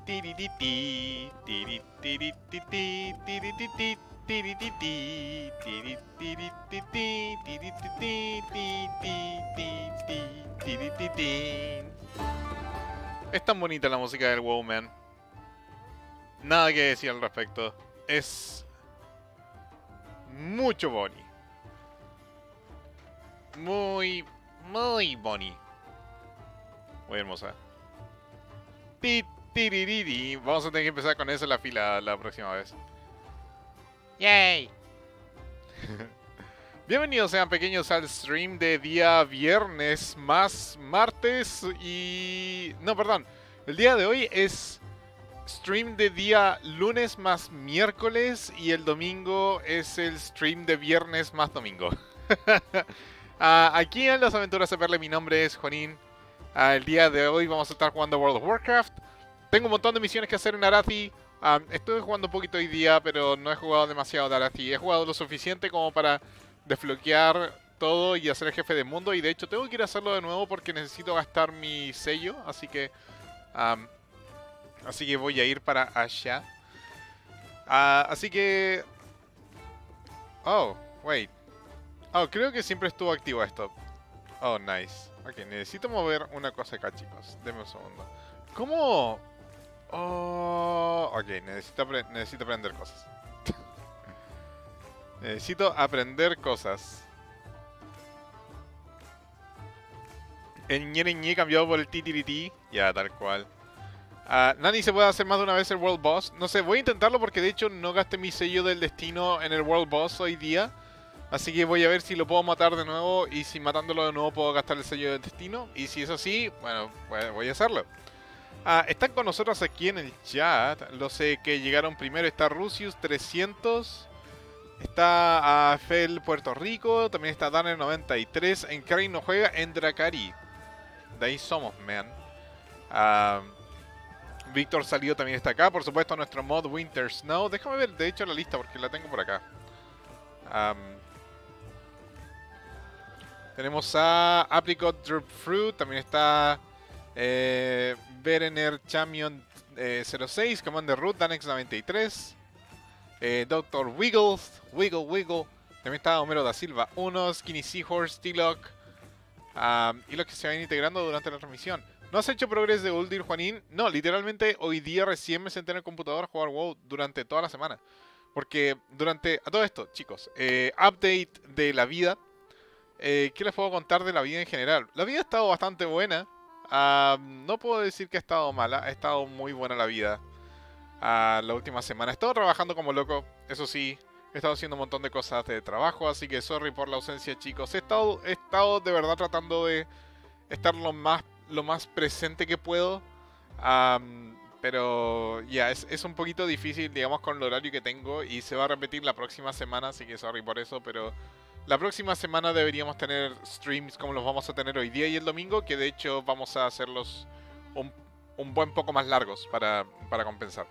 Tirititi, tiritititi, tirititi, tirititi, tiritititi, tirititi, tirititi. Es tan bonita la música del WoW, man. Nada que decir al respecto. Es mucho boni. Muy, muy boni. Muy hermosa. Tiririri. Vamos a tener que empezar con eso en la fila la próxima vez. ¡Yay! Bienvenidos sean pequeños al stream de día viernes más martes y... No, perdón. El día de hoy es stream de día lunes más miércoles y el domingo es el stream de viernes más domingo. Aquí en Las Aventuras de Perle mi nombre es Juanín. El día de hoy vamos a estar jugando World of Warcraft. Tengo un montón de misiones que hacer en Arathi. Estuve jugando un poquito hoy día, pero no he jugado demasiado de Arathi. He jugado lo suficiente como para desbloquear todo y hacer el jefe del mundo. Y de hecho tengo que ir a hacerlo de nuevo porque necesito gastar mi sello. Así que voy a ir para allá. Así que... Oh, wait. Oh, creo que siempre estuvo activo esto. Oh, nice. Ok, necesito mover una cosa acá, chicos. Denme un segundo. ¿Cómo? Oh, ok, necesito aprender cosas. Necesito aprender cosas. El ñe cambiado por el titiriti. Ya, tal cual. Nani se puede hacer más de una vez el World Boss. No sé, voy a intentarlo porque de hecho no gasté mi sello del destino en el World Boss hoy día. Así que voy a ver si lo puedo matar de nuevo y si matándolo de nuevo puedo gastar el sello del destino. Y si es así, bueno, voy a hacerlo. Están con nosotros aquí en el chat. Los que llegaron primero. Está Rusius 300. Está Fel Puerto Rico. También está Danner 93. En Karin no juega en Dracari. De ahí somos, man. Víctor Salido también está acá. Por supuesto, nuestro mod Winter Snow. Déjame ver, de hecho, la lista porque la tengo por acá. Tenemos a Apricot Drip Fruit. También está Berener Champion 06. Commander Root. Danex 93. Dr. Wiggle. También está Homero da Silva 1. Skinny Seahorse. T-Lock. Y los que se van integrando durante la transmisión. ¿No has hecho progreso de Uldir, Juanín? No, literalmente hoy día recién me senté en el computador a jugar WoW durante toda la semana. Porque a todo esto, chicos, update de la vida. ¿Qué les puedo contar de la vida en general? La vida ha estado bastante buena. No puedo decir que ha estado mala. Ha estado muy buena la vida. La última semana. He estado trabajando como loco. Eso sí, he estado haciendo un montón de cosas de trabajo. Así que sorry por la ausencia, chicos. He estado de verdad tratando de estar lo más presente que puedo. Pero ya, es un poquito difícil, digamos, con el horario que tengo. Y se va a repetir la próxima semana. Así que sorry por eso, pero... La próxima semana deberíamos tener streams como los vamos a tener hoy día y el domingo, que de hecho vamos a hacerlos un buen poco más largos para compensar.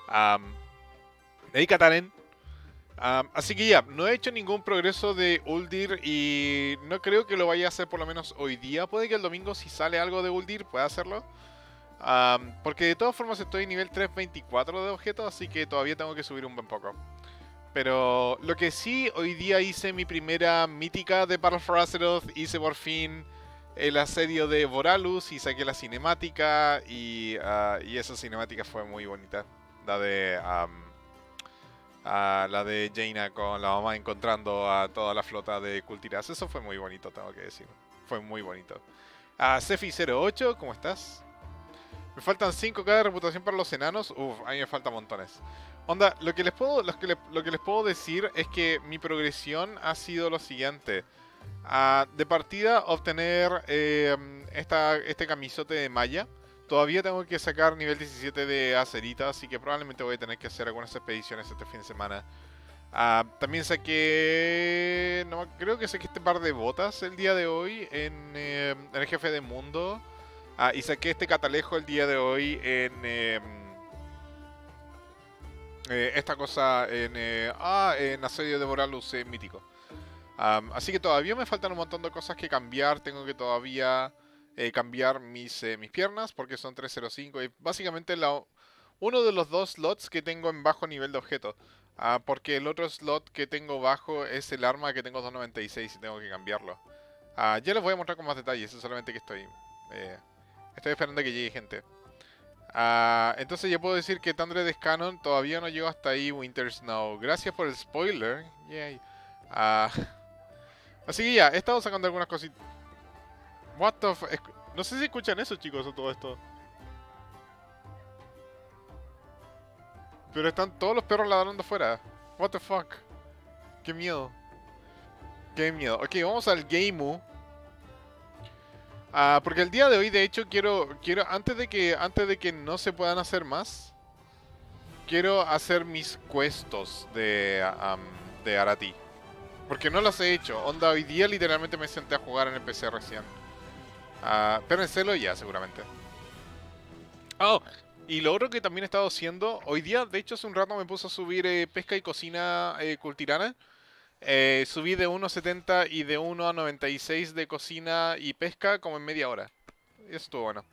Ahí Kataren. Así que ya, no he hecho ningún progreso de Uldir y no creo que lo vaya a hacer por lo menos hoy día. Puede que el domingo si sale algo de Uldir pueda hacerlo. Porque de todas formas estoy en nivel 324 de objetos, así que todavía tengo que subir un buen poco. Pero lo que sí, hoy día hice mi primera mítica de Battle for Azeroth. Hice por fin el asedio de Voralus y saqué la cinemática. Y esa cinemática fue muy bonita. La de Jaina con la mamá encontrando a toda la flota de Kultiras. Eso fue muy bonito, tengo que decir. Fue muy bonito. Cefi08, ¿cómo estás? Me faltan 5k de reputación para los enanos. Uf, a mí me faltan montones. Onda, lo que les puedo decir es que mi progresión ha sido lo siguiente. De partida, obtener este camisote de malla. Todavía tengo que sacar nivel 17 de acerita, así que probablemente voy a tener que hacer algunas expediciones este fin de semana. También saqué... No, creo que saqué este par de botas el día de hoy en el jefe de mundo. Y saqué este catalejo el día de hoy en... esta cosa en asedio de Voralus mítico. Así que todavía me faltan un montón de cosas que cambiar. Tengo que todavía cambiar mis piernas porque son 305. Y básicamente uno de los dos slots que tengo en bajo nivel de objeto. Porque el otro slot que tengo bajo es el arma que tengo 296 y tengo que cambiarlo. Ya les voy a mostrar con más detalles, es solamente que estoy esperando a que llegue gente. Entonces ya puedo decir que Thundered es canon, todavía no llegó hasta ahí Winter Snow. Gracias por el spoiler. Yay. Así que ya, he estado sacando algunas cositas. What the fuck. No sé si escuchan eso, chicos, o todo esto. Pero están todos los perros ladrando afuera. What the fuck. Qué miedo. Qué miedo. Ok, vamos al Gameu. Porque el día de hoy, de hecho, quiero antes de que no se puedan hacer más, quiero hacer mis questos de Arati. Porque no los he hecho. Onda, hoy día literalmente me senté a jugar en el PC recién. Espérenselo ya, seguramente. Oh, y lo otro que también he estado haciendo, hoy día, de hecho, hace un rato me puse a subir pesca y cocina cultirana. Subí de 1.70 y de 1 a 96 de cocina y pesca como en media hora. Eso estuvo bueno.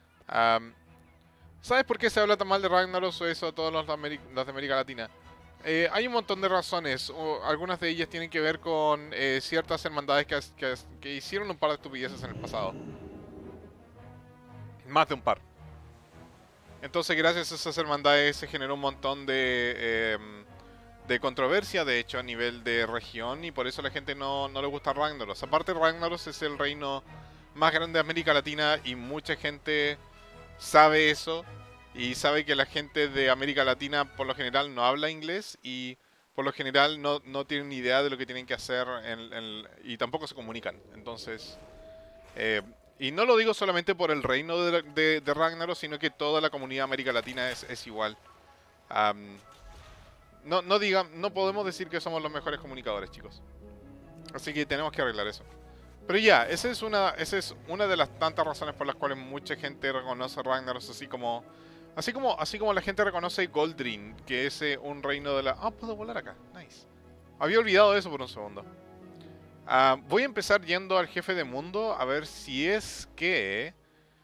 ¿Sabes por qué se habla tan mal de Ragnaros o eso a todos los de América Latina? Hay un montón de razones. Algunas de ellas tienen que ver con ciertas hermandades que hicieron un par de estupideces en el pasado. Más de un par. Entonces, gracias a esas hermandades se generó un montón de controversia, de hecho, a nivel de región, y por eso a la gente no le gusta Ragnaros. Aparte, Ragnaros es el reino más grande de América Latina y mucha gente sabe eso, y sabe que la gente de América Latina por lo general no habla inglés y por lo general no tienen ni idea de lo que tienen que hacer y tampoco se comunican. Entonces, y no lo digo solamente por el reino de Ragnaros, sino que toda la comunidad de América Latina es igual. No podemos decir que somos los mejores comunicadores, chicos. Así que tenemos que arreglar eso. Pero ya, esa es una de las tantas razones por las cuales mucha gente reconoce Ragnaros, así como la gente reconoce Goldrin, que es un reino de la... puedo volar acá. Nice. Había olvidado eso por un segundo. Voy a empezar yendo al jefe de mundo a ver si es que...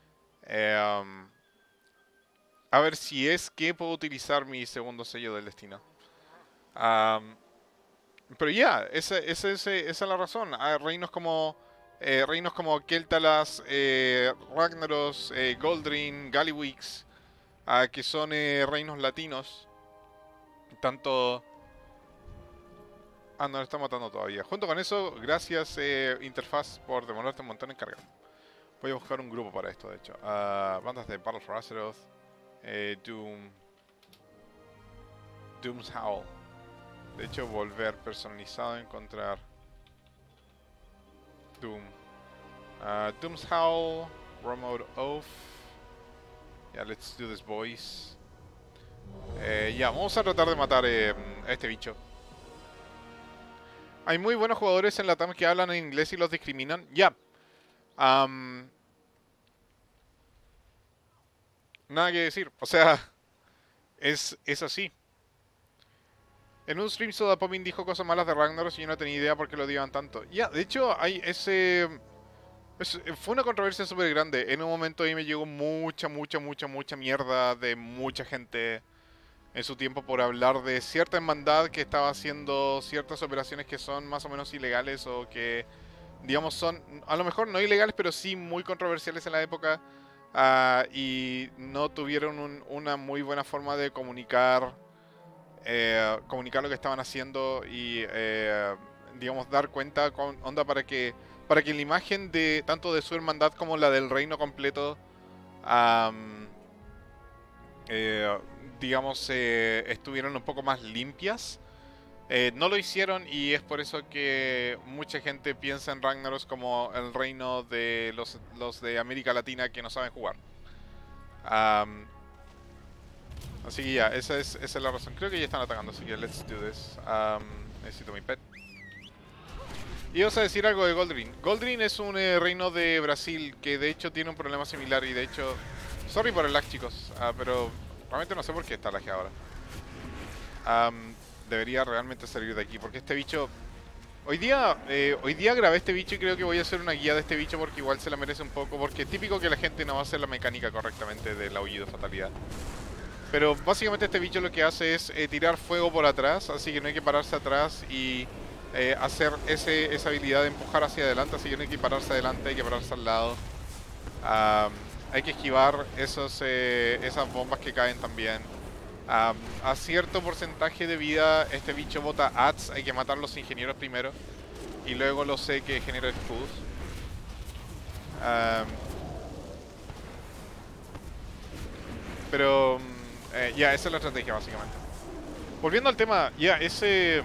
a ver si es que puedo utilizar mi segundo sello del destino. Pero ya, esa es la razón. Reinos como Keltalas, Ragnaros, Goldrin, Gallywix, que son reinos latinos. Tanto... no, lo está matando todavía. Junto con eso, gracias Interfaz por demorarte un montón en cargar. Voy a buscar un grupo para esto, de hecho. Bandas de Battle for Azeroth, Doom's Howl. De hecho, volver personalizado, encontrar Doom. Doom's Howl, Remote Oath. Ya, let's do this, boys. Ya, vamos a tratar de matar a este bicho. Hay muy buenos jugadores en la TAM que hablan en inglés y los discriminan. Ya. Nada que decir. O sea, es así. En un stream Sodapomin dijo cosas malas de Ragnaros y yo no tenía idea por qué lo odiaban tanto. Ya, de hecho, fue una controversia súper grande. En un momento ahí me llegó mucha mierda de mucha gente en su tiempo por hablar de cierta hermandad que estaba haciendo ciertas operaciones que son más o menos ilegales o que, digamos, son a lo mejor no ilegales, pero sí muy controversiales en la época. Y no tuvieron una muy buena forma de comunicar lo que estaban haciendo y digamos dar cuenta con onda para que la imagen de tanto de su hermandad como la del reino completo digamos estuvieron un poco más limpias. No lo hicieron y es por eso que mucha gente piensa en Ragnaros como el reino de los de América Latina que no saben jugar. Así que ya, esa es la razón. Creo que ya están atacando, así que let's do this. Necesito mi pet. Y vamos a decir algo de Goldrin. Goldrin es un reino de Brasil que de hecho tiene un problema similar y de hecho... Sorry por el lag, chicos, pero realmente no sé por qué está lag ahora. Debería realmente salir de aquí porque este bicho... Hoy día grabé este bicho y creo que voy a hacer una guía de este bicho porque igual se la merece un poco. Porque es típico que la gente no va a hacer la mecánica correctamente del aullido de fatalidad. Pero básicamente este bicho lo que hace es tirar fuego por atrás, así que no hay que pararse atrás y hacer esa habilidad de empujar hacia adelante, así que no hay que pararse adelante, hay que pararse al lado. Hay que esquivar esas bombas que caen también. A cierto porcentaje de vida este bicho bota ads, hay que matar los ingenieros primero y luego lo sé que genera escudos. Pero ya, esa es la estrategia básicamente. Volviendo al tema, ya, ese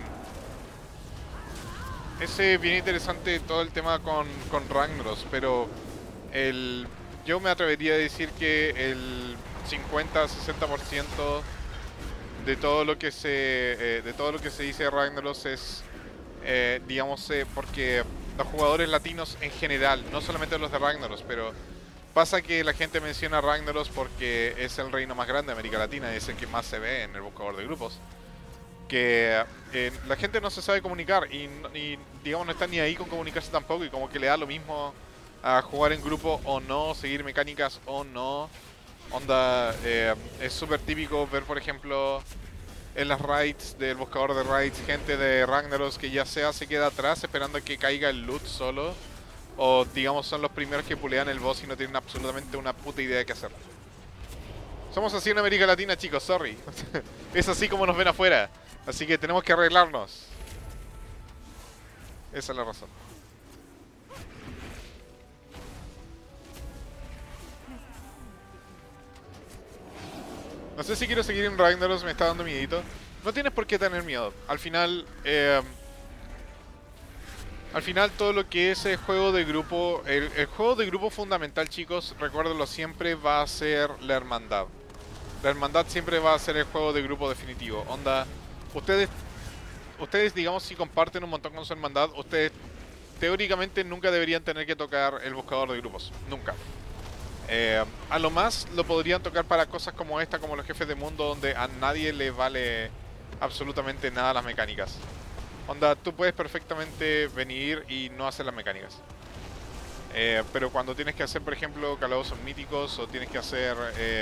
bien interesante todo el tema con Ragnaros, pero yo me atrevería a decir que el 50-60% de todo lo que se dice de Ragnaros es digamos porque los jugadores latinos en general, no solamente los de Ragnaros, pero pasa que la gente menciona Ragnaros porque es el reino más grande de América Latina, es el que más se ve en el buscador de grupos. Que la gente no se sabe comunicar y digamos no está ni ahí con comunicarse tampoco, y como que le da lo mismo a jugar en grupo o no, seguir mecánicas o no. Onda, es súper típico ver, por ejemplo, en las raids del buscador de raids, gente de Ragnaros que ya sea se queda atrás esperando a que caiga el loot solo, o digamos son los primeros que pulean el boss y no tienen absolutamente una puta idea de qué hacer. Somos así en América Latina, chicos, sorry. Es así como nos ven afuera, así que tenemos que arreglarnos. Esa es la razón. No sé si quiero seguir en Ragnaros, me está dando miedito. No tienes por qué tener miedo. Al final todo lo que es el juego de grupo, el juego de grupo fundamental, chicos, recuérdenlo siempre, va a ser la hermandad. La hermandad siempre va a ser el juego de grupo definitivo. Onda, ustedes digamos, si comparten un montón con su hermandad, ustedes teóricamente nunca deberían tener que tocar el buscador de grupos. Nunca. A lo más lo podrían tocar para cosas como esta, como los jefes de mundo, donde a nadie le vale absolutamente nada las mecánicas. Onda, tú puedes perfectamente venir y no hacer las mecánicas. Pero cuando tienes que hacer, por ejemplo, calabozos míticos, o tienes que hacer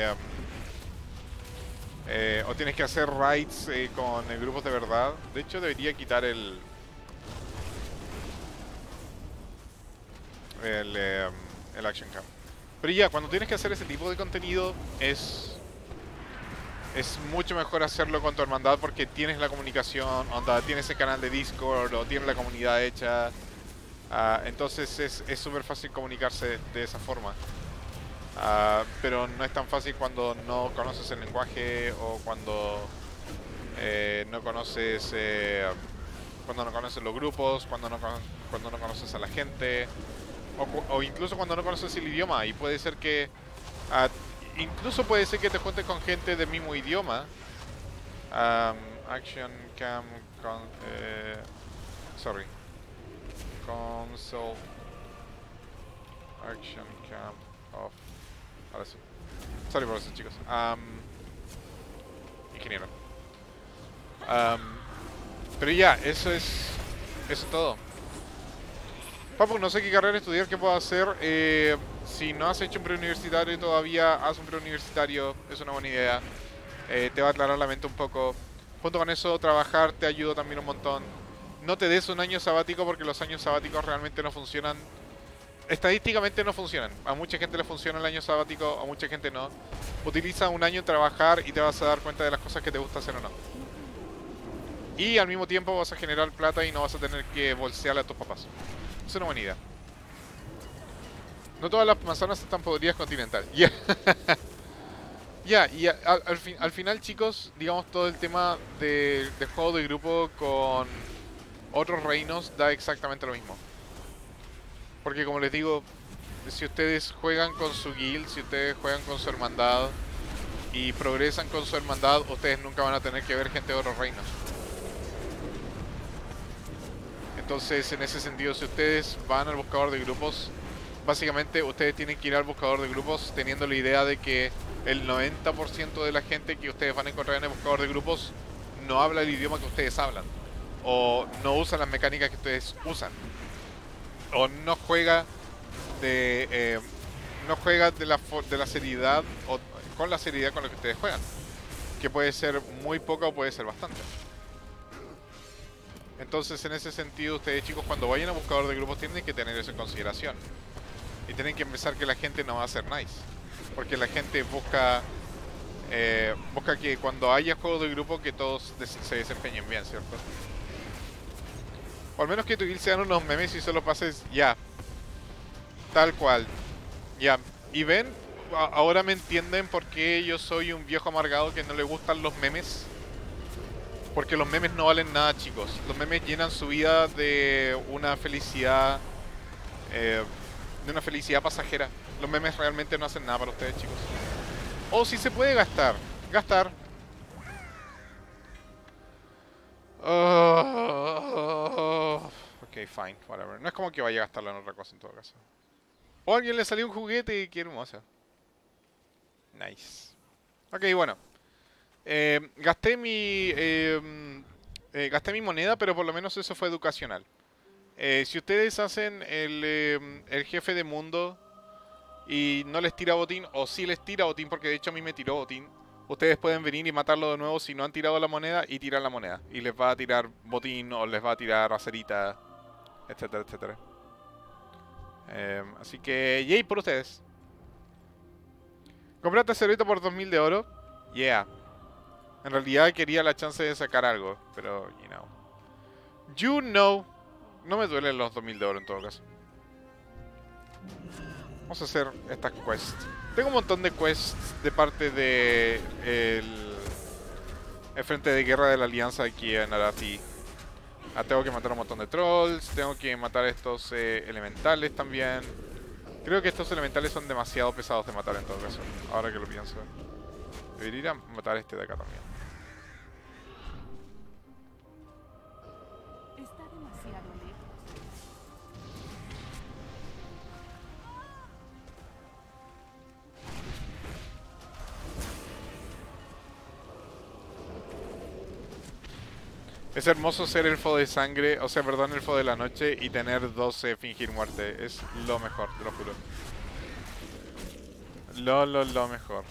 raids con grupos de verdad. De hecho, debería quitar el Action Camp. Pero ya, cuando tienes que hacer ese tipo de contenido, es mucho mejor hacerlo con tu hermandad, porque tienes la comunicación, onda, tienes el canal de Discord o tienes la comunidad hecha. Entonces es súper fácil comunicarse de esa forma. Pero no es tan fácil cuando no conoces el lenguaje, o cuando no conoces los grupos, cuando no conoces a la gente, o incluso cuando no conoces el idioma. Y puede ser que incluso puede ser que te juntes con gente del mismo idioma. Action Cam sorry, console Action Cam off. Ahora sí. Sorry por eso, chicos. Ingeniero. Pero ya, eso es todo. Papu, no sé qué carrera estudiar, qué puedo hacer. Si no has hecho un preuniversitario todavía, haz un preuniversitario. Es una buena idea. Te va a aclarar la mente un poco. Junto con eso, trabajar te ayuda también un montón. No te des un año sabático, porque los años sabáticos realmente no funcionan. Estadísticamente no funcionan. A mucha gente le funciona el año sabático, a mucha gente no. Utiliza un año en trabajar y te vas a dar cuenta de las cosas que te gusta hacer o no. Y al mismo tiempo vas a generar plata y no vas a tener que bolsearle a tus papás. Es una buena idea. No todas las manzanas están podridas continental. Ya. Ya, y al final, chicos, digamos, todo el tema de juego de grupo con otros reinos da exactamente lo mismo. Porque como les digo, si ustedes juegan con su guild, si ustedes juegan con su hermandad y progresan con su hermandad, ustedes nunca van a tener que ver gente de otros reinos. Entonces, en ese sentido, si ustedes van al buscador de grupos, básicamente ustedes tienen que ir al buscador de grupos teniendo la idea de que el 90% de la gente que ustedes van a encontrar en el buscador de grupos no habla el idioma que ustedes hablan, o no usa las mecánicas que ustedes usan, o no juega de la seriedad, o con la seriedad con la que ustedes juegan. que puede ser muy poca o puede ser bastante. Entonces, en ese sentido, ustedes chicos, cuando vayan a buscador de grupos tienen que tener eso en consideración. Y tienen que pensar que la gente no va a ser nice. Porque la gente busca que cuando haya juegos de grupo que todos se desempeñen bien, ¿cierto? O al menos que tu guild sean unos memes y solo pases ya. Tal cual. Ya. Y ven, ahora me entienden por qué yo soy un viejo amargado que no le gustan los memes. Porque los memes no valen nada, chicos. Los memes llenan su vida de una felicidad pasajera. Los memes realmente no hacen nada para ustedes, chicos. O si se puede gastar. Ok, fine, whatever. No es como que vaya a gastarlo en otra cosa en todo caso. O a alguien le salió un juguete y qué hermoso. Nice. Ok, bueno. Gasté mi moneda, pero por lo menos eso fue educacional. Si ustedes hacen el jefe de mundo y no les tira botín, o si les tira botín, porque de hecho a mí me tiró botín, ustedes pueden venir y matarlo de nuevo si no han tirado la moneda y tirar la moneda. Y les va a tirar botín o les va a tirar acerita, etcétera, etcétera. Así que, yay por ustedes. Compraste acerita por 2000 de oro. Yeah. En realidad quería la chance de sacar algo, pero, you know. No me duelen los 2000 de oro en todo caso. Vamos a hacer estas quests. Tengo un montón de quests de parte de el frente de guerra de la alianza aquí en Arathi. Tengo que matar un montón de trolls. Tengo que matar estos elementales también. Creo que estos elementales son demasiado pesados de matar en todo caso. Ahora que lo pienso. Debería ir a matar este de acá también. Está demasiado lejos. Es hermoso ser elfo de sangre, o sea, perdón, elfo de la noche y tener 12 fingir muerte. Es lo mejor, te lo juro. Lo mejor.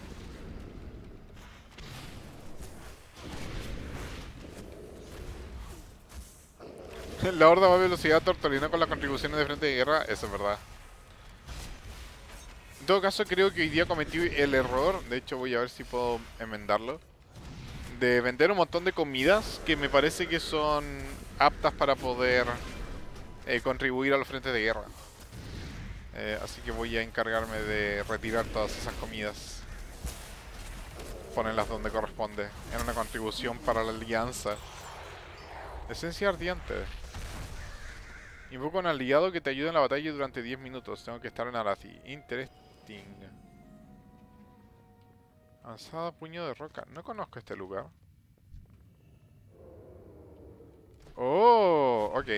La horda va a velocidad tortolina con las contribuciones de frente de guerra, eso es verdad. En todo caso, creo que hoy día cometí el error, de hecho voy a ver si puedo enmendarlo, de vender un montón de comidas que me parece que son aptas para poder contribuir a los frentes de guerra. Así que voy a encargarme de retirar todas esas comidas. Ponerlas donde corresponde, en una contribución para la alianza. Esencia ardiente. Invoca un aliado que te ayude en la batalla durante 10 minutos. Tengo que estar en Arathi. Interesting. Avanzada puño de roca. No conozco este lugar. Oh, ok.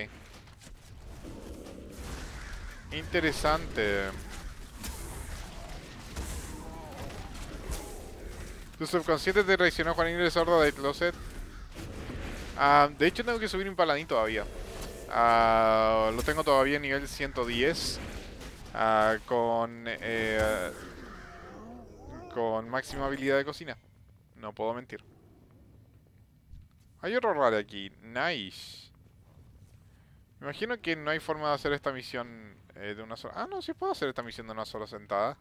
Interesante. Tu subconsciente te traicionó, Juan Inglés Sordo de Closet. De hecho tengo que subir un paladín todavía. Lo tengo todavía en nivel 110. Con máxima habilidad de cocina. No puedo mentir. Hay otro raro aquí. Nice. Me imagino que no hay forma de hacer esta misión de una sola... no, sí puedo hacer esta misión de una sola sentada.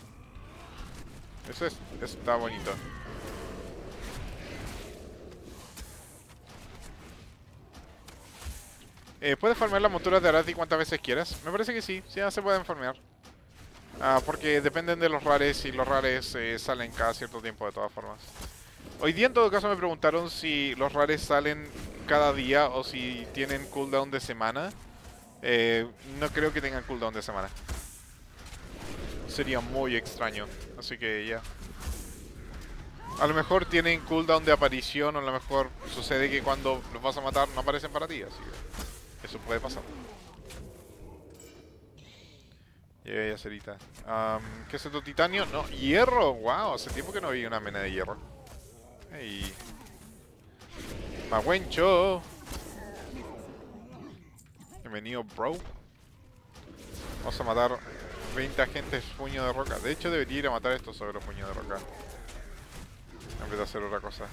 Eso está bonito. ¿Puedes farmear las monturas de Arathi cuantas veces quieras? Me parece que sí, ya se pueden farmear. Porque dependen de los rares y los rares salen cada cierto tiempo de todas formas. Hoy día en todo caso me preguntaron si los rares salen cada día o si tienen cooldown de semana. No creo que tengan cooldown de semana. Sería muy extraño, así que ya. A lo mejor tienen cooldown de aparición o a lo mejor sucede que cuando los vas a matar no aparecen para ti, así que eso puede pasar. Ya, cerita. ¿Qué es esto? ¿Titanio? No, hierro. Wow, hace tiempo que no vi una mena de hierro. Hey. Magüencho. Bienvenido, bro. Vamos a matar 20 agentes puño de roca. De hecho, debería ir a matar estos sobre los puños de roca. En vez de hacer otra cosa.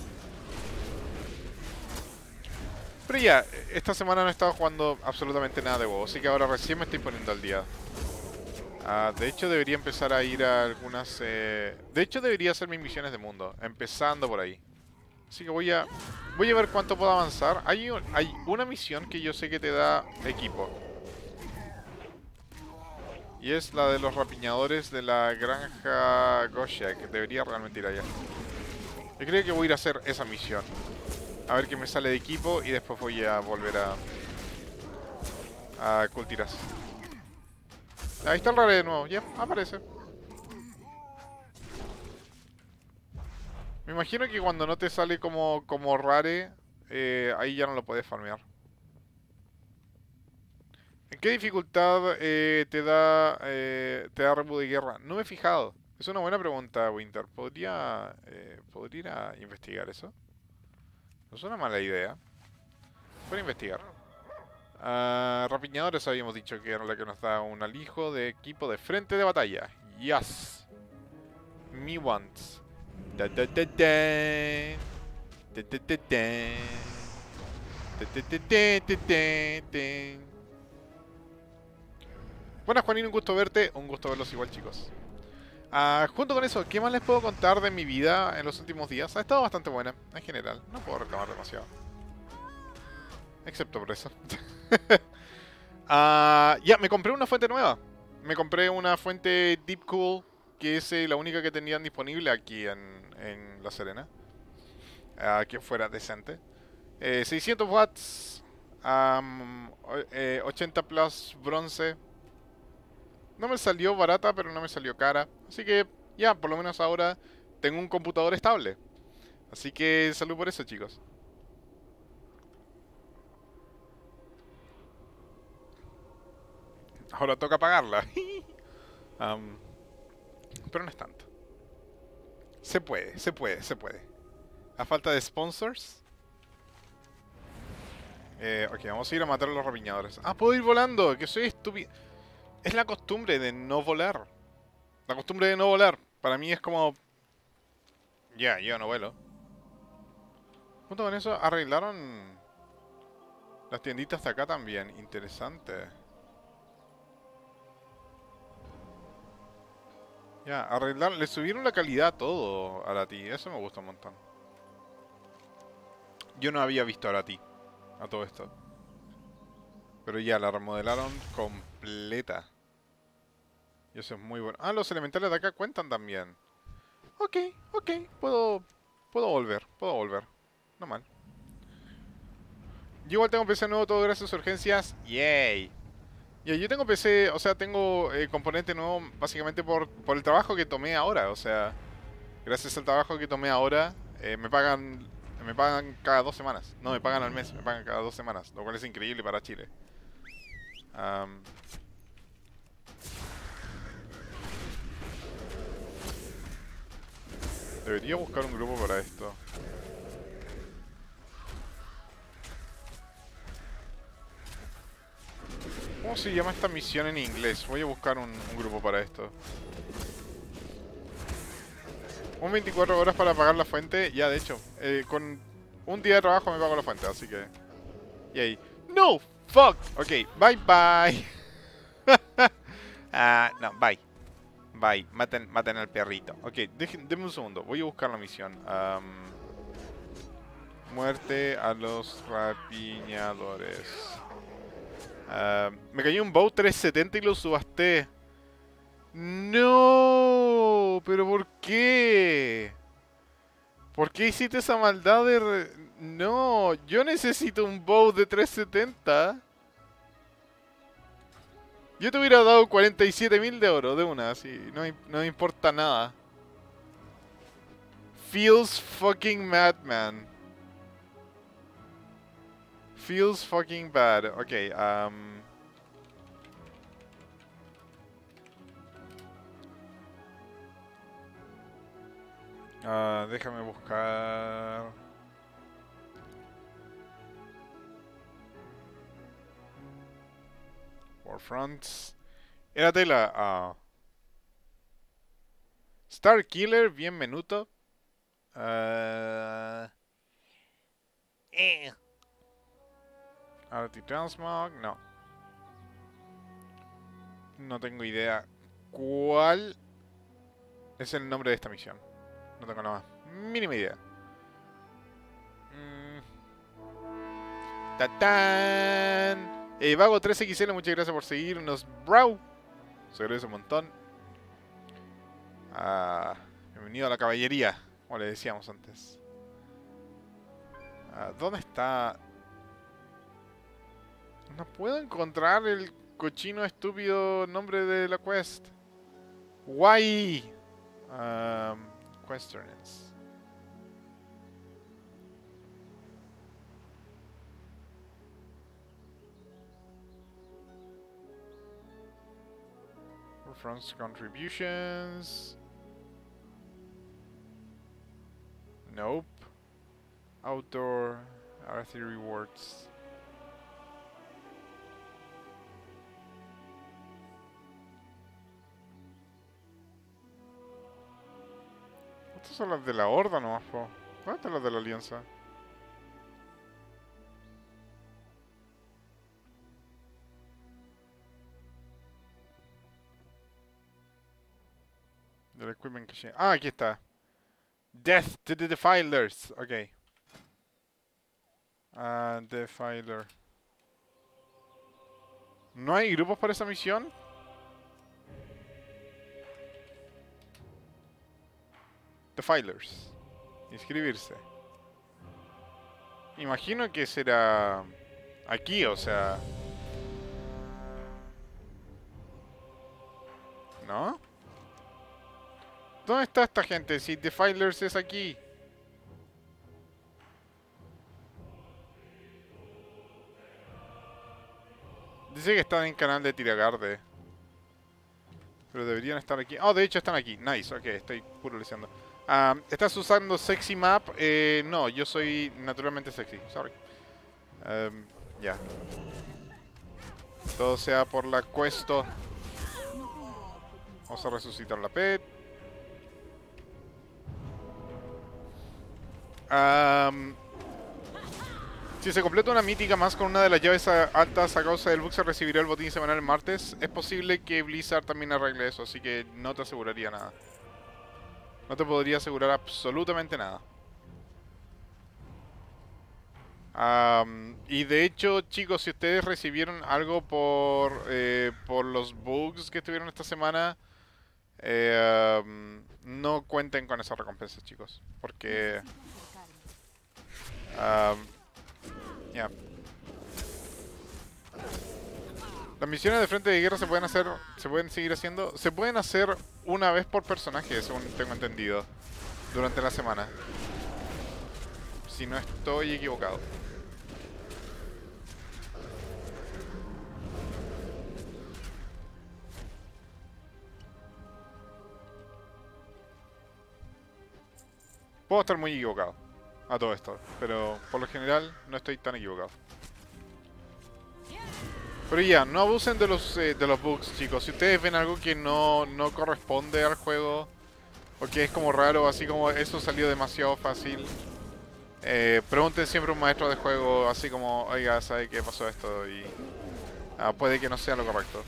Pero ya, esta semana no he estado jugando absolutamente nada de WoW, así que ahora recién me estoy poniendo al día. De hecho debería empezar a ir a algunas... De hecho debería hacer mis misiones de mundo, empezando por ahí. Así que voy a ver cuánto puedo avanzar. Hay una misión que yo sé que te da equipo. Y es la de los rapiñadores de la granja Goshek. Debería realmente ir allá. Yo creo que voy a ir a hacer esa misión. A ver qué me sale de equipo y después voy a volver a Kultiras. Ahí está el rare de nuevo. Ya, aparece. Me imagino que cuando no te sale como rare, ahí ya no lo puedes farmear. ¿En qué dificultad te da reboot de guerra? No me he fijado. Es una buena pregunta, Winter. ¿Podría ir a investigar eso? No es una mala idea. Puedo investigar. Rapiñadores habíamos dicho que era la que nos da un alijo de equipo de frente de batalla. Yes. Me wants. Da, da, da, da. Da, da, da, da. Da, da, da, da, da, da. Buenas, Juanín, un gusto verte. Un gusto verlos igual, chicos. Junto con eso, ¿qué más les puedo contar de mi vida en los últimos días? Ha estado bastante buena, en general. No puedo reclamar demasiado. Excepto por eso. Ya, me compré una fuente nueva. Me compré una fuente Deep Cool, que es la única que tenían disponible aquí en La Serena. Que fuera decente. 600 watts. 80 plus bronce. No me salió barata, pero no me salió cara. Así que ya, por lo menos ahora tengo un computador estable. Así que salud por eso, chicos. Ahora toca pagarla. Pero no es tanto. Se puede, se puede, se puede. A falta de sponsors. Ok, vamos a ir a matar a los rapiñadores. Puedo ir volando, que soy estúpido. Es la costumbre de no volar. La costumbre de no volar. Para mí es como... Ya, yo no vuelo. Junto con eso, arreglaron las tienditas de acá también. Interesante. Ya, arreglaron... Le subieron la calidad a todo a la ti. Eso me gusta un montón. Yo no había visto a la ti a todo esto. Pero ya, la remodelaron completa. Y eso es muy bueno. Los elementales de acá cuentan también. Ok, ok. Puedo volver. Puedo volver. No mal. Yo igual tengo PC nuevo, todo gracias a urgencias. Yay. Ya, yo tengo PC, o sea, tengo componente nuevo básicamente por el trabajo que tomé ahora. O sea, gracias al trabajo que tomé ahora, me pagan cada 2 semanas. No, me pagan al mes, me pagan cada 2 semanas. Lo cual es increíble para Chile. Debería buscar un grupo para esto. ¿Cómo se llama esta misión en inglés? Voy a buscar un grupo para esto. Un 24 horas para pagar la fuente. Ya, de hecho, con un día de trabajo me pago la fuente, así que... Yay. ¡No! ¡Fuck! Ok, bye bye. No, bye. Bye. Maten al perrito. Ok, denme un segundo. Voy a buscar la misión. Muerte a los rapiñadores. Me cayó un bow 370 y lo subasté. No, pero ¿por qué? ¿Por qué hiciste esa maldad de... No, yo necesito un bow de 370. Yo te hubiera dado 47.000 de oro de una, así. No me importa nada. Feels fucking mad, man. Feels fucking bad. Ok, déjame buscar... Warfronts. Era tela. Star Killer, bien menudo. Uh, Anti-transmog, no. No tengo idea cuál es el nombre de esta misión. No tengo nada más. Mínima idea. ¡Tatán! Vago 3XL, muchas gracias por seguirnos. Bro. Se agradece un montón. Bienvenido a la caballería, como le decíamos antes. ¿Dónde está? No puedo encontrar el cochino estúpido nombre de la quest. Why? Questions. Reference contributions. Nope. Outdoor RC rewards. Estas son las de la Horda nomás, po. ¿Dónde están las de la Alianza? Del equipment cache. Ah, aquí está. Death to the Defilers. Ok. Defiler. ¿No hay grupos para esa misión? Defilers. Inscribirse. Imagino que será aquí, o sea... ¿No? ¿Dónde está esta gente? Si Defilers es aquí. Dice que están en canal de Tiragarde. Pero deberían estar aquí. Oh, de hecho están aquí. Nice, ok, estoy puro leseando. ¿Estás usando Sexy Map? No, yo soy naturalmente sexy. Sorry. Ya. Todo sea por la cuesto. Vamos a resucitar la pet. Si se completa una mítica más con una de las llaves altas a causa del bug, se recibirá el botín semanal el martes. Es posible que Blizzard también arregle eso, así que no te aseguraría nada. No te podría asegurar absolutamente nada. Y de hecho, chicos, si ustedes recibieron algo por los bugs que tuvieron esta semana, no cuenten con esa recompensa, chicos. Porque... ya. Las misiones de frente de guerra se pueden hacer, se pueden seguir haciendo, se pueden hacer una vez por personaje, según tengo entendido, durante la semana. Si no estoy equivocado. Puedo estar muy equivocado a todo esto, pero por lo general no estoy tan equivocado. Pero ya, no abusen de los bugs, chicos. Si ustedes ven algo que no corresponde al juego, o que es como raro, así como eso salió demasiado fácil, pregunten siempre a un maestro de juego, así como, oiga, ¿sabe qué pasó esto? Y puede que no sea lo correcto.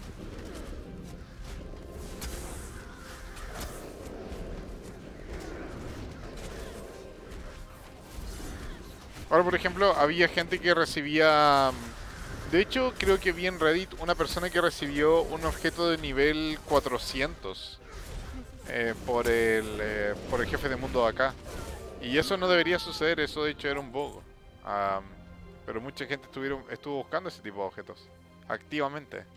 Ahora, por ejemplo, había gente que recibía... De hecho, creo que vi en Reddit una persona que recibió un objeto de nivel 400 por el jefe de mundo de acá. Y eso no debería suceder, eso de hecho era un bug. Pero mucha gente estuvo buscando ese tipo de objetos. Activamente.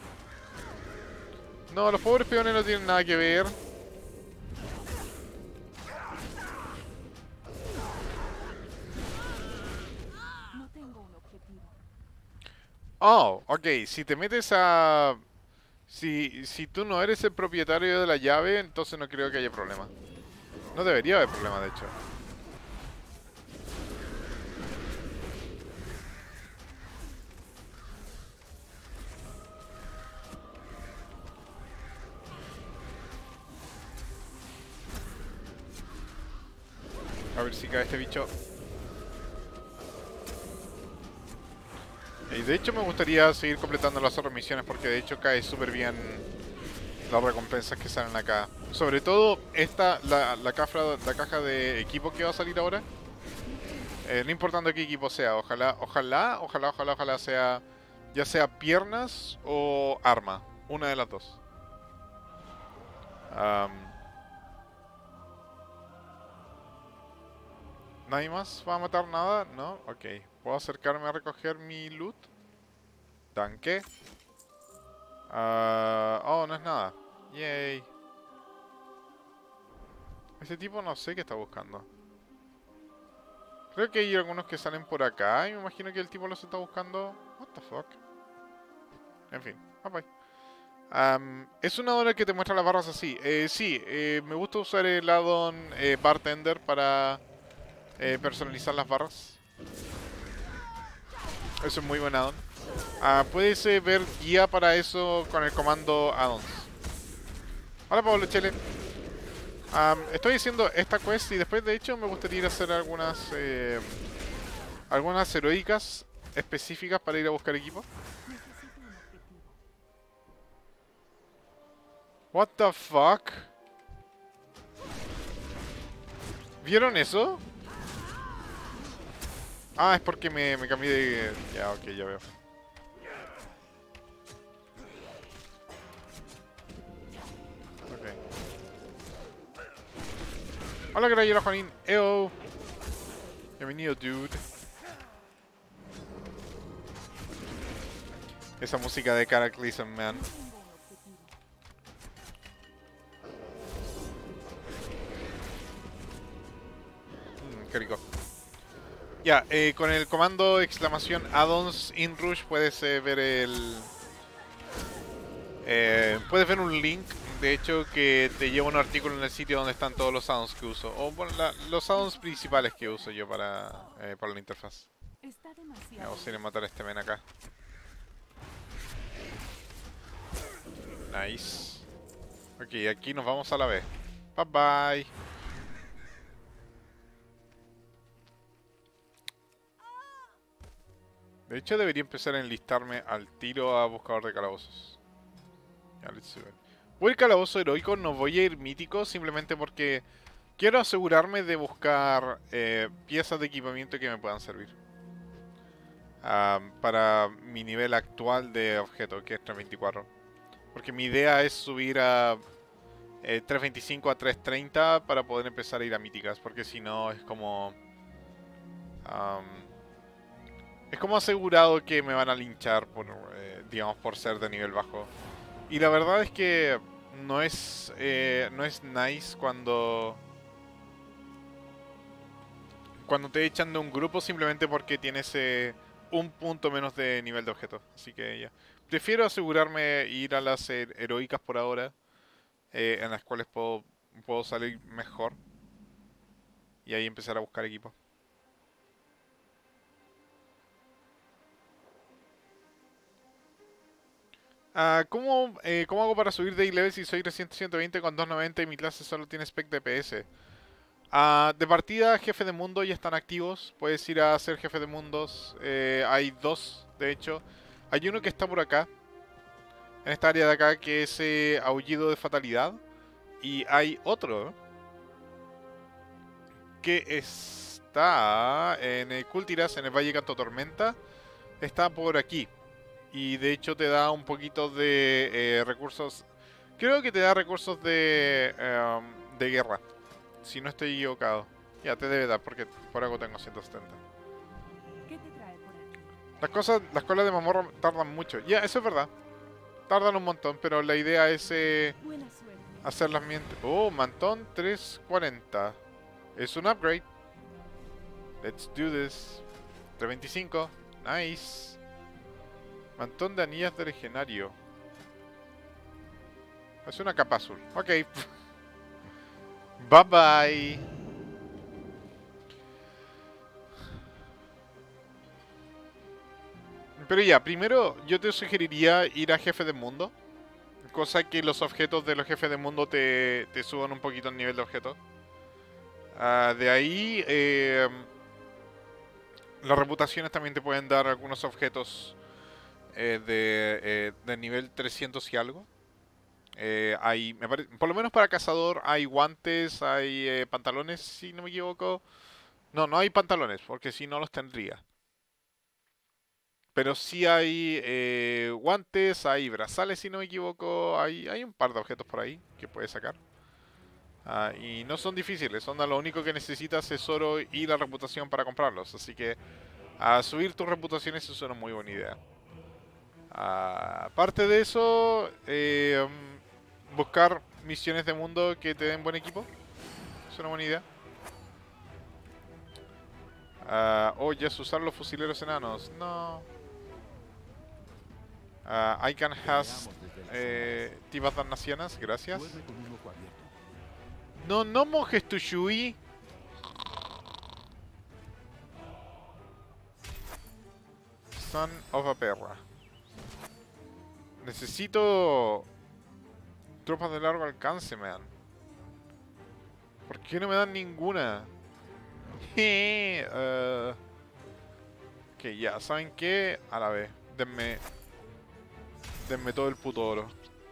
No, los pobres peones no tienen nada que ver. Oh, ok, si te metes a... Si tú no eres el propietario de la llave, entonces no creo que haya problema. No debería haber problema, de hecho. a ver si cae este bicho. Y de hecho me gustaría seguir completando las otras misiones porque de hecho cae súper bien las recompensas que salen acá. Sobre todo esta, la caja de equipo que va a salir ahora. No importando qué equipo sea, ojalá sea ya sea piernas o arma. Una de las dos. ¿Nadie más va a matar nada? No, ok. ¿Puedo acercarme a recoger mi loot? Tanque. Oh, no es nada. Yay. Ese tipo no sé qué está buscando. Creo que hay algunos que salen por acá y me imagino que el tipo los está buscando. What the fuck. En fin, bye bye. Es una hora que te muestra las barras así. Sí, me gusta usar el addon Bartender para personalizar las barras. Eso es muy buen addon. Puedes ver guía para eso con el comando addons. Hola Pablo Chele. Estoy haciendo esta quest y después de hecho me gustaría ir a hacer algunas heroicas específicas para ir a buscar equipo. What the fuck? ¿Vieron eso? Ah, es porque me cambié de... Ya, ok, ya veo. Ok. Hola, Grayera Juanín. Eo. Bienvenido, dude. Esa música de Cataclysm, man. Qué rico. Ya, con el comando exclamación addons inrush puedes ver puedes ver un link, de hecho, que te lleva un artículo en el sitio donde están todos los addons que uso. O bueno, los addons principales que uso yo para la interfaz. Vamos a ir a matar a este men acá. Nice. Ok, aquí nos vamos a la B. Bye bye. De hecho debería empezar a enlistarme al tiro a buscador de calabozos. Ya, let's do it. Voy a ir calabozo heroico, no voy a ir mítico, simplemente porque quiero asegurarme de buscar piezas de equipamiento que me puedan servir. Para mi nivel actual de objeto, que es 324. Porque mi idea es subir a 325 a 330 para poder empezar a ir a míticas, porque si no es como... es como asegurado que me van a linchar por, digamos, por ser de nivel bajo. Y la verdad es que no es nice cuando te echan de un grupo simplemente porque tienes un punto menos de nivel de objeto. Así que ya. Prefiero asegurarme ir a las heroicas por ahora, en las cuales puedo salir mejor. Y ahí empezar a buscar equipo. ¿Cómo hago para subir de level si soy recién 120 con 290 y mi clase solo tiene spec DPS? De partida, jefe de mundo ya están activos. Puedes ir a hacer jefe de mundos. Hay dos, de hecho. Hay uno que está por acá, en esta área de acá, que es aullido de fatalidad. Y hay otro que está en el Kultiras, en el Valle Canto Tormenta. Está por aquí. Y de hecho te da un poquito de recursos. Creo que te da recursos de guerra. Si no estoy equivocado. Ya te debe dar porque por algo tengo 170. ¿Qué te trae por aquí? Las colas de mazmorra tardan mucho. Ya, eso es verdad. Tardan un montón, pero la idea es Buena suerte. hacerlas mientras... Oh, Mantón 340. Es un upgrade. Let's do this. 325. Nice. Mantón de anillas de legendario. Es una capa azul. Ok. Bye bye. Pero ya, primero yo te sugeriría ir a jefe de mundo. Cosa que los objetos de los jefes de mundo te suban un poquito el nivel de objeto. De ahí, las reputaciones también te pueden dar algunos objetos de nivel 300 y algo. Por lo menos para cazador hay guantes, hay pantalones, si no me equivoco. No, no hay pantalones, porque si no los tendría. Pero sí hay guantes, hay brazales, si no me equivoco. Hay un par de objetos por ahí que puedes sacar. Y no son difíciles, lo único que necesitas es oro y la reputación para comprarlos. Así que a subir tus reputaciones es una muy buena idea. Aparte de eso, buscar misiones de mundo que te den buen equipo. Es una buena idea. Ya es usar los fusileros enanos. No. I can has tibas damnaciones, gracias. No, no mojes tu Shui. Son of a perra. Necesito tropas de largo alcance, man. ¿Por qué no me dan ninguna? Ok, ya, ¿saben qué? A la vez, denme todo el puto oro.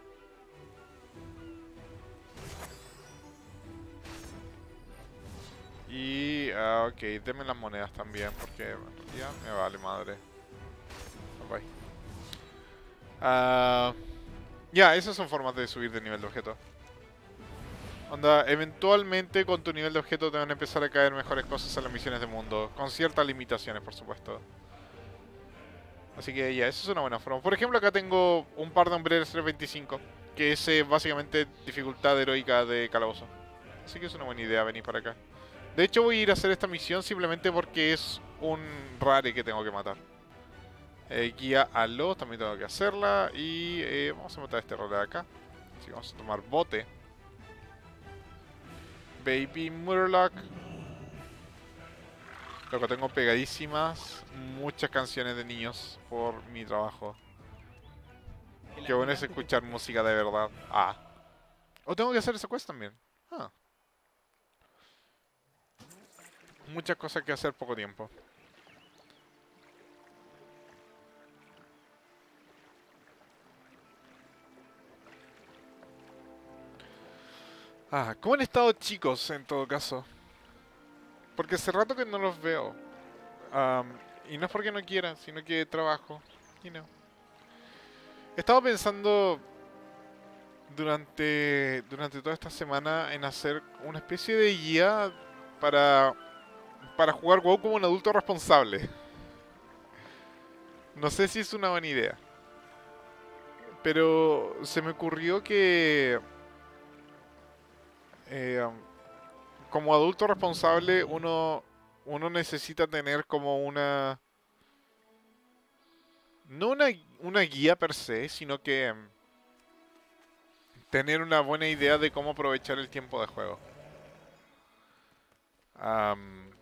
Y, ok, denme las monedas también, porque ya me vale madre. Bye. Ya, esas son formas de subir de nivel de objeto. Onda, eventualmente con tu nivel de objeto te van a empezar a caer mejores cosas en las misiones de mundo. Con ciertas limitaciones, por supuesto. Así que ya, eso es una buena forma. Por ejemplo, acá tengo un par de hombres 325, que es básicamente dificultad heroica de calabozo. Así que es una buena idea venir para acá. De hecho, voy a ir a hacer esta misión simplemente porque es un rare que tengo que matar. Guía a los, también tengo que hacerla. Y vamos a matar a este rare de acá. Así que vamos a tomar bote. Baby Murloc. Luego tengo pegadísimas muchas canciones de niños por mi trabajo. Qué bueno es escuchar música de verdad. O tengo que hacer esa quest también. Muchas cosas que hacer, poco tiempo. ¿Cómo han estado, chicos, en todo caso? Porque hace rato que no los veo. Y no es porque no quiera, sino que trabajo. Y no. He estado pensando durante toda esta semana en hacer una especie de guía para jugar WoW como un adulto responsable. No sé si es una buena idea. Pero se me ocurrió que como adulto responsable uno necesita tener como una... No una guía per se, sino que tener una buena idea de cómo aprovechar el tiempo de juego. A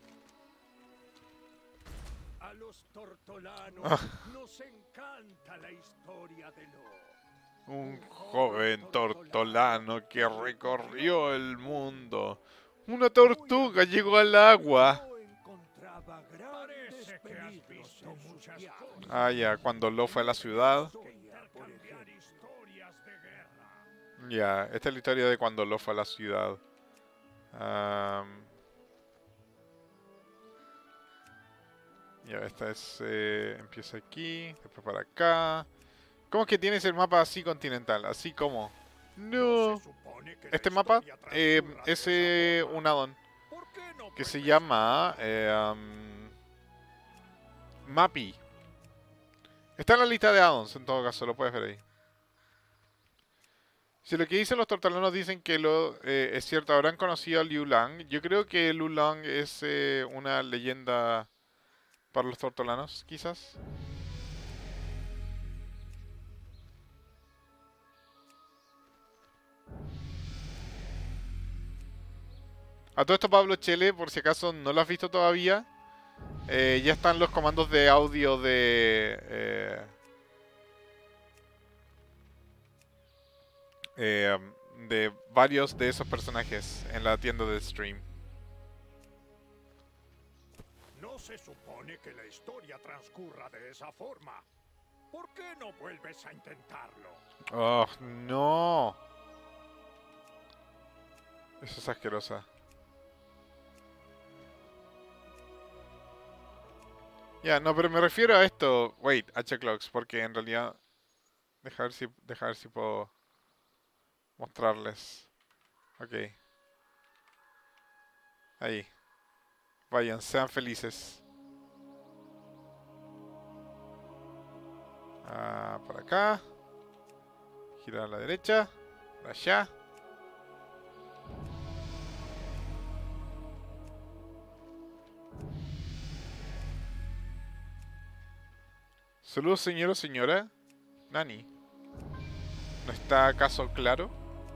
los tortolanos nos encanta la historia de Lo. Un joven tortolano que recorrió el mundo. Una tortuga llegó al agua. Parece que has visto muchas cosas. Ya, cuando Lo fue a la ciudad. Intercambiar historias de guerra. Ya, esta es la historia de cuando Lo fue a la ciudad. Ya, esta es... empieza aquí, después para acá. ¿Cómo es que tienes el mapa así continental? Así como... No. Se supone que Este la mapa historia transcurra de es esa un addon forma. ¿Por qué no que se prefieres llama Mappy. Está en la lista de addons, en todo caso, lo puedes ver ahí. Si lo que dicen los tortolanos dicen que es cierto, habrán conocido a Liu Lang. Yo creo que Liu Lang es una leyenda para los tortolanos, quizás. A todo esto, Pablo Chele, por si acaso no lo has visto todavía, ya están los comandos de audio de varios de esos personajes en la tienda de stream. se supone que la historia transcurra de esa forma. ¿Por qué no vuelves a intentarlo? Oh, no. Eso es asquerosa. Ya, no, pero me refiero a esto. Wait, H-Clocks, porque en realidad... deja ver si puedo mostrarles. Ok. Ahí. Vayan, sean felices. Por acá. Girar a la derecha. Para allá. Saludos, señor o señora. Nani. ¿No está acaso claro?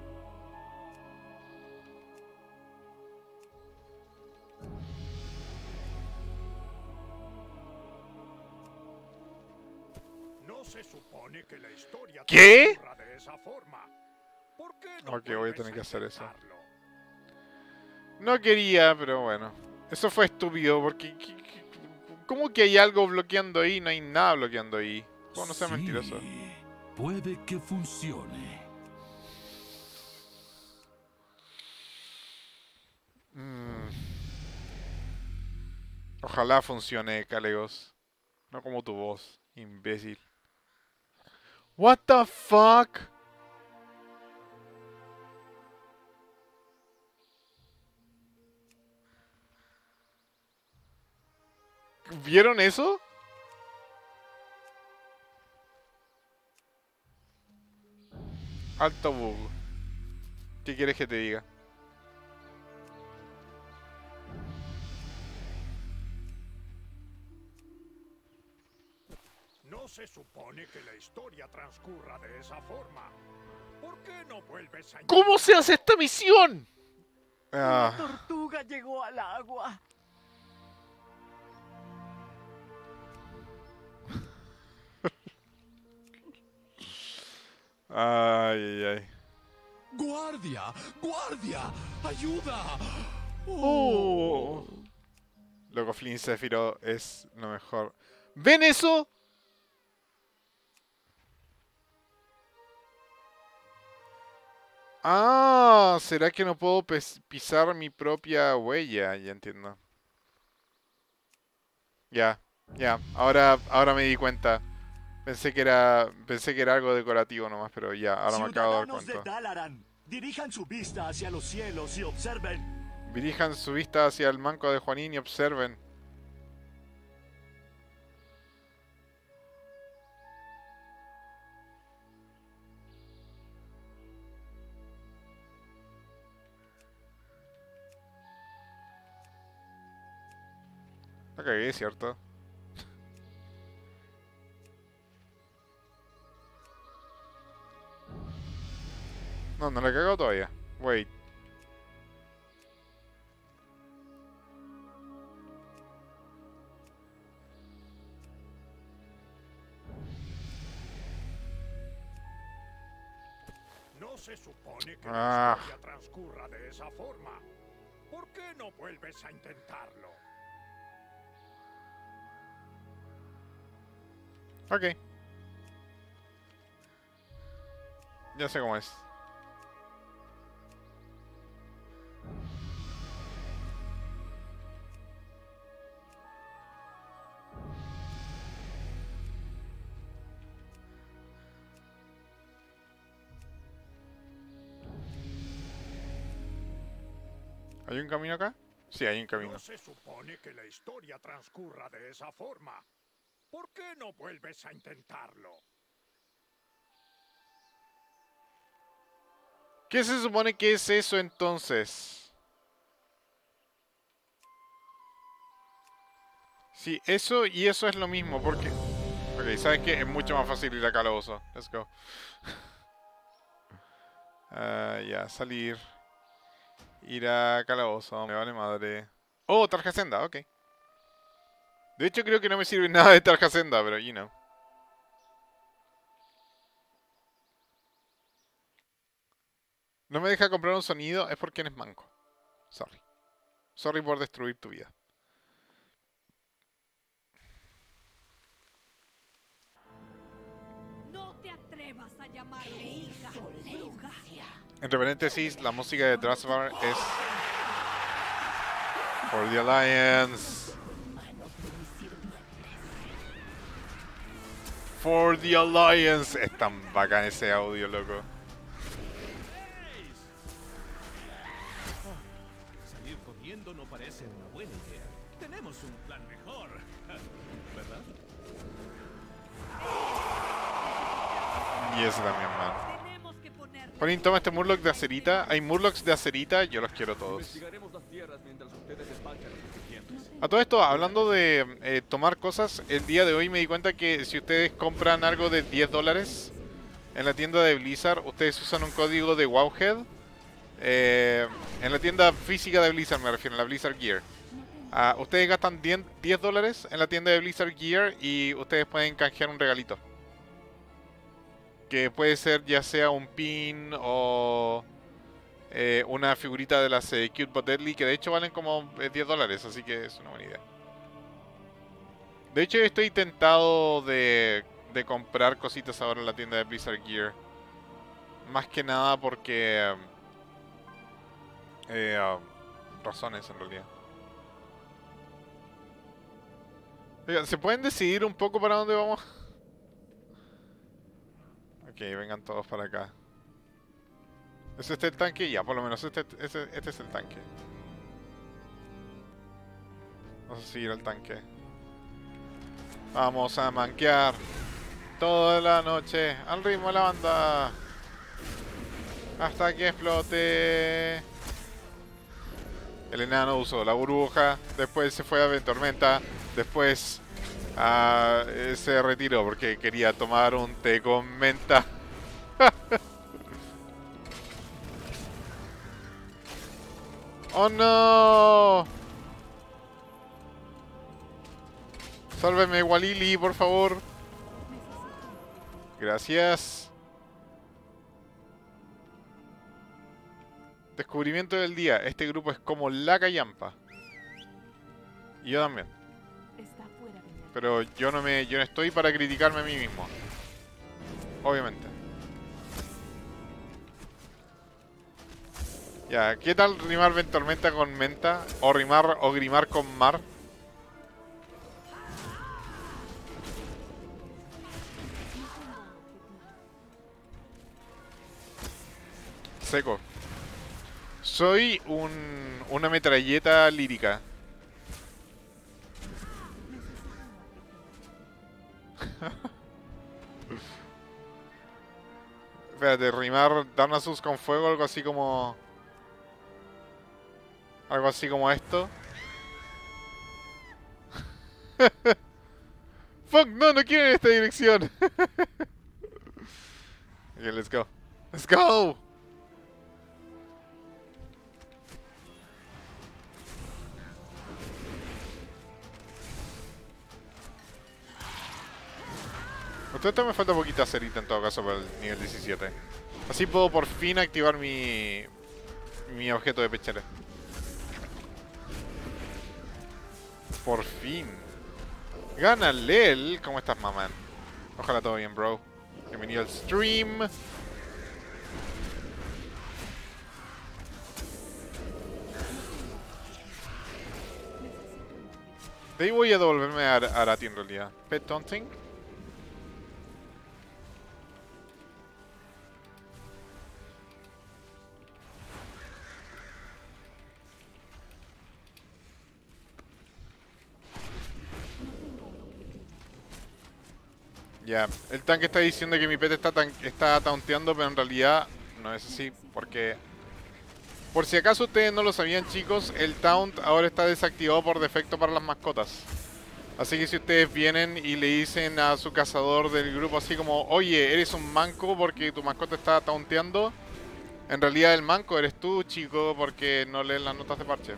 No se supone que la historia ¿Qué? transcurra de esa forma. ¿Por qué no Ok, voy a vuelves tener que hacer eso. intentarlo? No quería, pero bueno. Eso fue estúpido, porque... ¿Cómo que hay algo bloqueando ahí? No hay nada bloqueando ahí. Oh, no sea mentiroso. Puede que funcione. Mm. Ojalá funcione, Calegos. No como tu voz, imbécil. What the fuck? ¿Vieron eso? Alto bug. ¿Qué quieres que te diga? No se supone que la historia transcurra de esa forma. ¿Por qué no vuelves a ¿Cómo se hace esta misión? Una Ah, tortuga llegó al agua. ay, ay, ay. ¡Guardia! ¡Guardia! ¡Ayuda! Oh. Loco, Flynn Zephyro es lo mejor. ¿Ven eso? Ah, ¿será que no puedo pisar mi propia huella? Ya entiendo. Ya, ya. Ahora me di cuenta. Pensé que era algo decorativo nomás, pero ya, ahora me acabo de dar Ciudadanos de cuenta. Dalaran, dirijan su vista hacia los cielos y observen. Dirijan su vista hacia el manco de Juanín y observen. La cagué, ¿cierto? No, no la he cagado todavía. Wait. No se supone que Ah. la historia transcurra de esa forma. ¿Por qué no vuelves a intentarlo? Ok. Ya sé cómo es. ¿Hay un camino acá? Sí, hay un camino. No se supone que la historia transcurra de esa forma. ¿Por qué no vuelves a intentarlo? ¿Qué se supone que es eso entonces? Sí, eso y eso es lo mismo, porque... Ok, ¿sabes qué? Es mucho más fácil ir a calabozo. Let's go. Ya, salir. Ir a calabozo, me vale madre. Oh, Tarja Senda, ok. De hecho, creo que no me sirve nada de Tarja Senda, pero you know. No me deja comprar un sonido, es porque eres manco. Sorry. Sorry por destruir tu vida. atrevas a llamarme hija, bruja. Entre paréntesis, la música de Drasvar es For the Alliance. For the Alliance. Es tan bacán ese audio, loco. Salir corriendo no parece una buena idea. Tenemos un plan mejor, ¿verdad? Y ese también, man. Tenemos que ponerle Ponin, toma este Murloc de acerita. Hay Murlocs de acerita, yo los quiero todos. Investigaremos las tierras mientras ustedes despachan a sus clientes. A todo esto, hablando de tomar cosas, el día de hoy me di cuenta que si ustedes compran algo de $10 en la tienda de Blizzard, ustedes usan un código de Wowhead. En la tienda física de Blizzard me refiero, en la Blizzard Gear. Ustedes gastan $10 en la tienda de Blizzard Gear y ustedes pueden canjear un regalito. Que puede ser ya sea un pin o una figurita de las Cute But Deadly, que de hecho valen como $10, así que es una buena idea. De hecho estoy tentado de comprar cositas ahora en la tienda de Blizzard Gear. Más que nada porque... razones en realidad. Oigan, ¿se pueden decidir un poco para dónde vamos? Ok, vengan todos para acá. ¿Es este el tanque? Ya, por lo menos este es el tanque. Vamos a seguir al tanque. Vamos a manquear toda la noche al ritmo de la banda. Hasta que explote. El enano usó la burbuja. Después se fue a Ventormenta. Después se retiró porque quería tomar un té con menta. ¡Oh no! Sálveme, Walili, por favor. Gracias. Descubrimiento del día. Este grupo es como la callampa. Y yo también. está fuera de mi Pero yo no estoy para criticarme a mí mismo. Obviamente. Ya, ¿qué tal rimar Ventormenta con menta? O grimar con mar. Seco. Soy una metralleta lírica. Espérate, rimar Darnassus con fuego, algo así como... Algo así como esto. Fuck, no quiero en esta dirección. Ok, let's go. Let's go. Esto me falta poquita cerita en todo caso para el nivel 17. Así puedo por fin activar mi objeto de pechera. Por fin. Gana Lel. ¿Cómo estás, mamá? Ojalá todo bien, bro. Bienvenido al stream. De ahí voy a devolverme a Arati en realidad. Pet Taunting. Ya, el tanque está diciendo que mi pet está taunteando, pero en realidad no es así, porque... Por si acaso ustedes no lo sabían, chicos, el taunt ahora está desactivado por defecto para las mascotas. Así que si ustedes vienen y le dicen a su cazador del grupo así como, oye, eres un manco porque tu mascota está taunteando, en realidad el manco eres tú, chico, porque no lees las notas de parche.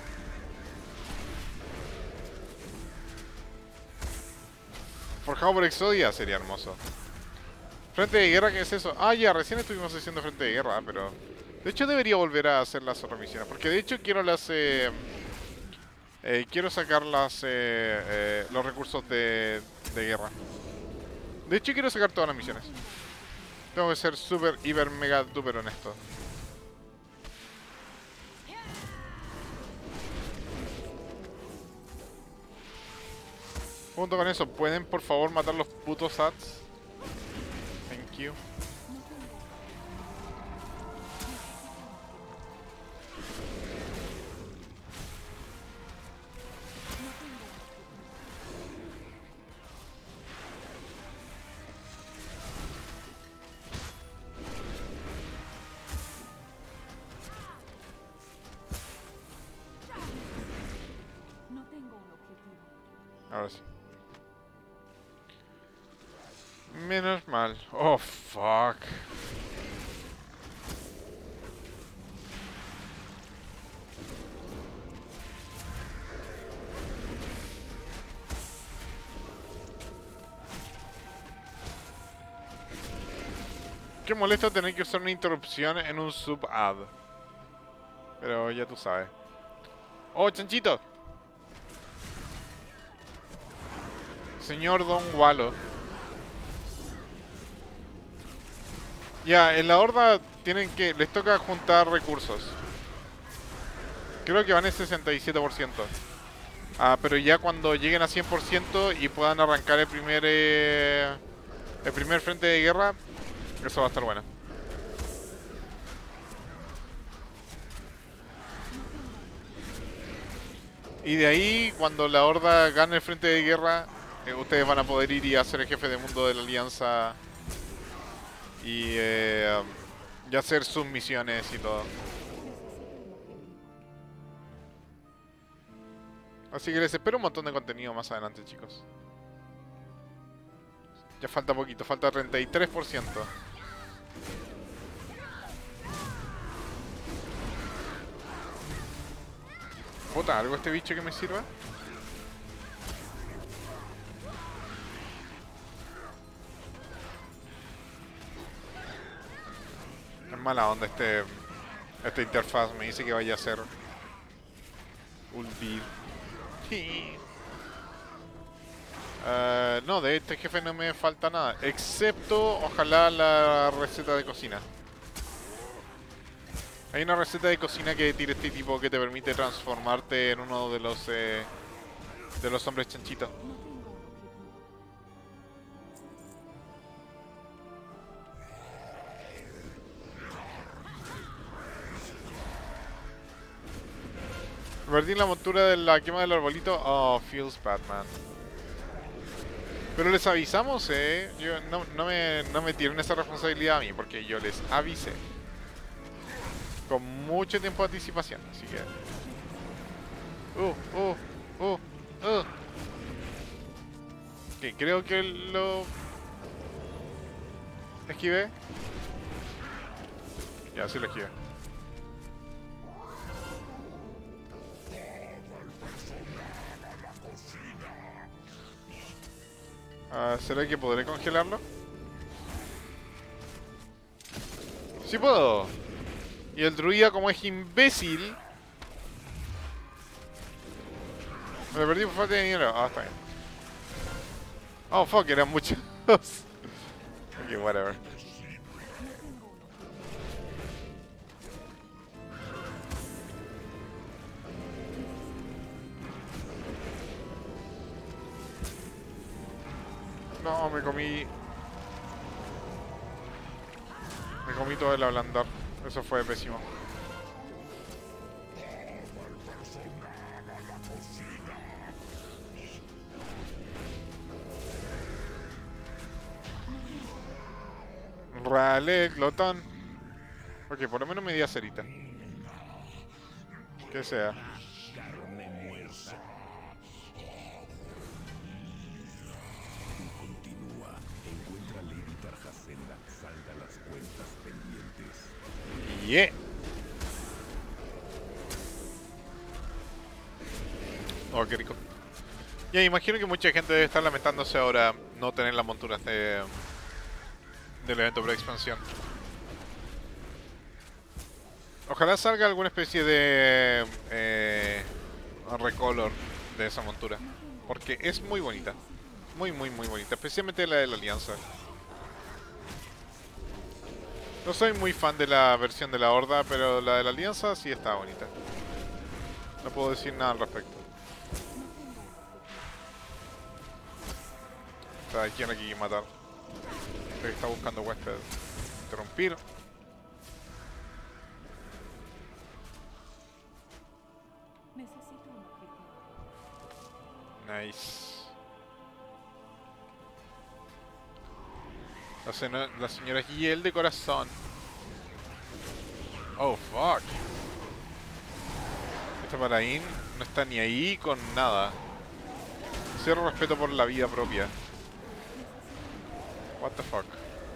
Forjado por Exodia sería hermoso. Frente de guerra, ¿qué es eso? Ah, ya, recién estuvimos haciendo frente de guerra, pero... De hecho debería volver a hacer las otras misiones, porque de hecho quiero las... quiero sacar los recursos de guerra. De hecho quiero sacar todas las misiones. Tengo que ser super, hiper, mega, duper honesto. Junto con eso, ¿pueden por favor matar los putos ads? Thank you. No tengo un objetivo. Ahora sí. Menos mal. Oh, fuck. Qué molesto tener que usar una interrupción en un sub-ad. Pero ya tú sabes. ¡Oh, chanchito! Señor Don Wallo. Ya, en la horda les toca juntar recursos. Creo que van en 67%. Ah, pero ya cuando lleguen a 100% y puedan arrancar el primer frente de guerra, eso va a estar bueno. Y de ahí, cuando la horda gane el frente de guerra, ustedes van a poder ir y hacer el jefe de mundo de la alianza y hacer sus misiones y todo. Así que les espero un montón de contenido más adelante, chicos. Ya falta poquito, falta 33%. Puta, ¿algo este bicho que me sirva? Es mala onda esta interfaz, me dice que vaya a ser Ulvid. No, de este jefe no me falta nada, excepto ojalá la receta de cocina. Hay una receta de cocina que tira este tipo que te permite transformarte en uno de los hombres chanchitos. Perdí la montura de la quema del arbolito. Oh, feels bad, man. Pero les avisamos, yo, no me tienen esa responsabilidad a mí, porque yo les avisé. Con mucho tiempo de anticipación, así que... Ok, creo que lo... ¿Esquivé? Ya, sí lo esquivé. ¿Será que podré congelarlo? ¡Sí puedo! Y el druida, como es imbécil... Me lo perdí por falta de dinero. Ah, está bien. Oh, fuck, eran muchos. Ok, whatever. No, me comí todo el ablandar. Eso fue pésimo. Rale, glotón. Ok, por lo menos me di acerita. Que sea. Yeah. Oh, qué rico. Ya, imagino que mucha gente debe estar lamentándose ahora no tener las monturas del evento pre-expansión. Ojalá salga alguna especie de recolor de esa montura, porque es muy bonita. Muy, muy, muy bonita, especialmente la de la alianza. No soy muy fan de la versión de la Horda, pero la de la Alianza sí está bonita. No puedo decir nada al respecto. O sea, ¿quién aquí matar? Este que está buscando huésped. Interrumpir. Necesito un objetivo. Nice. La señora Giel de corazón. Oh, fuck. Este paladín no está ni ahí con nada. Cero respeto por la vida propia. What the fuck.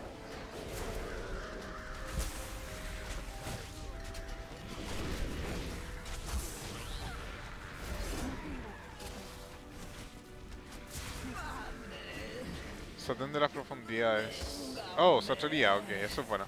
Satén de las profundidades. Oh, sastrería, ok, eso es bueno.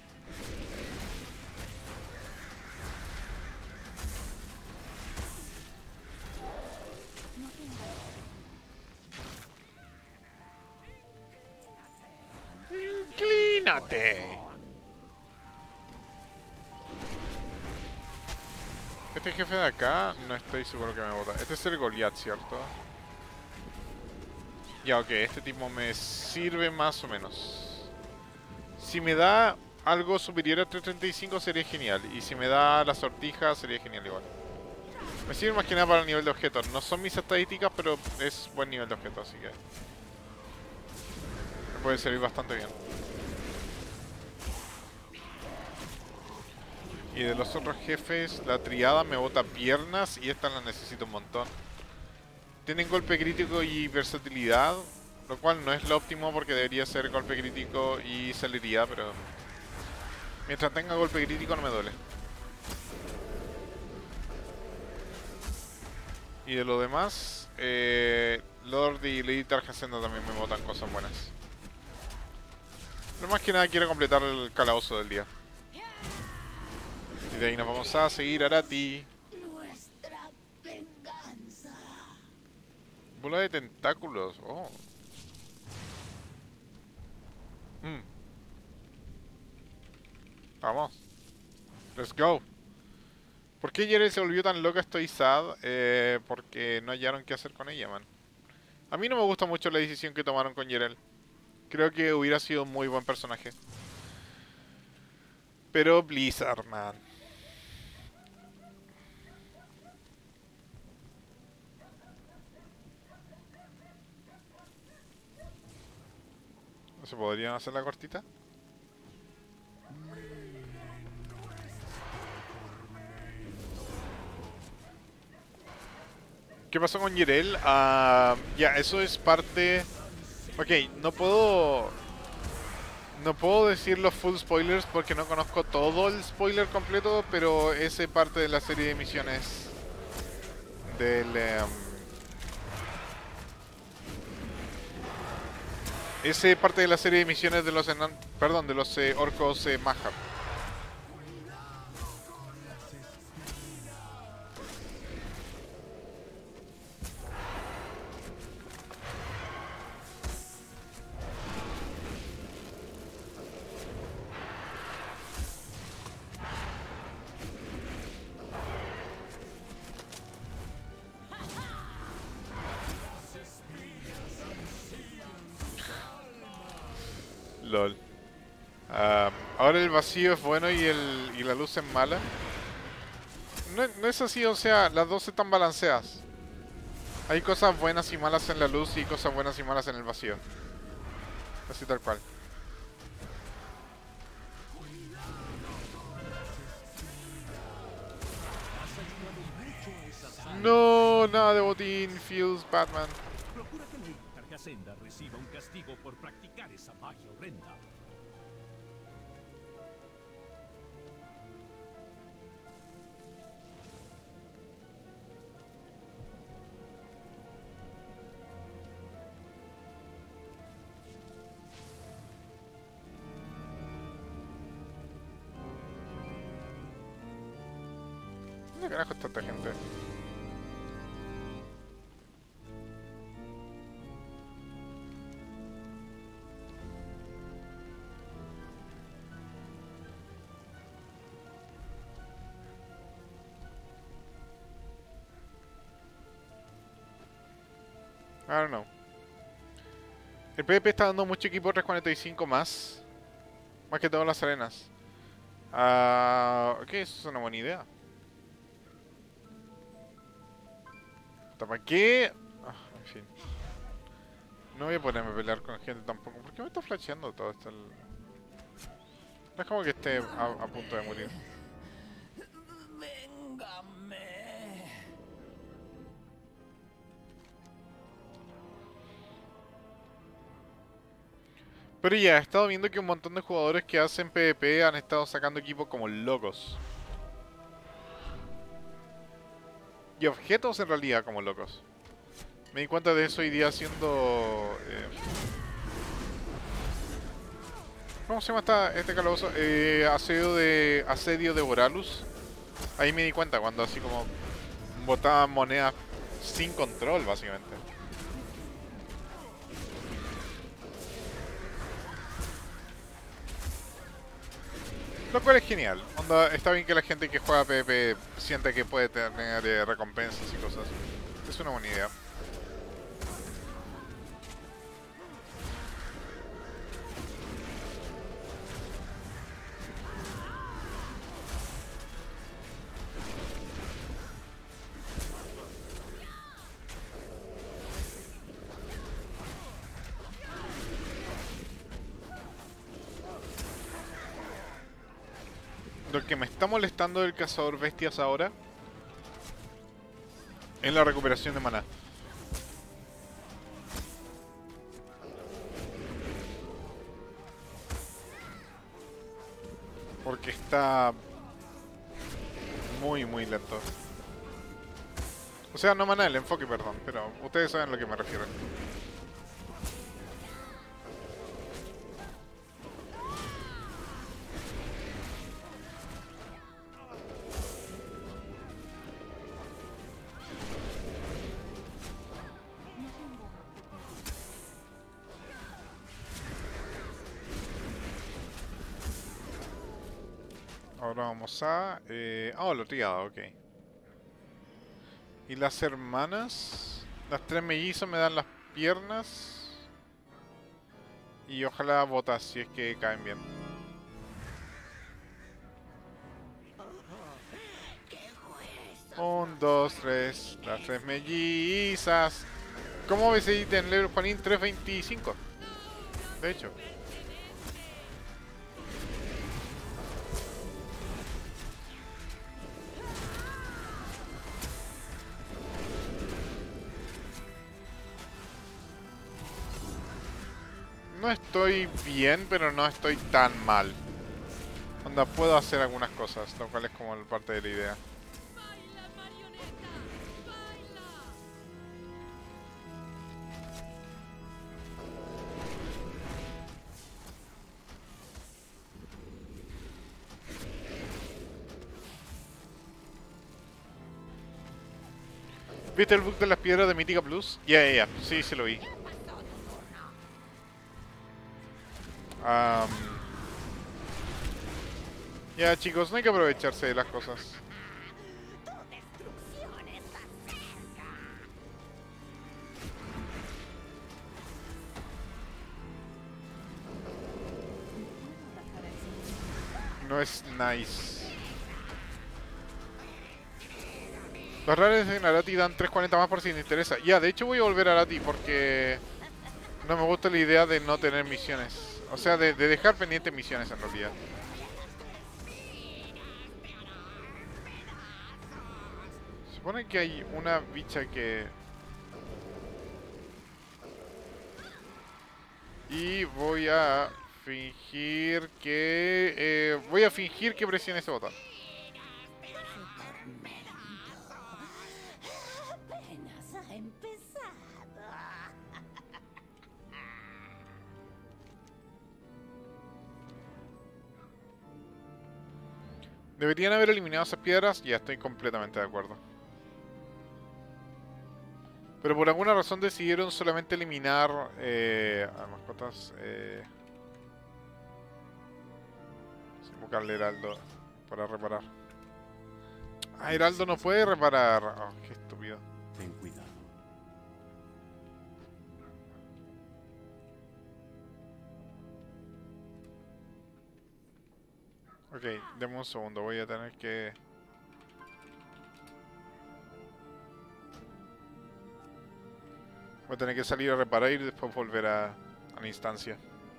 Inclínate. Este jefe de acá, no estoy seguro que me vota. Este es el Goliath, ¿cierto? Ya, ok, este tipo me sirve más o menos. Si me da algo superior a 335 sería genial. Y si me da la sortija sería genial igual. Me sirve más que nada para el nivel de objetos. No son mis estadísticas, pero es buen nivel de objetos, así que me puede servir bastante bien. Y de los otros jefes, la triada me bota piernas y esta la necesito un montón. Tienen golpe crítico y versatilidad, lo cual no es lo óptimo porque debería ser golpe crítico y celeridad, pero mientras tenga golpe crítico no me duele. Y de lo demás, Lord y Lady Tarjacenda también me botan cosas buenas. Pero más que nada quiero completar el calabozo del día. Y de ahí nos vamos a seguir a Arati. Bola de tentáculos, oh. Vamos. Let's go. ¿Por qué Jerel se volvió tan loca? Estoy sad. Porque no hallaron qué hacer con ella, man. A mí no me gusta mucho la decisión que tomaron con Jerel. Creo que hubiera sido un muy buen personaje. Pero Blizzard, man. ¿No se podrían hacer la cortita? ¿Qué pasó con Jirel? Ya, eso es parte... Ok, no puedo decir los full spoilers porque no conozco todo el spoiler completo, pero ese parte de la serie de misiones del... ese parte de la serie de misiones de los de los orcos Mahab. LOL. Ahora el vacío es bueno y la luz es mala. No es así, o sea, las dos están balanceadas. Hay cosas buenas y malas en la luz y cosas buenas y malas en el vacío. Así tal cual. No, nada de botín, feels Batman. Procura que Lady Tarjacenda reciba un castigo por practicar esa magia horrenda. ¿Dónde carajo está esta gente? I don't know. El PvP está dando mucho equipo 345 más. Más que todas las arenas. Ok, eso es una buena idea. ¿Para qué? En fin. No voy a ponerme a pelear con gente tampoco. ¿Por qué me está flasheando todo esto? No es como que esté a punto de morir. Pero ya, he estado viendo que un montón de jugadores que hacen PvP han estado sacando equipos como locos. Y objetos en realidad como locos. Me di cuenta de eso hoy día haciendo... ¿cómo se llama este calabozo? Asedio de Boralus. Ahí me di cuenta cuando así como botaban monedas sin control, básicamente. Lo cual es genial. Onda, está bien que la gente que juega PvP siente que puede tener recompensas y cosas. Es una buena idea. Lo que me está molestando del cazador bestias ahora es la recuperación de maná. Porque está muy lento. O sea, no maná, el enfoque, perdón, pero ustedes saben a lo que me refiero. Ahora vamos a... oh, lo triado, ok. Y las hermanas... Las tres mellizos me dan las piernas. Y ojalá botas si es que caen bien. Un, dos, tres. Las tres mellizas. ¿Cómo ves ahí en level Juanín 325? De hecho. No estoy bien, pero no estoy tan mal. Onda, puedo hacer algunas cosas, lo cual es como parte de la idea. ¿Viste el bug de las piedras de Mítica Plus? Ya, sí, se lo vi. Ya, chicos, no hay que aprovecharse de las cosas. No es nice. Los rares en Arati dan 340 más por si te interesa. Ya, de hecho voy a volver a Arati porque no me gusta la idea de no tener misiones. O sea, de dejar pendientes misiones en realidad. Se supone que hay una bicha que... Y voy a fingir que... voy a fingir que presione ese botón. Deberían haber eliminado esas piedras, ya estoy completamente de acuerdo. Pero por alguna razón decidieron solamente eliminar a mascotas. Sin buscarle Heraldo para reparar. Ah, Heraldo no puede reparar. Oh, qué estúpido. Ten cuidado. Ok, deme un segundo, voy a tener que... Voy a tener que salir a reparar y después volver a la instancia.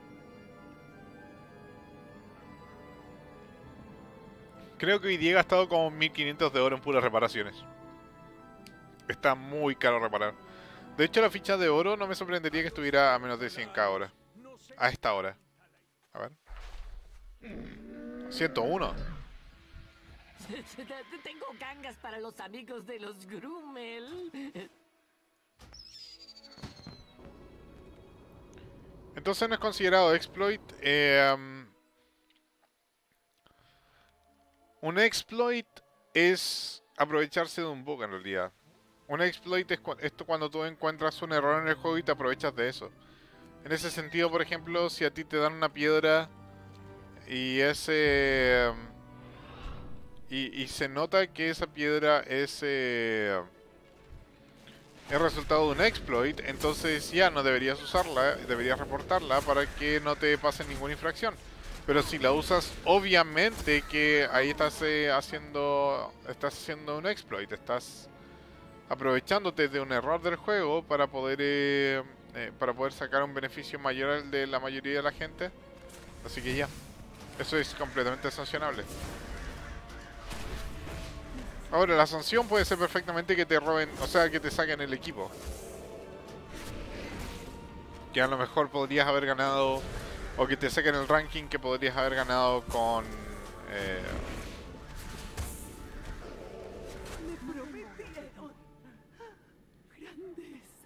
Creo que hoy día he gastado como 1500 de oro en puras reparaciones. Está muy caro reparar. De hecho, la ficha de oro no me sorprendería que estuviera a menos de 100k ahora. A esta hora. A ver. 101. Tengo gangas para los amigos de los Grummel. Entonces no es considerado exploit. Un exploit es aprovecharse de un bug en realidad. Un exploit es esto cuando tú encuentras un error en el juego y te aprovechas de eso. En ese sentido, por ejemplo, si a ti te dan una piedra y ese... y se nota que esa piedra es resultado de un exploit, entonces ya no deberías usarla, deberías reportarla para que no te pase ninguna infracción. Pero si la usas, obviamente que ahí estás haciendo un exploit, estás aprovechándote de un error del juego para poder sacar un beneficio mayor al de la mayoría de la gente. Así que ya, eso es completamente sancionable. Ahora, la sanción puede ser perfectamente que te roben, o sea, que te saquen el equipo. Que a lo mejor podrías haber ganado, o que te saquen el ranking que podrías haber ganado con... Me prometieron. Grandeza.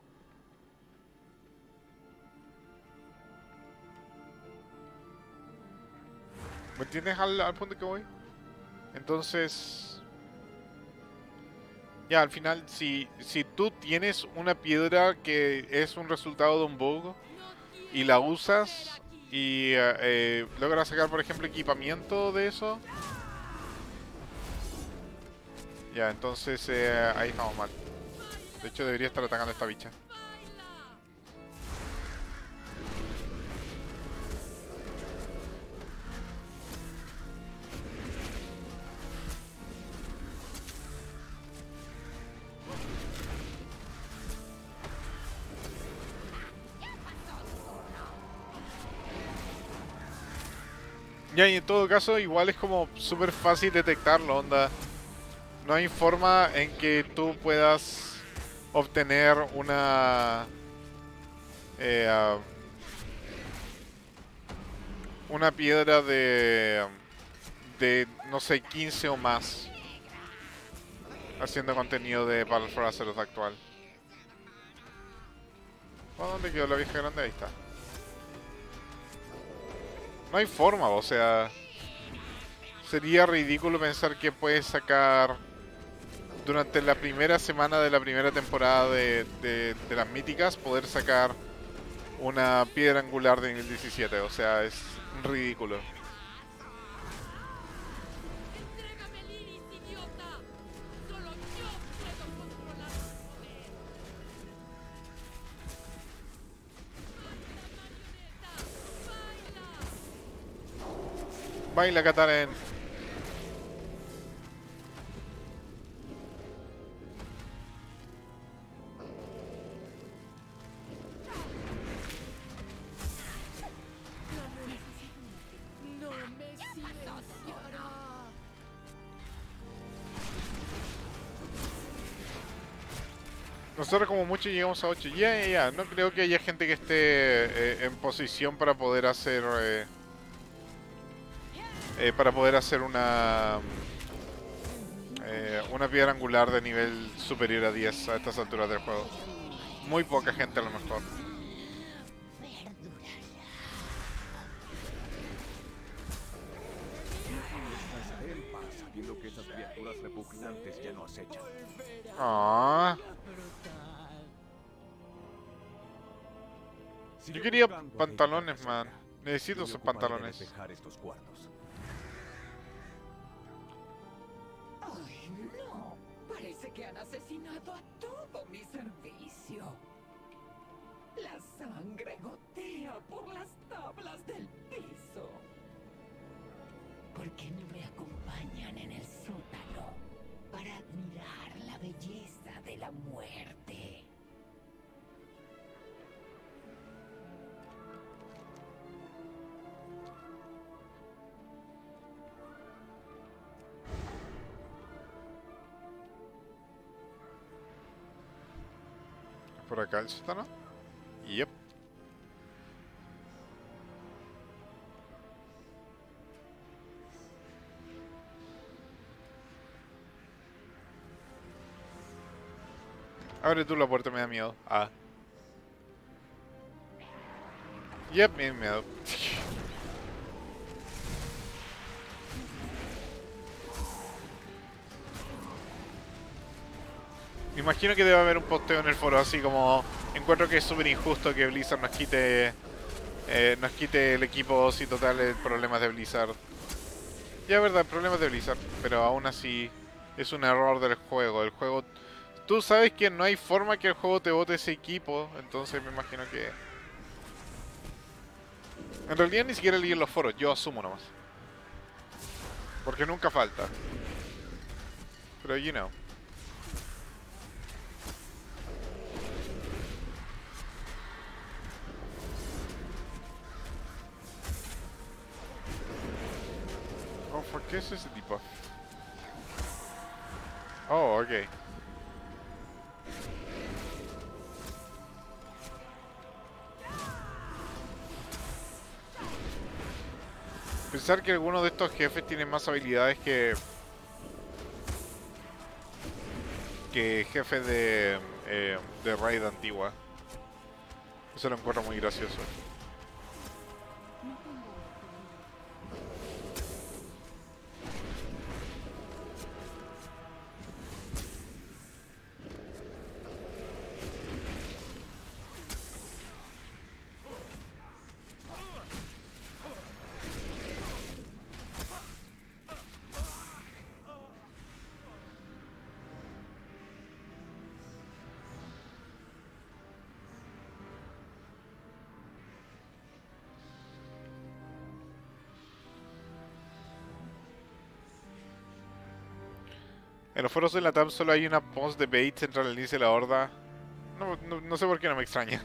¿Me entiendes al punto que voy? Entonces... Ya, al final, si tú tienes una piedra que es un resultado de un bug y la usas y logras sacar, por ejemplo, equipamiento de eso, ya, entonces ahí estamos mal. De hecho, debería estar atacando a esta bicha. Ya, y en todo caso, igual es como súper fácil detectarlo, onda. No hay forma en que tú puedas obtener una piedra de no sé, 15 o más haciendo contenido de Battle for Azeroth actual. ¿A dónde quedó la vieja grande? Ahí está. No hay forma, o sea... Sería ridículo pensar que puedes sacar... Durante la primera semana de la primera temporada de las míticas, poder sacar una piedra angular de nivel 17. O sea, es ridículo. ¡Entrégame el iris, idiota! ¡Solo yo puedo controlar tu poder! Baila, Kataren. Nosotros como mucho llegamos a 8. Ya. No creo que haya gente que esté en posición para poder hacer... una piedra angular de nivel superior a 10 a estas alturas del juego. Muy poca gente a lo mejor. Descansaré en paz sabiendo que esas criaturas repugnantes ya no acechan. Ah. Sigue Yo quería buscando pantalones, a man. Necesito Me esos ocuparé de pantalones. despejar estos cuartos. Ay, no. Parece que han asesinado a todo mi servicio. La sangre gotea por las tablas del piso. qué no me acompañan en el sótano para admirar la belleza de la muerte? ¿Por acá el sótano? Yep. Abre tú la puerta, me da miedo. Ah. Yep, me da miedo. Me imagino que debe haber un posteo en el foro así como... Encuentro que es súper injusto que Blizzard nos quite el equipo si total el problema es de Blizzard. Ya es verdad, el problema es de Blizzard, pero aún así es un error del juego. El juego... Tú sabes que no hay forma que el juego te bote ese equipo, entonces me imagino que... En realidad ni siquiera leí en los foros, yo asumo nomás. Porque nunca falta. Pero you know. Oh, ¿por qué es ese tipo? Oh, ok. Pensar que alguno de estos jefes tiene más habilidades que jefes de raid antigua. Eso lo encuentro muy gracioso. En los foros de la TAM solo hay una post de bait central al inicio de la horda. No sé por qué no me extraña.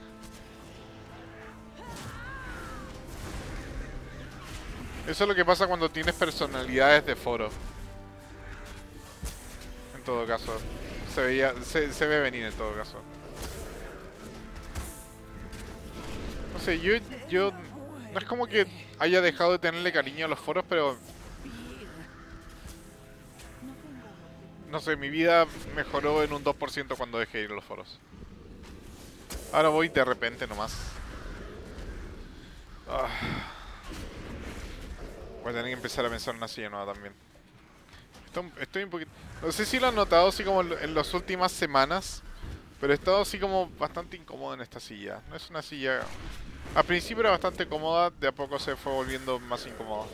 Eso es lo que pasa cuando tienes personalidades de foro. En todo caso. Se ve venir en todo caso. No sé, yo no es como que haya dejado de tenerle cariño a los foros, pero... No sé, mi vida mejoró en un 2% cuando dejé de ir a los foros. Ahora voy de repente nomás. Voy a tener que empezar a pensar en una silla nueva también. Estoy un poquito... No sé si lo han notado así como en las últimas semanas, pero he estado así como bastante incómodo en esta silla. No es una silla... Al principio era bastante cómoda, de a poco se fue volviendo más incómoda.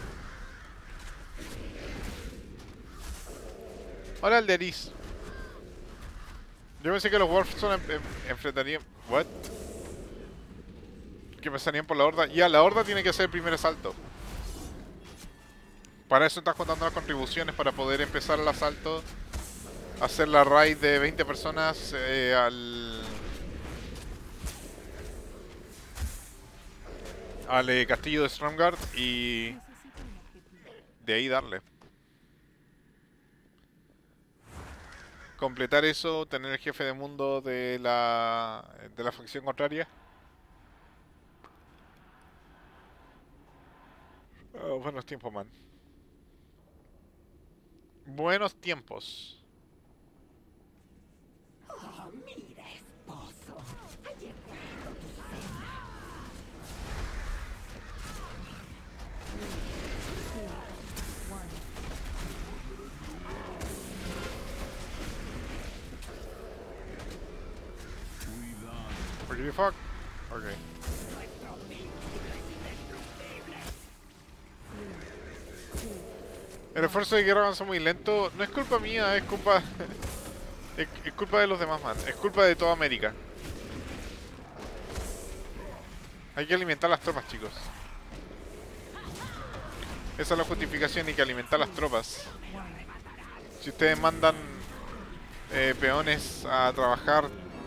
Hola, Alderis. Yo pensé que los Wolfson enfrentarían... ¿What? Que pasarían por la horda. Ya, la horda tiene que hacer el primer asalto. Para eso estás contando las contribuciones para poder empezar el asalto. Hacer la raid de 20 personas al castillo de Stromgard y de ahí darle. Completar eso, tener el jefe de mundo de la facción contraria. Oh, buenos tiempos, man. Buenos tiempos. Oh, mira, esposo. Ha llegado tu cena. ¿Por qué fuck? Ok. El esfuerzo de guerra avanza muy lento. No es culpa mía, es culpa... es culpa de los demás, man. Es culpa de toda América. Hay que alimentar las tropas, chicos. Esa es la justificación y que alimentar las tropas. Si ustedes mandan peones a trabajar.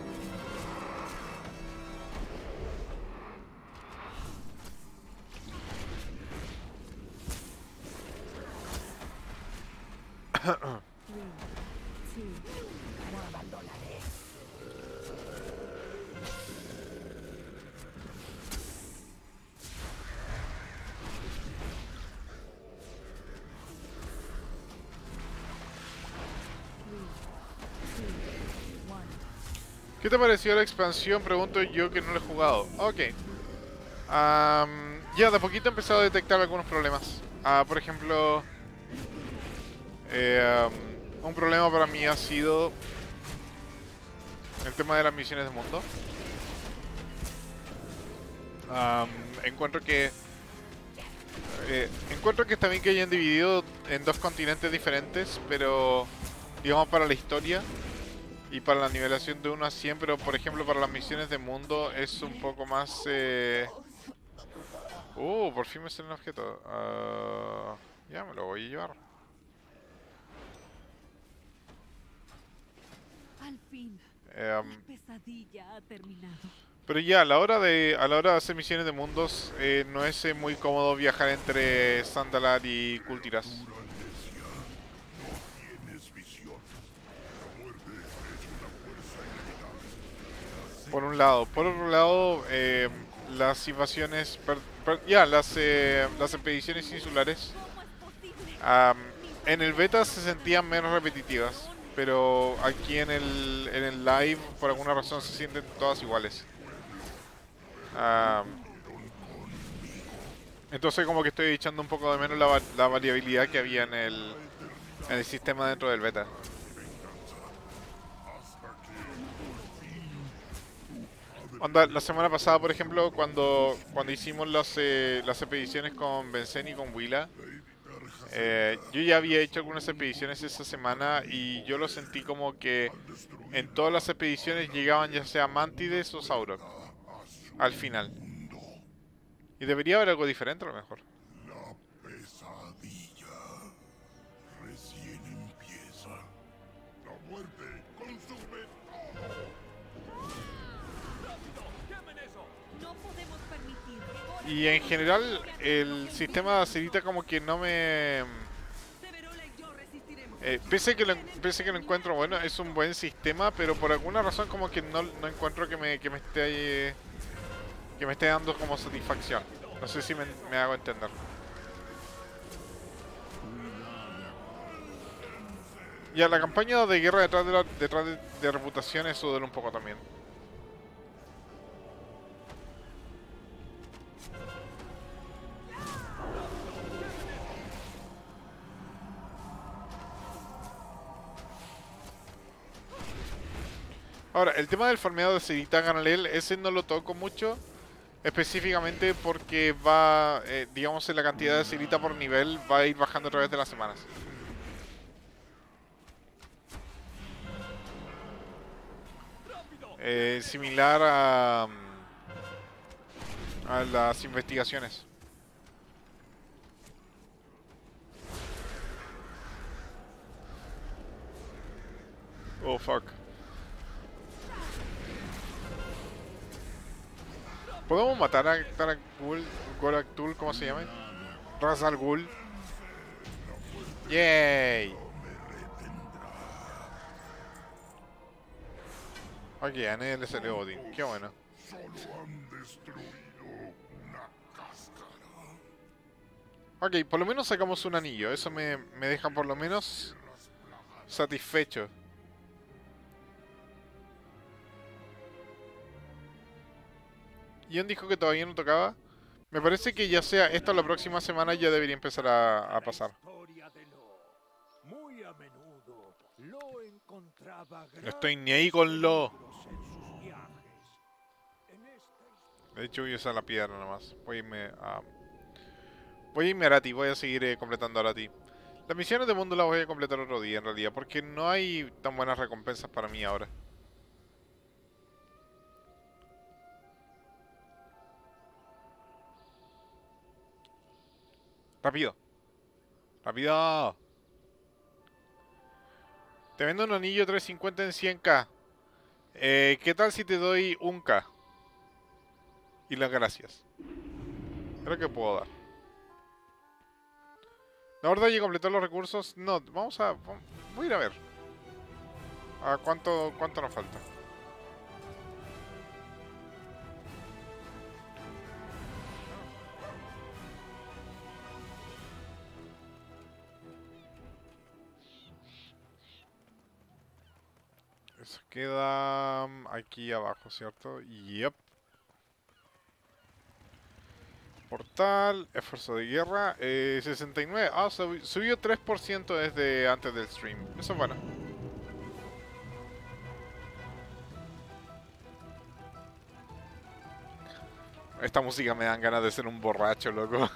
¿Qué te pareció la expansión? Pregunto yo que no lo he jugado. Ok. Ya de a poquito he empezado a detectar algunos problemas. Por ejemplo, un problema para mí ha sido el tema de las misiones de mundo. Encuentro que está bien que hayan dividido en dos continentes diferentes, pero digamos para la historia y para la nivelación de 1 a 100, pero por ejemplo para las misiones de mundo es un poco más... por fin me sale un objeto. Ya me lo voy a llevar. Al fin, La pesadilla ha terminado. Pero ya a la hora de hacer misiones de mundos no es muy cómodo viajar entre Zandalar y Kultiras. Por un lado. Por otro lado, las invasiones, las expediciones insulares en el beta se sentían menos repetitivas, pero aquí en el live por alguna razón se sienten todas iguales. Entonces como que estoy echando un poco de menos la variabilidad que había en el sistema dentro del beta. Onda, la semana pasada, por ejemplo, cuando hicimos las expediciones con Benzen y con Willa, yo ya había hecho algunas expediciones esa semana y yo lo sentí como que en todas las expediciones llegaban ya sea Mantides o Saurok al final. Y debería haber algo diferente a lo mejor. La pesadilla recién empieza. La muerte consume todo. No podemos permitir que Y en general el sistema de acerita como que no me... Severola y yo resistiremos. pese a que lo encuentro bueno, es un buen sistema, pero por alguna razón como que no encuentro que me esté dando como satisfacción. No sé si me hago entender. Ya, la campaña de guerra detrás de reputación, eso duele un poco también. Ahora, el tema del farmeado de Sedita Ganalel, ese no lo toco mucho. Específicamente porque va, digamos, en la cantidad de Sedita por nivel va a ir bajando a través de las semanas. Similar a las investigaciones. Oh, fuck. ¿Podemos matar a Tarak Ghul, Gorak Tul, ¿cómo se llama? Ra's al Ghul. Yay. Ok, a nadie le salió Odin. Qué bueno. Solo han destruido una cáscara. Ok, por lo menos sacamos un anillo. Eso me deja por lo menos satisfecho. Ian dijo que todavía no tocaba. Me parece que ya sea esta o la próxima semana ya debería empezar a pasar. Historia de Lo. Muy a menudo Lo encontraba No estoy ni ahí con Lo. grandes en sus viajes. En esta De hecho voy a usar la piedra nomás. Voy a irme a Arati. Voy a seguir completando Arati. Las misiones de mundo las voy a completar otro día en realidad. Porque no hay tan buenas recompensas para mí ahora. Rápido. ¡Rápido! Te vendo un anillo 350 en 100k. ¿Qué tal si te doy 1k? Y las gracias. Creo que puedo dar. ¿La verdad ya completó los recursos? No, voy a ir a ver. ¿A cuánto nos falta? Eso queda aquí abajo, ¿cierto? Yep. Portal, esfuerzo de guerra, 69. Ah, subió 3% desde antes del stream. Eso es bueno. Esta música me dan ganas de ser un borracho, loco.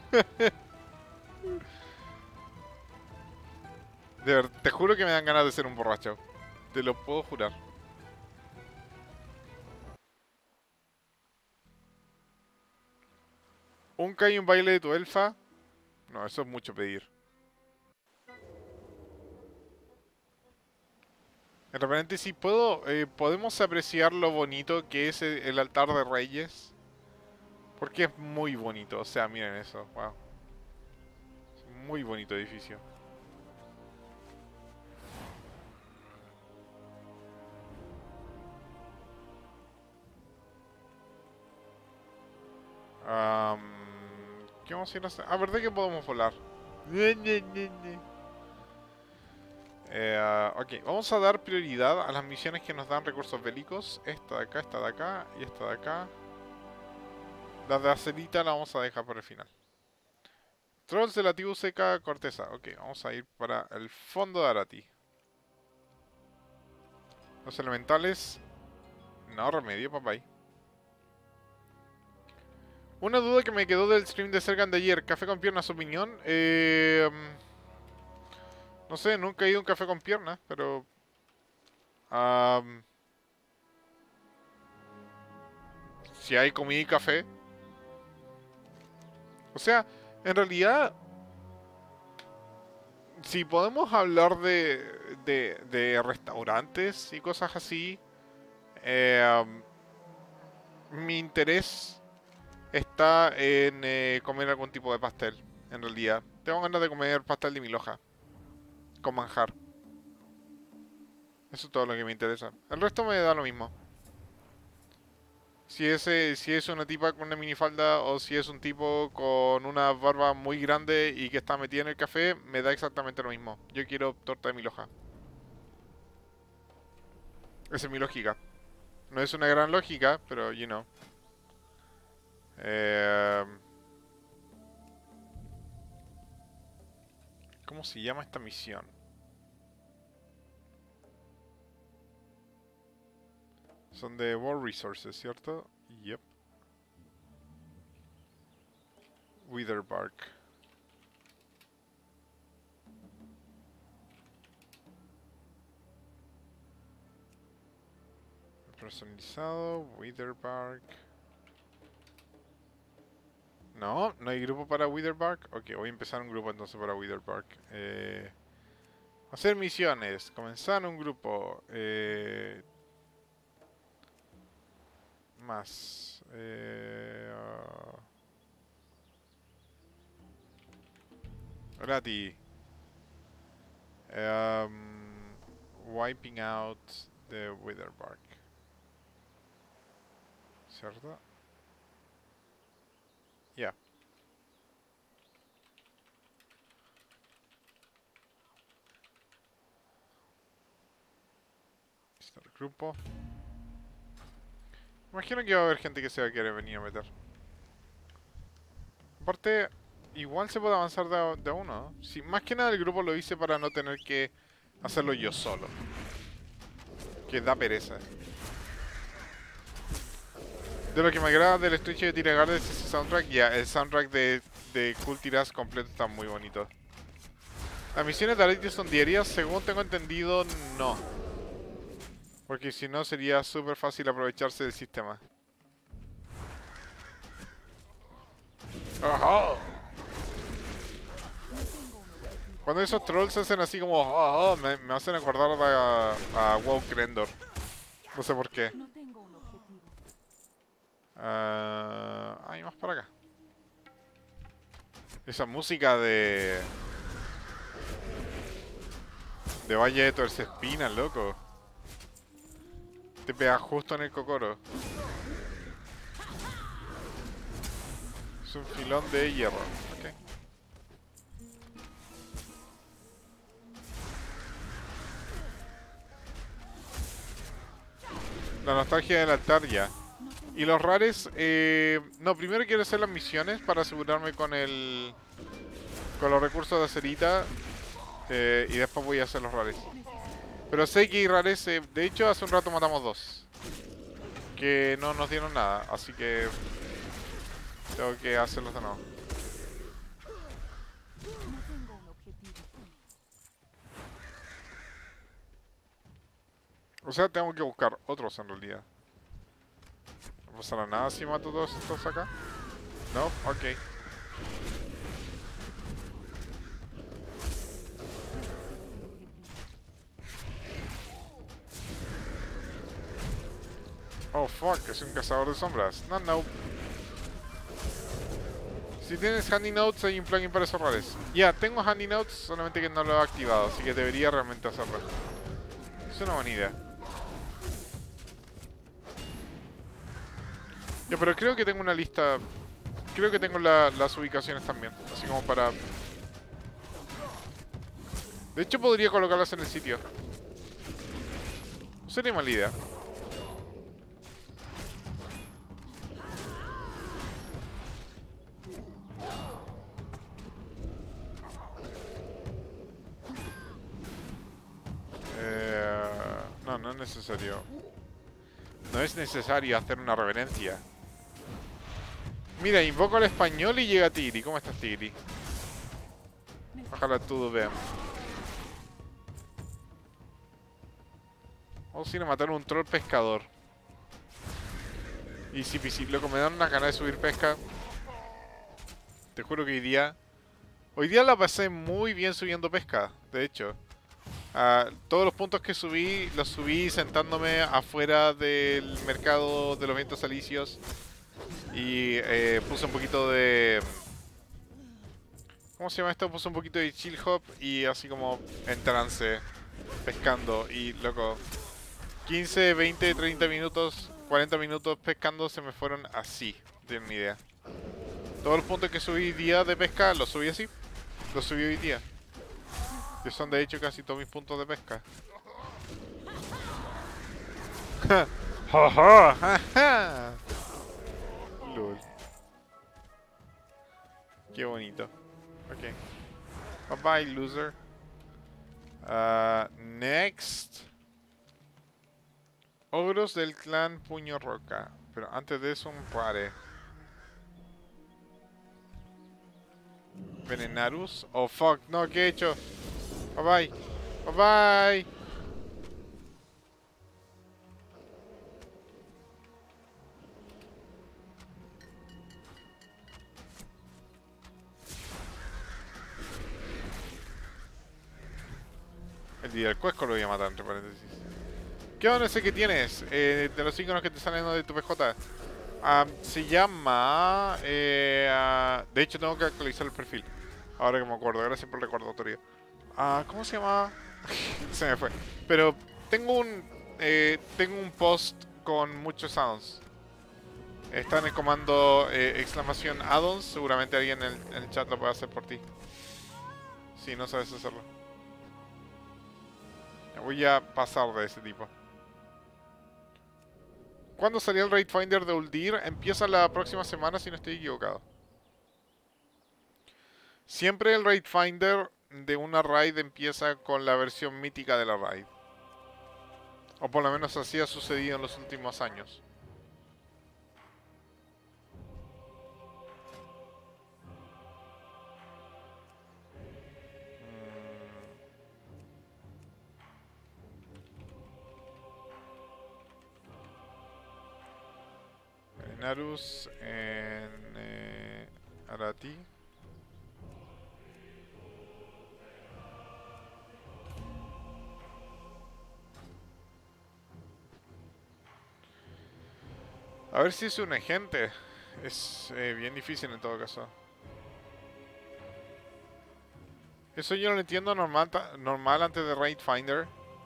De verdad, te juro que me dan ganas de ser un borracho. Te lo puedo jurar. ¿Un K y un baile de tu elfa? No, eso es mucho pedir. De repente si puedo, podemos apreciar lo bonito que es el altar de reyes. Porque es muy bonito, o sea, miren eso, wow. Es un muy bonito edificio. ¿Qué vamos a ir a hacer? ¿Verdad que podemos volar? Ok, vamos a dar prioridad a las misiones que nos dan recursos bélicos. Esta de acá y esta de acá. La de Acelita la vamos a dejar para el final. Trolls de la tribu seca corteza. Ok, vamos a ir para el fondo de Arati. Los elementales. No remedio, papay. Una duda que me quedó del stream de Sergan de ayer. ¿Café con piernas, opinión? No sé, nunca he ido a un café con piernas, pero... si hay comida y café. O sea, en realidad... Si podemos hablar de restaurantes y cosas así... mi interés... está en comer algún tipo de pastel, en realidad. Tengo ganas de comer pastel de milhoja. Con manjar. Eso es todo lo que me interesa. El resto me da lo mismo. Si es una tipa con una minifalda o si es un tipo con una barba muy grande y que está metida en el café, me da exactamente lo mismo. Yo quiero torta de milhoja. Esa es mi lógica. No es una gran lógica, pero you know. ¿Cómo se llama esta misión? Son de World Resources, ¿cierto? Yep. Witherbark. Personalizado, Witherbark. No, no hay grupo para Witherbark. Ok, voy a empezar un grupo entonces para Witherbark. Hacer misiones. Comenzar un grupo. Más. Gratis. Wiping out the Witherbark. ¿Cierto? Ya. Está el grupo. Imagino que va a haber gente que se va a querer venir a meter. Aparte, igual se puede avanzar de a uno, ¿no? Sí, más que nada el grupo lo hice para no tener que hacerlo yo solo. Que da pereza. De lo que me agrada del estrecho de Tiragarde es ese soundtrack. Ya, el soundtrack de Kultiras completo está muy bonito. Las misiones de Arati son diarias, según tengo entendido, no. Porque si no sería súper fácil aprovecharse del sistema. ¡Ajá! Cuando esos trolls se hacen así como... me hacen acordar a WoW Grendor. No sé por qué. No tengo un objetivo. Hay más para acá. Esa música de Valle de Tuercespinas, loco. Te pega justo en el cocoro. Es un filón de hierro. Ok. La nostalgia del altar ya. Y los rares, no, primero quiero hacer las misiones para asegurarme con los recursos de acerita. Y después voy a hacer los rares. Pero sé que hay rares, de hecho hace un rato matamos 2. Que no nos dieron nada, así que tengo que hacerlos de nuevo. No tengo un objetivo. O sea, tengo que buscar otros en realidad. No pasará nada si mato todos estos acá. No, ok. Oh fuck, es un cazador de sombras. No, no. Si tienes Handy Notes hay un plugin para esos rares. Ya, tengo Handy Notes, solamente que no lo he activado, así que debería realmente hacerlo. Es una buena idea. Ya, pero creo que tengo una lista. Creo que tengo las ubicaciones también. Así como para... De hecho podría colocarlas en el sitio. No sería mala idea. No es necesario. No es necesario hacer una reverencia. Mira, invoco al español y llega Tigri. ¿Cómo estás, Tigri? Ojalá todo vean. Vamos a ir a matar a un troll pescador. Y si loco, me dan una gana de subir pesca. Te juro que hoy día la pasé muy bien subiendo pesca, de hecho. Todos los puntos que subí, los subí sentándome afuera del mercado de los vientos alicios. Y puse un poquito de... ¿Cómo se llama esto? Puse un poquito de chill hop y así como en trance, pescando. Y loco, 15, 20, 30 minutos, 40 minutos pescando se me fueron así. No tienen ni idea. Todos los puntos que subí día de pesca los subí así. Los subí hoy día. Que son de hecho casi todos mis puntos de pesca. ¡Ja! Lol. Qué bonito. Ok. Bye bye, loser. Next. Ogros del clan Puño Roca. Pero antes de eso un rare. Venenarus. Oh fuck, no, ¿qué he hecho? Bye bye. Bye bye. El día del cuesco lo voy a matar, entre paréntesis. ¿Qué onda ese que tienes? De los iconos que te salen de tu PJ. Se llama... de hecho tengo que actualizar el perfil. Ahora que me acuerdo, gracias por el recordatorio. ¿Cómo se llama? Se me fue. Pero tengo un post con muchos addons. Está en el comando exclamación addons. Seguramente alguien en el chat lo puede hacer por ti. Si no sabes hacerlo. Voy a pasar de ese tipo. ¿Cuándo salió el Raid Finder de Uldir? Empieza la próxima semana si no estoy equivocado. Siempre el Raid Finder de una raid empieza con la versión mítica de la raid. O por lo menos así ha sucedido en los últimos años. Narus en Arati. A ver si es un agente. Es bien difícil en todo caso. Eso yo no lo entiendo normal antes de Raid Finder.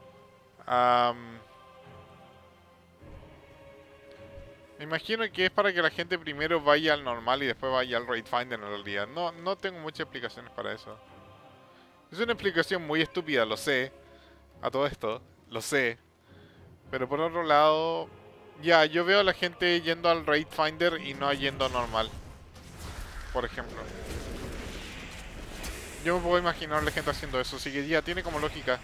Me imagino que es para que la gente primero vaya al normal y después vaya al Raid Finder en realidad. No tengo muchas explicaciones para eso. Es una explicación muy estúpida, lo sé. A todo esto, lo sé. Pero por otro lado, ya, yo veo a la gente yendo al Raid Finder y no yendo normal. Por ejemplo. Yo me puedo imaginar a la gente haciendo eso, así que ya, tiene como lógica.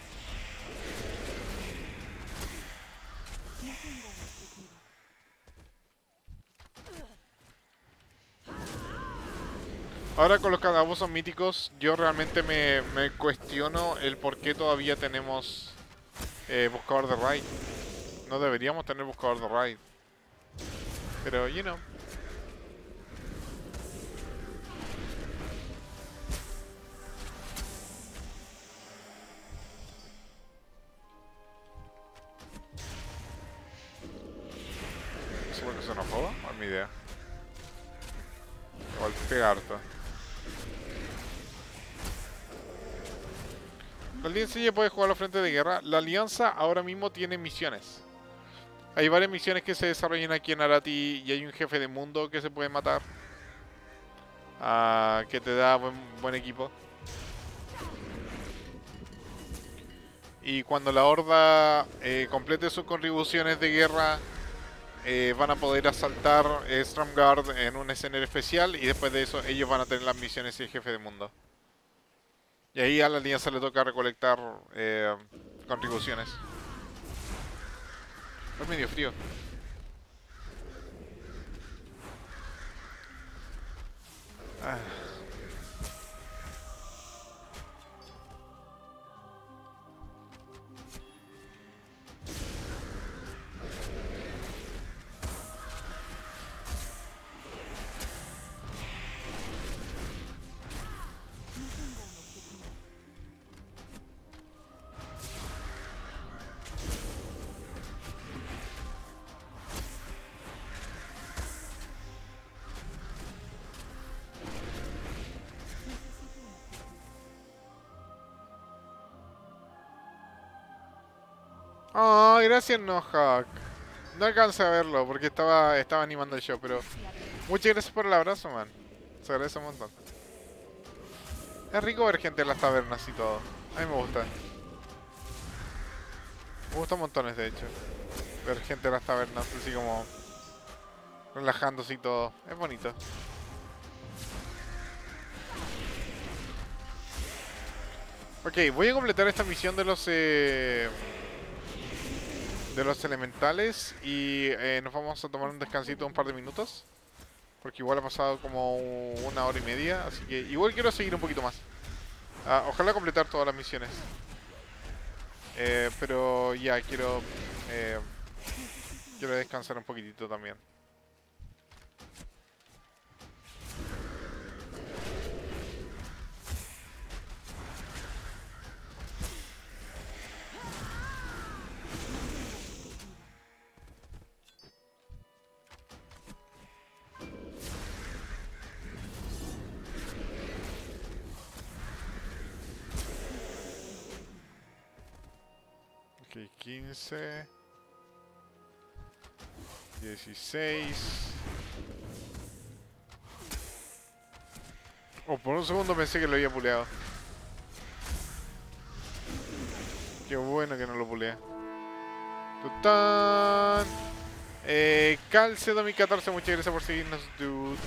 Ahora con los calabozos míticos, yo realmente me cuestiono el por qué todavía tenemos buscador de raid. No deberíamos tener buscador de raid. Pero, you know. ¿Eso porque se enojó? No es mi idea. Igual pega harto. La Alianza ya puede jugar al frente de guerra. La Alianza ahora mismo tiene misiones. Hay varias misiones que se desarrollan aquí en Arati y hay un jefe de mundo que se puede matar. Que te da buen equipo. Y cuando la Horda complete sus contribuciones de guerra, van a poder asaltar Stromgarde en un escenario especial y después de eso ellos van a tener las misiones y el jefe de mundo. Y ahí a la alianza le toca recolectar contribuciones. Es medio frío. Ah. Oh, gracias Nohawk. No alcancé a verlo porque estaba animando el show, pero muchas gracias por el abrazo, man. Se agradece un montón. Es rico ver gente en las tabernas y todo. A mí me gusta. Me gusta montones, de hecho. Ver gente en las tabernas, así como relajándose y todo. Es bonito. Ok, voy a completar esta misión de los elementales y nos vamos a tomar un descansito de un par de minutos. Porque igual ha pasado como 1 hora y media, así que igual quiero seguir un poquito más. Ojalá completar todas las misiones. Pero ya, quiero descansar un poquitito también. Ok, 15, 16. Oh, por un segundo pensé que lo había puleado. Qué bueno que no lo puleé. ¡Tután! Calce 2014, muchas gracias por seguirnos, dude.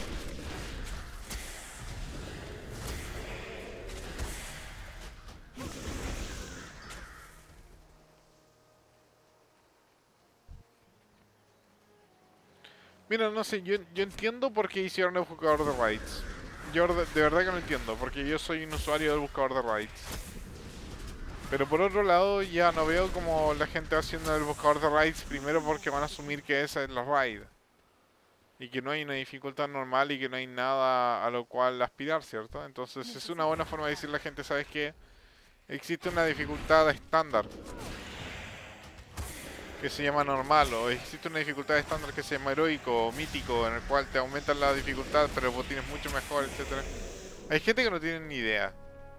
Mira, no sé, yo entiendo por qué hicieron el buscador de raids. Yo de verdad que no entiendo, porque yo soy un usuario del buscador de raids. Pero por otro lado, ya no veo como la gente haciendo el buscador de raids, primero porque van a asumir que esa es la raid. Y que no hay una dificultad normal y que no hay nada a lo cual aspirar, ¿cierto? Entonces es una buena forma de decirle a la gente, ¿sabes qué? Existe una dificultad estándar. que se llama normal, o existe una dificultad estándar que se llama heroico o mítico, en el cual te aumentan la dificultad, pero vos tienes mucho mejor, etcétera. Hay gente que no tiene ni idea.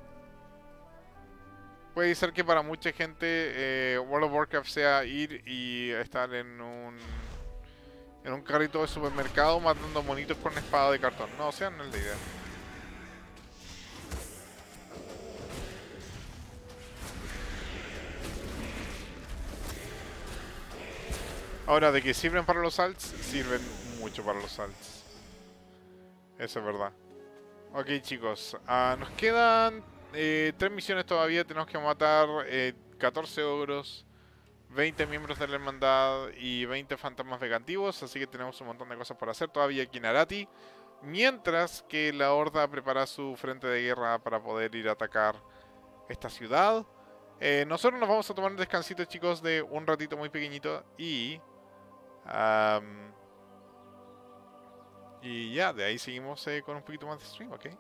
Puede ser que para mucha gente World of Warcraft sea ir y estar en un carrito de supermercado matando monitos con una espada de cartón. No, o sea, no es la idea. Ahora, de que sirven para los alts, sirven mucho para los alts. Eso es verdad. Ok, chicos, nos quedan 3 misiones todavía. Tenemos que matar 14 ogros, 20 miembros de la hermandad y 20 fantasmas vengativos. Así que tenemos un montón de cosas por hacer todavía aquí en Arati. Mientras que la horda prepara su frente de guerra para poder ir a atacar esta ciudad. Nosotros nos vamos a tomar un descansito, chicos, de un ratito muy pequeñito. Y ya, de ahí seguimos con un poquito más de stream, ¿ok?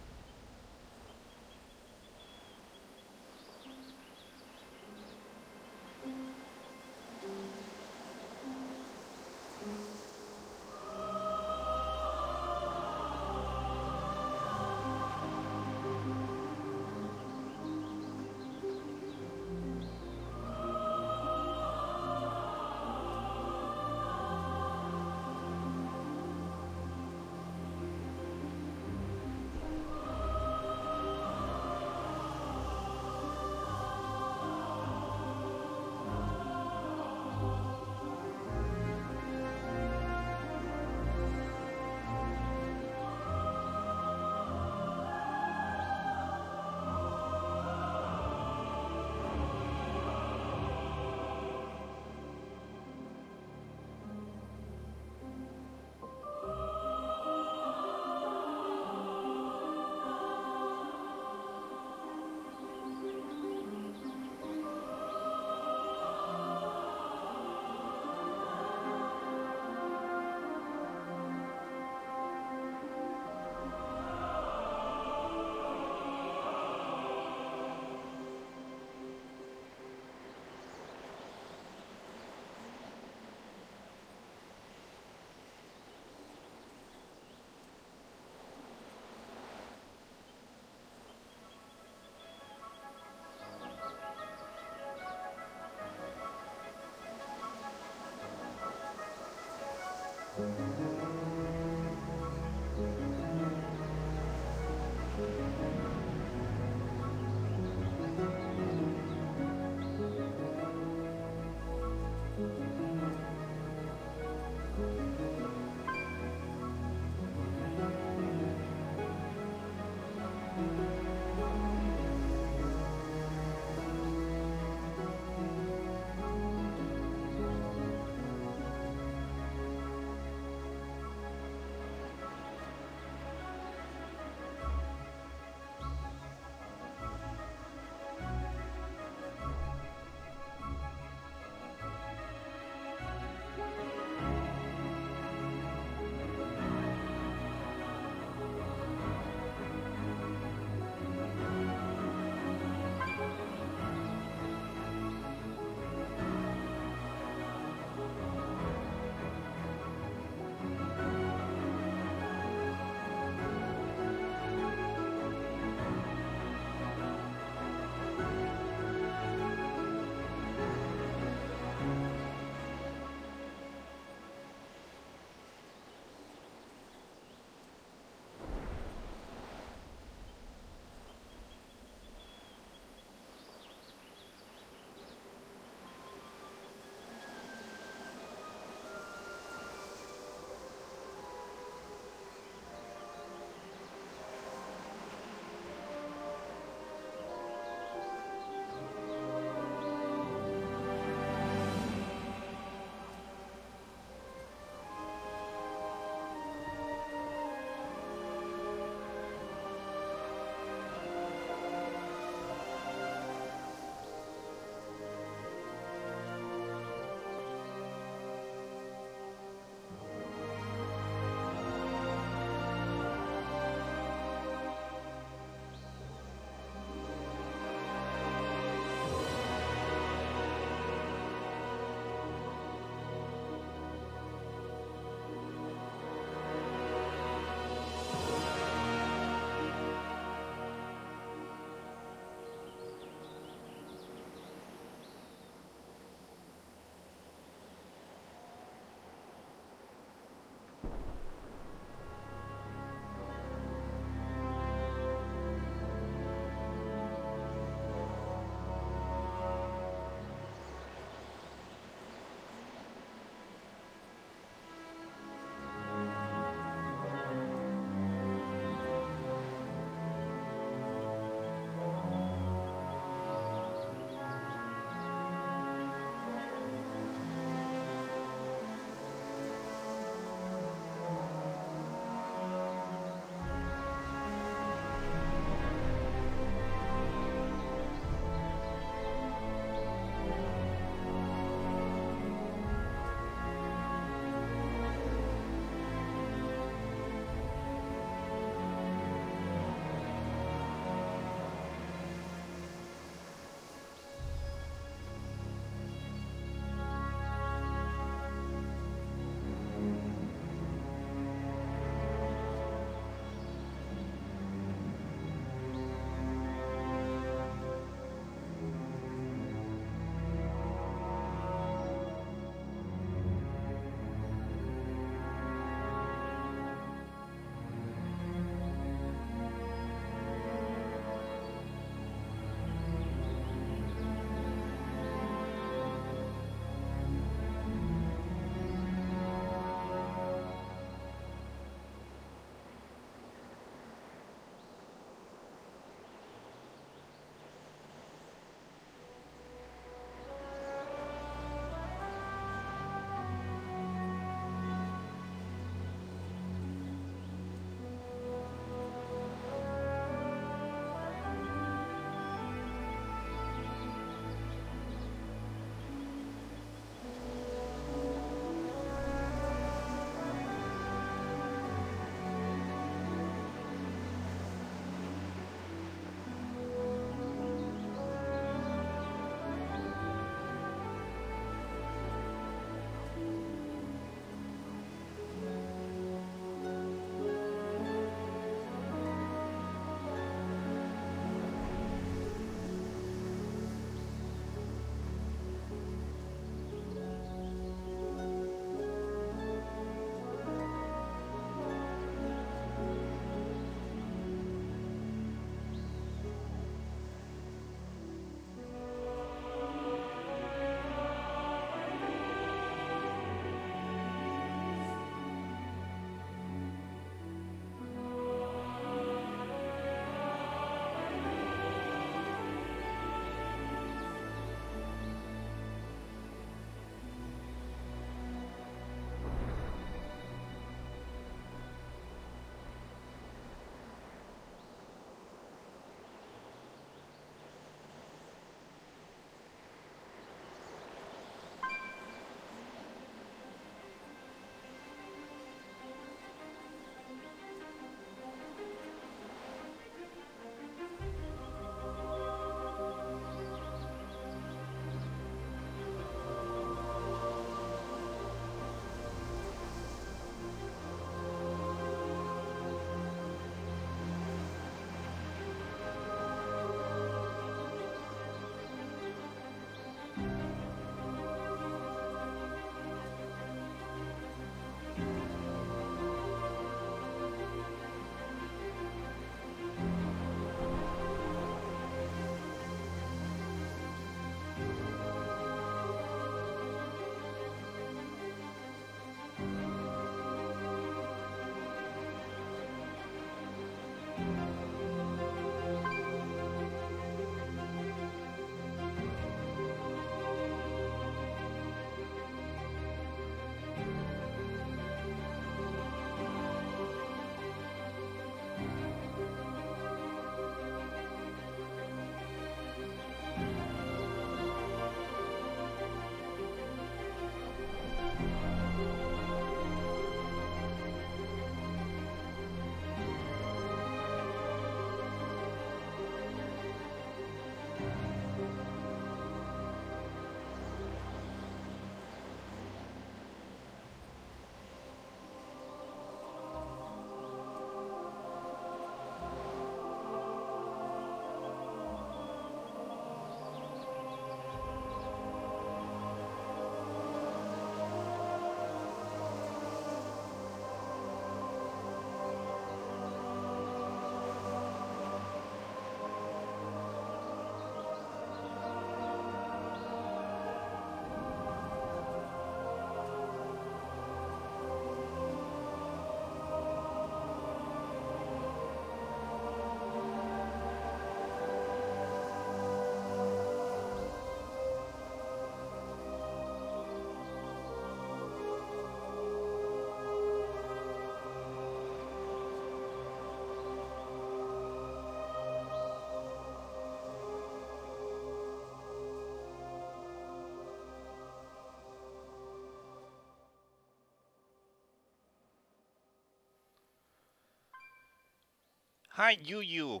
Hi, Yuyu.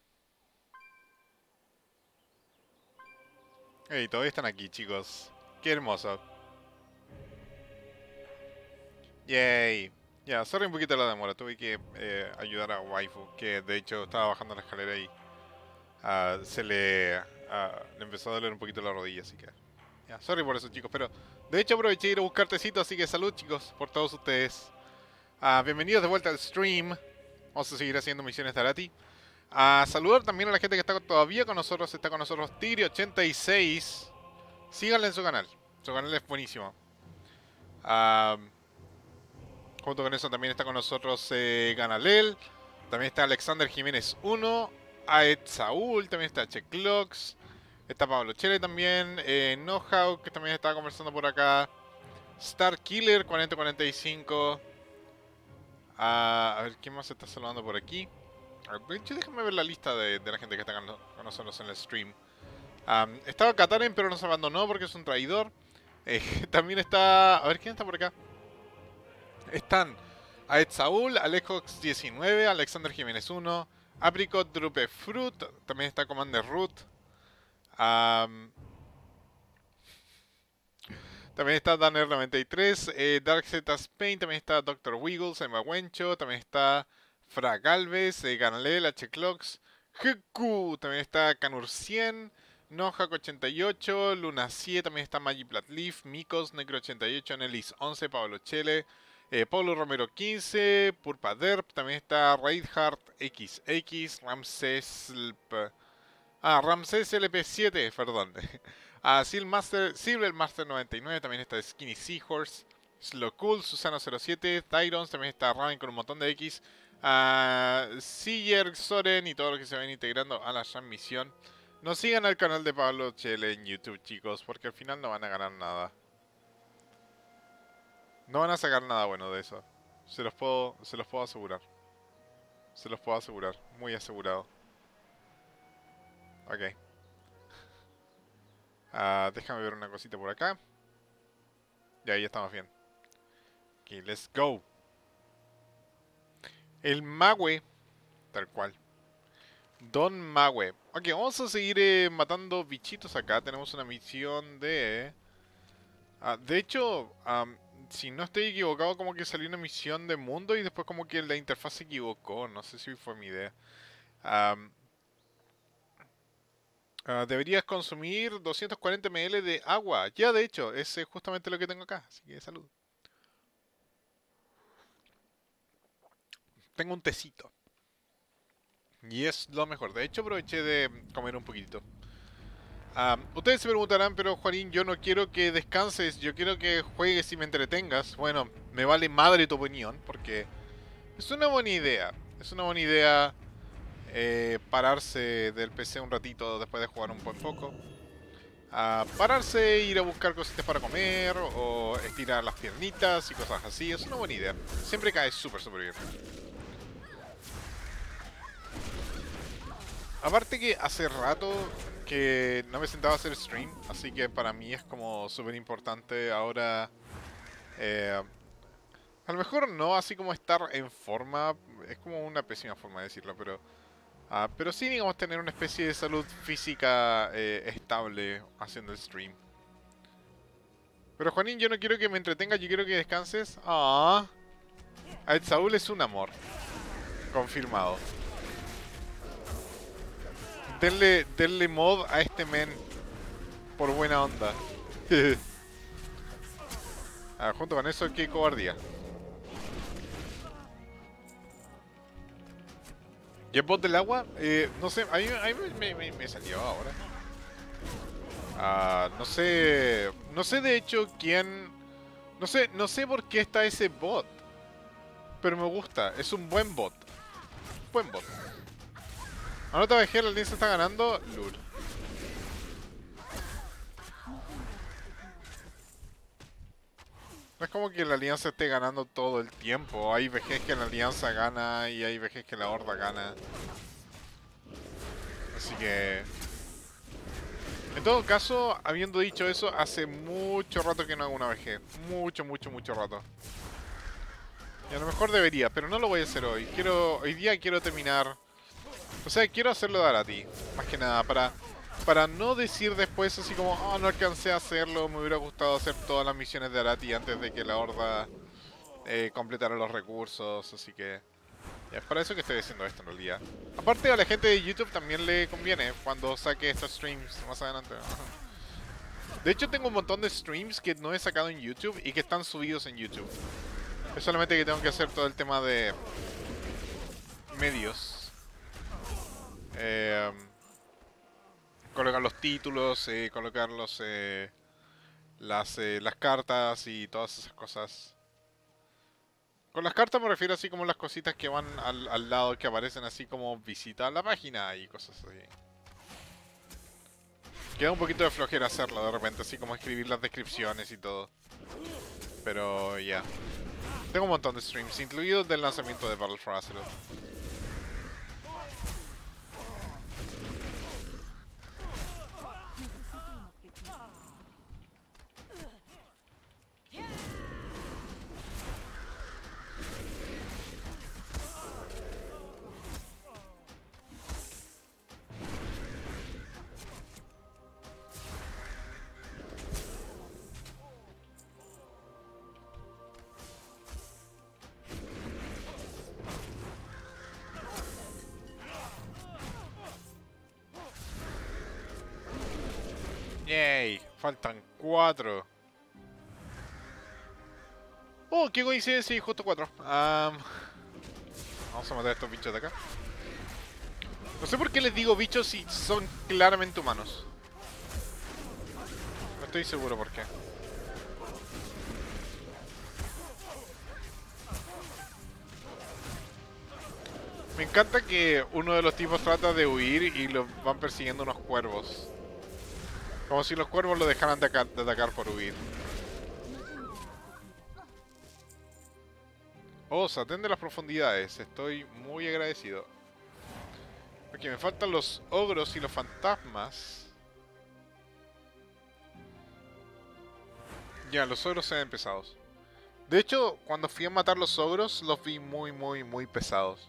Hey, todavía están aquí, chicos. Qué hermoso. Yay. Ya, sorry un poquito la demora. Tuve que ayudar a Waifu, que de hecho estaba bajando la escalera y le empezó a doler un poquito la rodilla, así que... Ya, sorry por eso, chicos, pero... De hecho aproveché de ir a buscar tecito, así que salud, chicos, por todos ustedes. Bienvenidos de vuelta al stream. Vamos a seguir haciendo misiones de Arati. Saludar también a la gente que está todavía con nosotros. Está con nosotros Tiri86. Síganle en su canal. Su canal es buenísimo. Junto con eso también está con nosotros Ganalel. También está Alexander Jiménez 1. Aed Saúl. También está Checlox. Está Pablo Chele también. Nohau, que también estaba conversando por acá. Star Killer 4045. A ver, ¿quién más está saludando por aquí? De hecho, déjame ver la lista de la gente que está con nosotros en el stream. Estaba Kataren, pero nos abandonó porque es un traidor. También está... A ver, ¿quién está por acá? Están Aed Saúl, Alejox19, Alexander Jiménez 1, Apricot Drupe Fruit, también está Commander Root. También está Danner93, Dark Z Spain, también está Dr. Wiggles, Emma Wencho, también está Fra Galvez, Ganalel, H-Clocks, Heku, también está Canur 100, Nohak88, Lunacie, también está Magiplatleaf, Mikos, Necro88, Nelis 11, Pablo Chele, Pablo Romero 15, Purpa Derp, también está Reinhardt XX, Ramses LP7, perdón. Silvermaster 99, también está Skinny Seahorse, Slowcool, Susano07, Tyrons, también está Raven con un montón de X, Siger, Soren y todos los que se van integrando a la transmisión. No sigan al canal de Pablo Chele en YouTube, chicos, porque al final no van a ganar nada. No van a sacar nada bueno de eso. Se los puedo asegurar. Se los puedo asegurar. Muy asegurado. Ok. Déjame ver una cosita por acá. Y ahí estamos bien. Ok, let's go. El Mague. Tal cual. Don Mague. Ok, vamos a seguir matando bichitos acá. Tenemos una misión de... de hecho... si no estoy equivocado, como que salió una misión de mundo y después como que la interfaz se equivocó. No sé si fue mi idea. Deberías consumir 240 ml de agua. Ya, de hecho, es justamente lo que tengo acá. Así que salud. Tengo un tecito. Y es lo mejor. De hecho, aproveché de comer un poquitito. Ustedes se preguntarán, pero Juanín, yo no quiero que descanses, yo quiero que juegues y me entretengas. Bueno, me vale madre tu opinión, porque es una buena idea. Es una buena idea pararse del PC un ratito después de jugar un buen poco. Pararse, ir a buscar cositas para comer, o estirar las piernitas y cosas así. Es una buena idea. Siempre cae súper bien. Aparte que hace rato que no me sentaba a hacer stream, así que para mí es como súper importante ahora. A lo mejor no así como estar en forma, es como una pésima forma de decirlo, pero sí, digamos, tener una especie de salud física estable haciendo el stream. Pero Juanín, yo no quiero que me entretengas, yo quiero que descanses. Aed Saúl es un amor. Confirmado. Denle mod a este men. Por buena onda. Junto con eso, qué cobardía. ¿Y el bot del agua? No sé, a mí me salió ahora. No sé de hecho quién... No sé por qué está ese bot. Pero me gusta, es un buen bot. Buen bot. Anota BG, la alianza está ganando. Lul. No es como que la alianza esté ganando todo el tiempo. Hay VGs que la alianza gana y hay VGs que la horda gana. Así que... En todo caso, habiendo dicho eso, hace mucho rato que no hago una VG. Mucho rato. Y a lo mejor debería, pero no lo voy a hacer hoy. Hoy día quiero terminar O sea, quiero hacerlo de Arati. Más que nada, para no decir después así como, oh, no alcancé a hacerlo, me hubiera gustado hacer todas las misiones de Arati antes de que la horda completara los recursos, así que... Ya, es para eso que estoy haciendo esto en realidad. Aparte a la gente de YouTube también le conviene cuando saque estos streams más adelante. De hecho tengo un montón de streams que no he sacado en YouTube y que están subidos en YouTube. Es solamente que tengo que hacer todo el tema de medios. Colocar los títulos, colocar las cartas y todas esas cosas. Con las cartas me refiero así como las cositas que van al lado, que aparecen así como visita a la página y cosas así. Queda un poquito de flojera hacerlo de repente, así como escribir las descripciones y todo. Pero ya. Tengo un montón de streams, incluidos del lanzamiento de Battle for Azeroth. Yay, faltan 4. Oh, qué coincidencia, y justo 4. Vamos a matar a estos bichos de acá. No sé por qué les digo bichos si son claramente humanos. No estoy seguro por qué. Me encanta que uno de los tipos trata de huir y lo van persiguiendo unos cuervos. Como si los cuervos lo dejaran de atacar por huir. Oh, Satén de las profundidades. Estoy muy agradecido. Ok, me faltan los ogros y los fantasmas. Ya, los ogros se ven pesados. De hecho, cuando fui a matar los ogros, los vi muy pesados.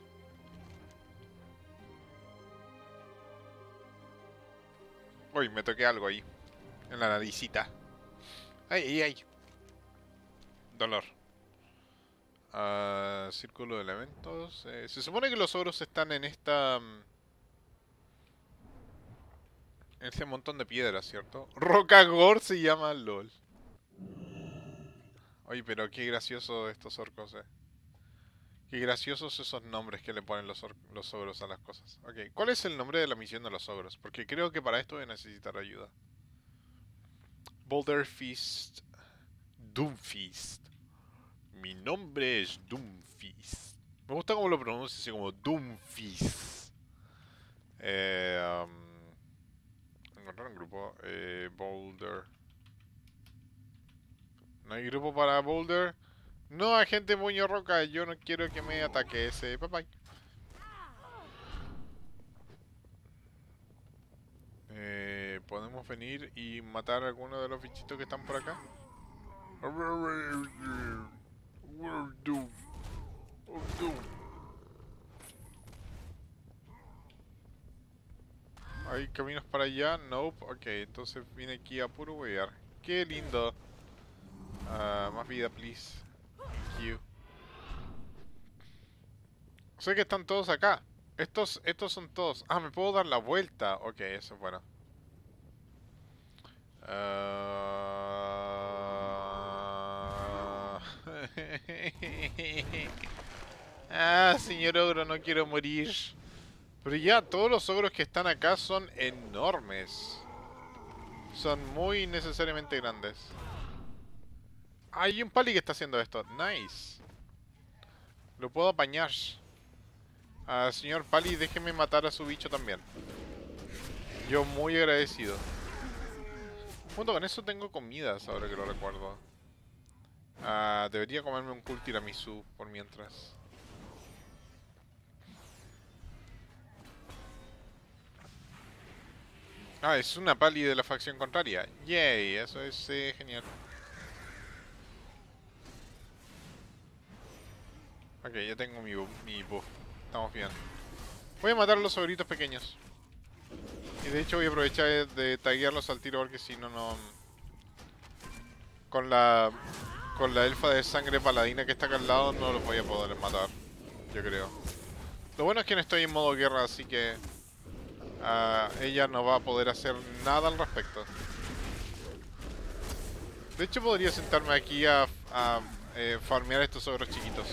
Uy, me toqué algo ahí. En la naricita. Ay. Dolor. Círculo de elementos. Se supone que los ogros están en esta... en este montón de piedras, ¿cierto? Rocagor se llama LOL. Oye, pero qué gracioso estos orcos, Qué graciosos esos nombres que le ponen los ogros a las cosas. Ok, ¿cuál es el nombre de la misión de los ogros? Porque creo que para esto voy a necesitar ayuda. Boulder Feast. Doomfist. Mi nombre es Doomfist. Me gusta cómo lo pronuncia, así como Doomfist. Encontrar un grupo. Boulder. ¿No hay grupo para Boulder? No, agente Moño Roca, yo no quiero que me ataque ese. Bye bye. ¿Podemos venir y matar a alguno de los bichitos que están por acá? ¿Hay caminos para allá? Nope. Ok, entonces vine aquí a puro huevear. ¡Qué lindo! Más vida, please. Thank you. Sé que están todos acá. Estos son todos. Ah, me puedo dar la vuelta. Ok, eso es bueno. Señor ogro, no quiero morir. Pero ya, todos los ogros que están acá son enormes. Son muy necesariamente grandes. Hay un pali que está haciendo esto. Nice. Lo puedo apañar. Señor Pali, déjeme matar a su bicho también. Yo muy agradecido. Junto con eso tengo comidas, ahora que lo recuerdo. Debería comerme un cool tiramisú por mientras. Es una Pali de la facción contraria. Yay, eso es genial. Ok, ya tengo mi buff. Estamos bien. Voy a matar a los ogritos pequeños. Y de hecho voy a aprovechar de taguearlos al tiro porque si no, no... Con la elfa de sangre paladina que está acá al lado no los voy a poder matar. Yo creo. Lo bueno es que no estoy en modo guerra, así que... ella no va a poder hacer nada al respecto. De hecho podría sentarme aquí a farmear estos ogros chiquitos.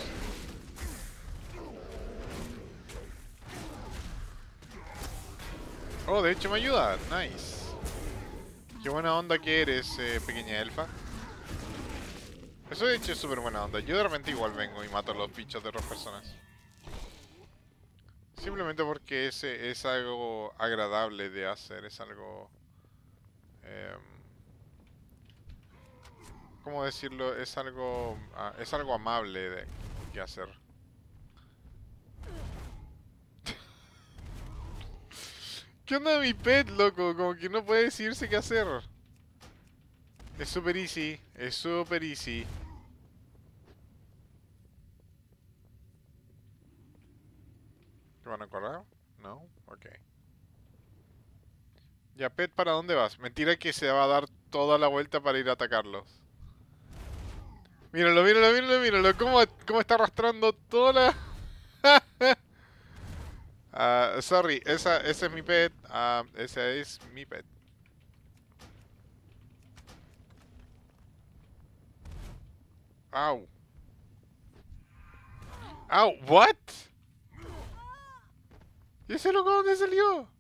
Oh, de hecho me ayuda. Nice. Qué buena onda que eres, pequeña elfa. Eso de hecho es súper buena onda. Yo de repente igual vengo y mato a los bichos de otras personas. Simplemente porque es algo agradable de hacer. Es algo... ¿cómo decirlo? Es algo amable de que hacer. ¿Qué onda mi pet, loco? Como que no puede decirse qué hacer. Es super easy. Es super easy. ¿Te van a correr? No, ok. Ya, pet, ¿para dónde vas? Mentira que se va a dar toda la vuelta para ir a atacarlos. Míralo, míralo, míralo, míralo. ¿Cómo está arrastrando toda la... sorry, ese es mi pet. Ese es mi pet. Au. Au, what? ¿Y ese loco dónde salió?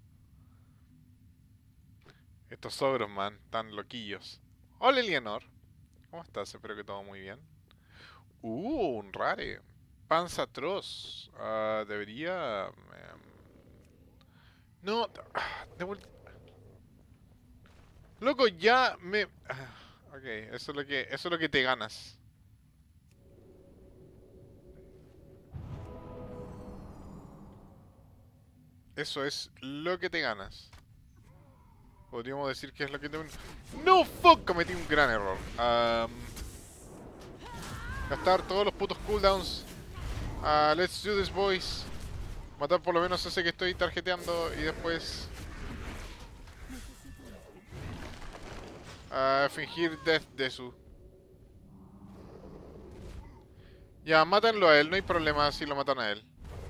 Estos ogros, man, tan loquillos. Hola, Eleanor. ¿Cómo estás? Espero que todo muy bien. Un rare. Panza atroz. Debería... no. De vuelta. Loco, ya me... ok, eso es lo que te ganas. Eso es lo que te ganas. Podríamos decir que es lo que te... ¡No, fuck! Cometí un gran error. Gastar todos los putos cooldowns. Let's do this, boys. Matar por lo menos ese que estoy tarjeteando y después... fingir Death Desu. Ya, mátenlo a él, no hay problema si lo matan a él.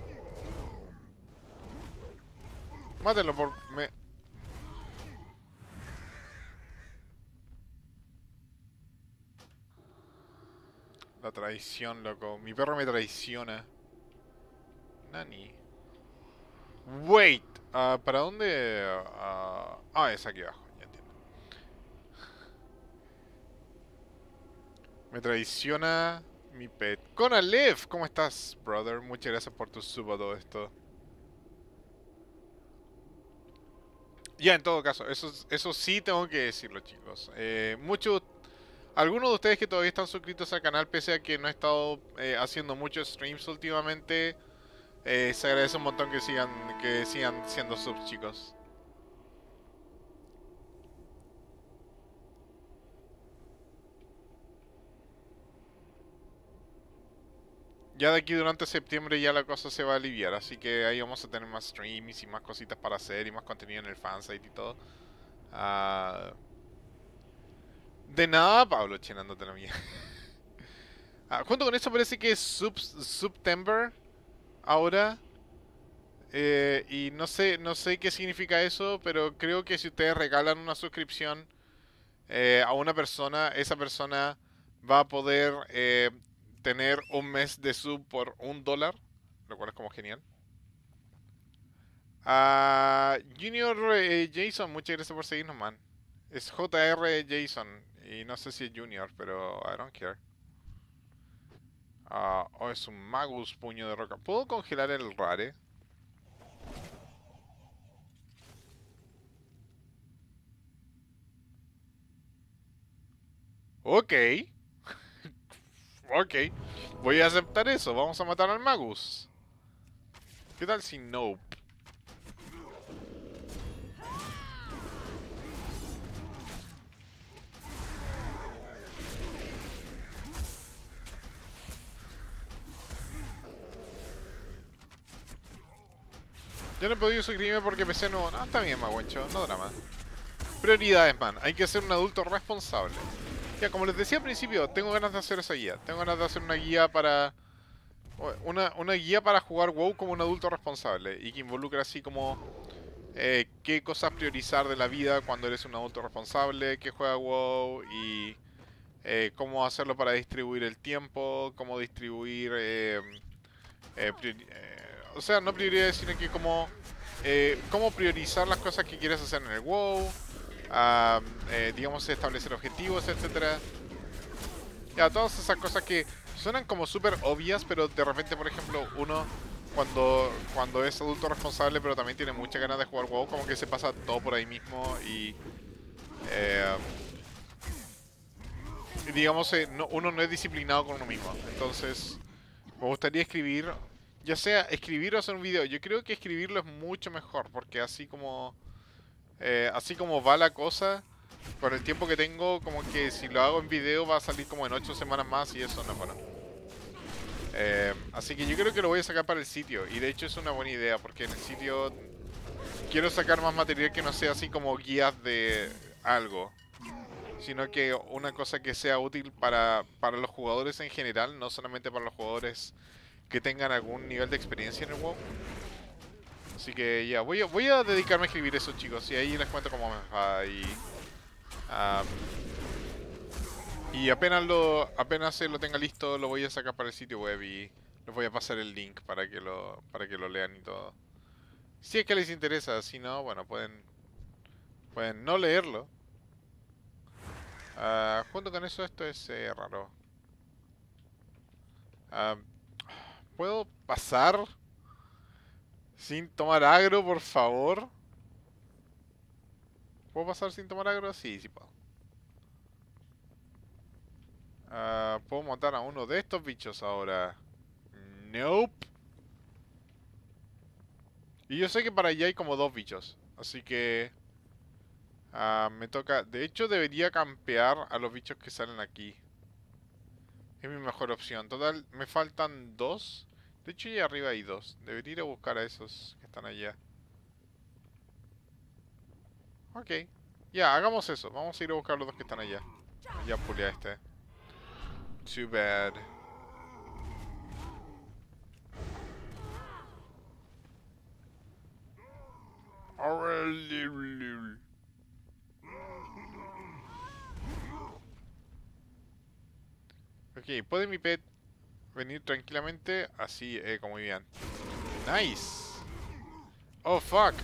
Mátenlo por... La traición, loco. Mi perro me traiciona. Nani. Wait. ¿Para dónde? Es aquí abajo. Ya entiendo. Me traiciona mi pet. Con Aleph, ¿cómo estás, brother? Muchas gracias por tu sub a todo esto. Ya, en todo caso, eso sí tengo que decirlo, chicos. Algunos de ustedes que todavía están suscritos al canal, pese a que no he estado haciendo muchos streams últimamente, se agradece un montón que sigan siendo subs, chicos. Ya de aquí durante septiembre ya la cosa se va a aliviar, así que ahí vamos a tener más streams y más cositas para hacer y más contenido en el fansite y todo. De nada, Pablo, chinándote la mía. Junto con eso parece que es September ahora. Y no sé qué significa eso, pero creo que si ustedes regalan una suscripción a una persona, esa persona va a poder tener un mes de sub por $1, lo cual es como genial. Junior Jason, muchas gracias por seguirnos, man. Es JR Jason y no sé si es Junior, pero I don't care. Es un Magus puño de roca. ¿Puedo congelar el rare? Ok. Ok. Voy a aceptar eso. Vamos a matar al Magus. ¿Qué tal si no? Yo no he podido suscribirme porque PC no... No, está bien, Maguencho, no drama. Prioridades, man. Hay que ser un adulto responsable. Ya, como les decía al principio, tengo ganas de hacer esa guía. Tengo ganas de hacer una guía para... Una guía para jugar WoW como un adulto responsable. Y que involucre así como... qué cosas priorizar de la vida cuando eres un adulto responsable, que juega WoW y... cómo hacerlo para distribuir el tiempo, cómo distribuir... o sea, no prioridades, sino que cómo priorizar las cosas que quieres hacer en el WoW, digamos, establecer objetivos, etcétera. Ya, todas esas cosas que suenan como súper obvias, pero de repente, por ejemplo, uno cuando es adulto responsable, pero también tiene muchas ganas de jugar WoW, como que se pasa todo por ahí mismo y digamos, uno no es disciplinado con uno mismo. Entonces, me gustaría escribir, ya sea escribir o hacer un video. Yo creo que escribirlo es mucho mejor, porque así como va la cosa, con el tiempo que tengo, como que si lo hago en video va a salir como en 8 semanas más y eso no es bueno. Así que yo creo que lo voy a sacar para el sitio, y de hecho es una buena idea, porque en el sitio quiero sacar más material que no sea así como guías de algo, sino que una cosa que sea útil para los jugadores en general, no solamente para los jugadores que tengan algún nivel de experiencia en el WoW. Así que ya, voy a dedicarme a escribir eso, chicos, y ahí les cuento cómo me va. Y apenas se lo tenga listo, lo voy a sacar para el sitio web y les voy a pasar el link para que lo lean y todo. Si es que les interesa, si no, bueno, pueden no leerlo. Junto con eso, esto es raro. ¿Puedo pasar sin tomar agro, por favor? ¿Puedo pasar sin tomar agro? Sí, sí puedo. ¿Puedo matar a uno de estos bichos ahora? Nope. Y yo sé que para allá hay como 2 bichos. Así que... me toca... De hecho, debería campear a los bichos que salen aquí. Es mi mejor opción. Total, me faltan 2. De hecho, ahí arriba hay 2. Debería ir a buscar a esos que están allá. Ok. Ya, hagamos eso. Vamos a ir a buscar a los 2 que están allá. Ya pulé a este. Too bad. Ok, ¿puede mi pet venir tranquilamente? Así, como bien. Nice. Oh, fuck.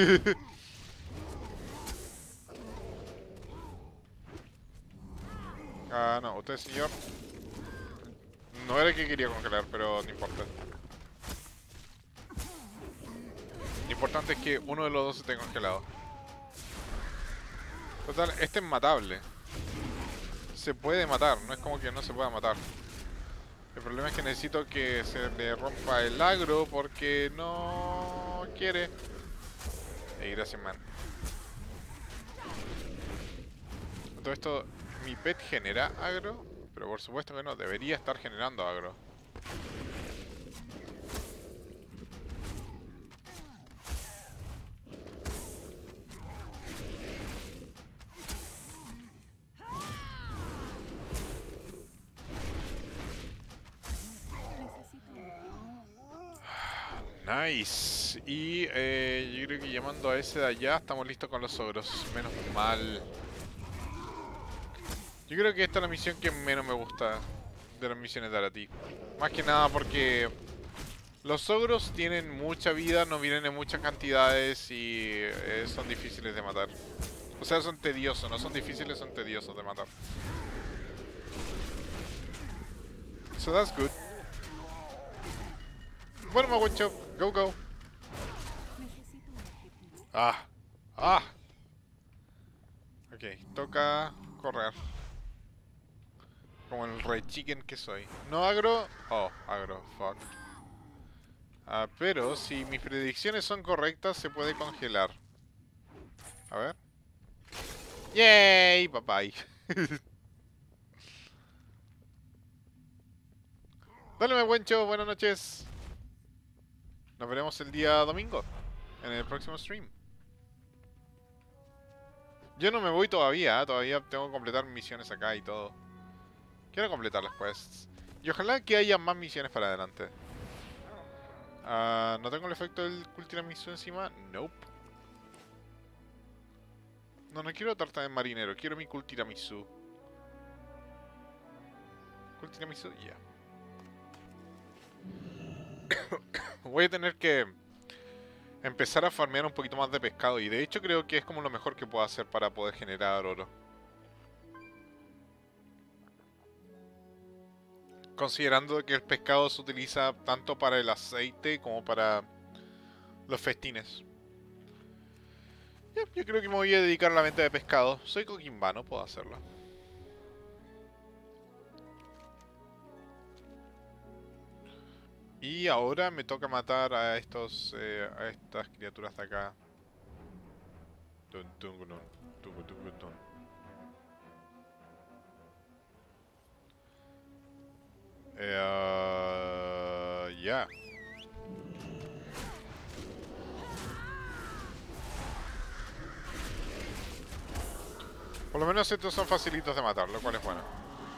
No, usted, señor. No era el que quería congelar, pero no importa. Lo importante es que uno de los dos esté congelado. Total, este es matable. Se puede matar, no es como que no se pueda matar. El problema es que necesito que se le rompa el agro porque no quiere. Gracias, man. Todo esto, mi pet genera agro, pero por supuesto que no, debería estar generando agro. Nice. Y yo creo que llamando a ese de allá estamos listos con los ogros. Menos mal. Yo creo que esta es la misión que menos me gusta de las misiones de Arati. Más que nada porque los ogros tienen mucha vida, no vienen en muchas cantidades y son difíciles de matar. O sea, son tediosos, no son difíciles, son tediosos de matar. So that's good. Bueno, Maguencho, go, go. Ok, toca correr. Como el rey chicken que soy. No agro. Oh, agro, fuck. Pero si mis predicciones son correctas, se puede congelar. A ver. ¡Yay! Papay. Dale, Maguencho, buenas noches. Nos veremos el día domingo. en el próximo stream. Yo no me voy todavía, todavía tengo que completar misiones acá y todo. Quiero completar las quests. Y ojalá que haya más misiones para adelante. ¿No tengo el efecto del Kultiramisu encima? Nope. No quiero tarta de marinero, quiero mi Kultiramisu. Kultiramisu, ya. Voy a tener que empezar a farmear un poquito más de pescado. Y de hecho creo que es como lo mejor que puedo hacer para poder generar oro. Considerando que el pescado se utiliza tanto para el aceite como para los festines. Yo creo que me voy a dedicar a la venta de pescado. Soy coquimbano, puedo hacerlo. Y ahora me toca matar a estas criaturas de acá. Ya. Por lo menos estos son facilitos de matar, lo cual es bueno.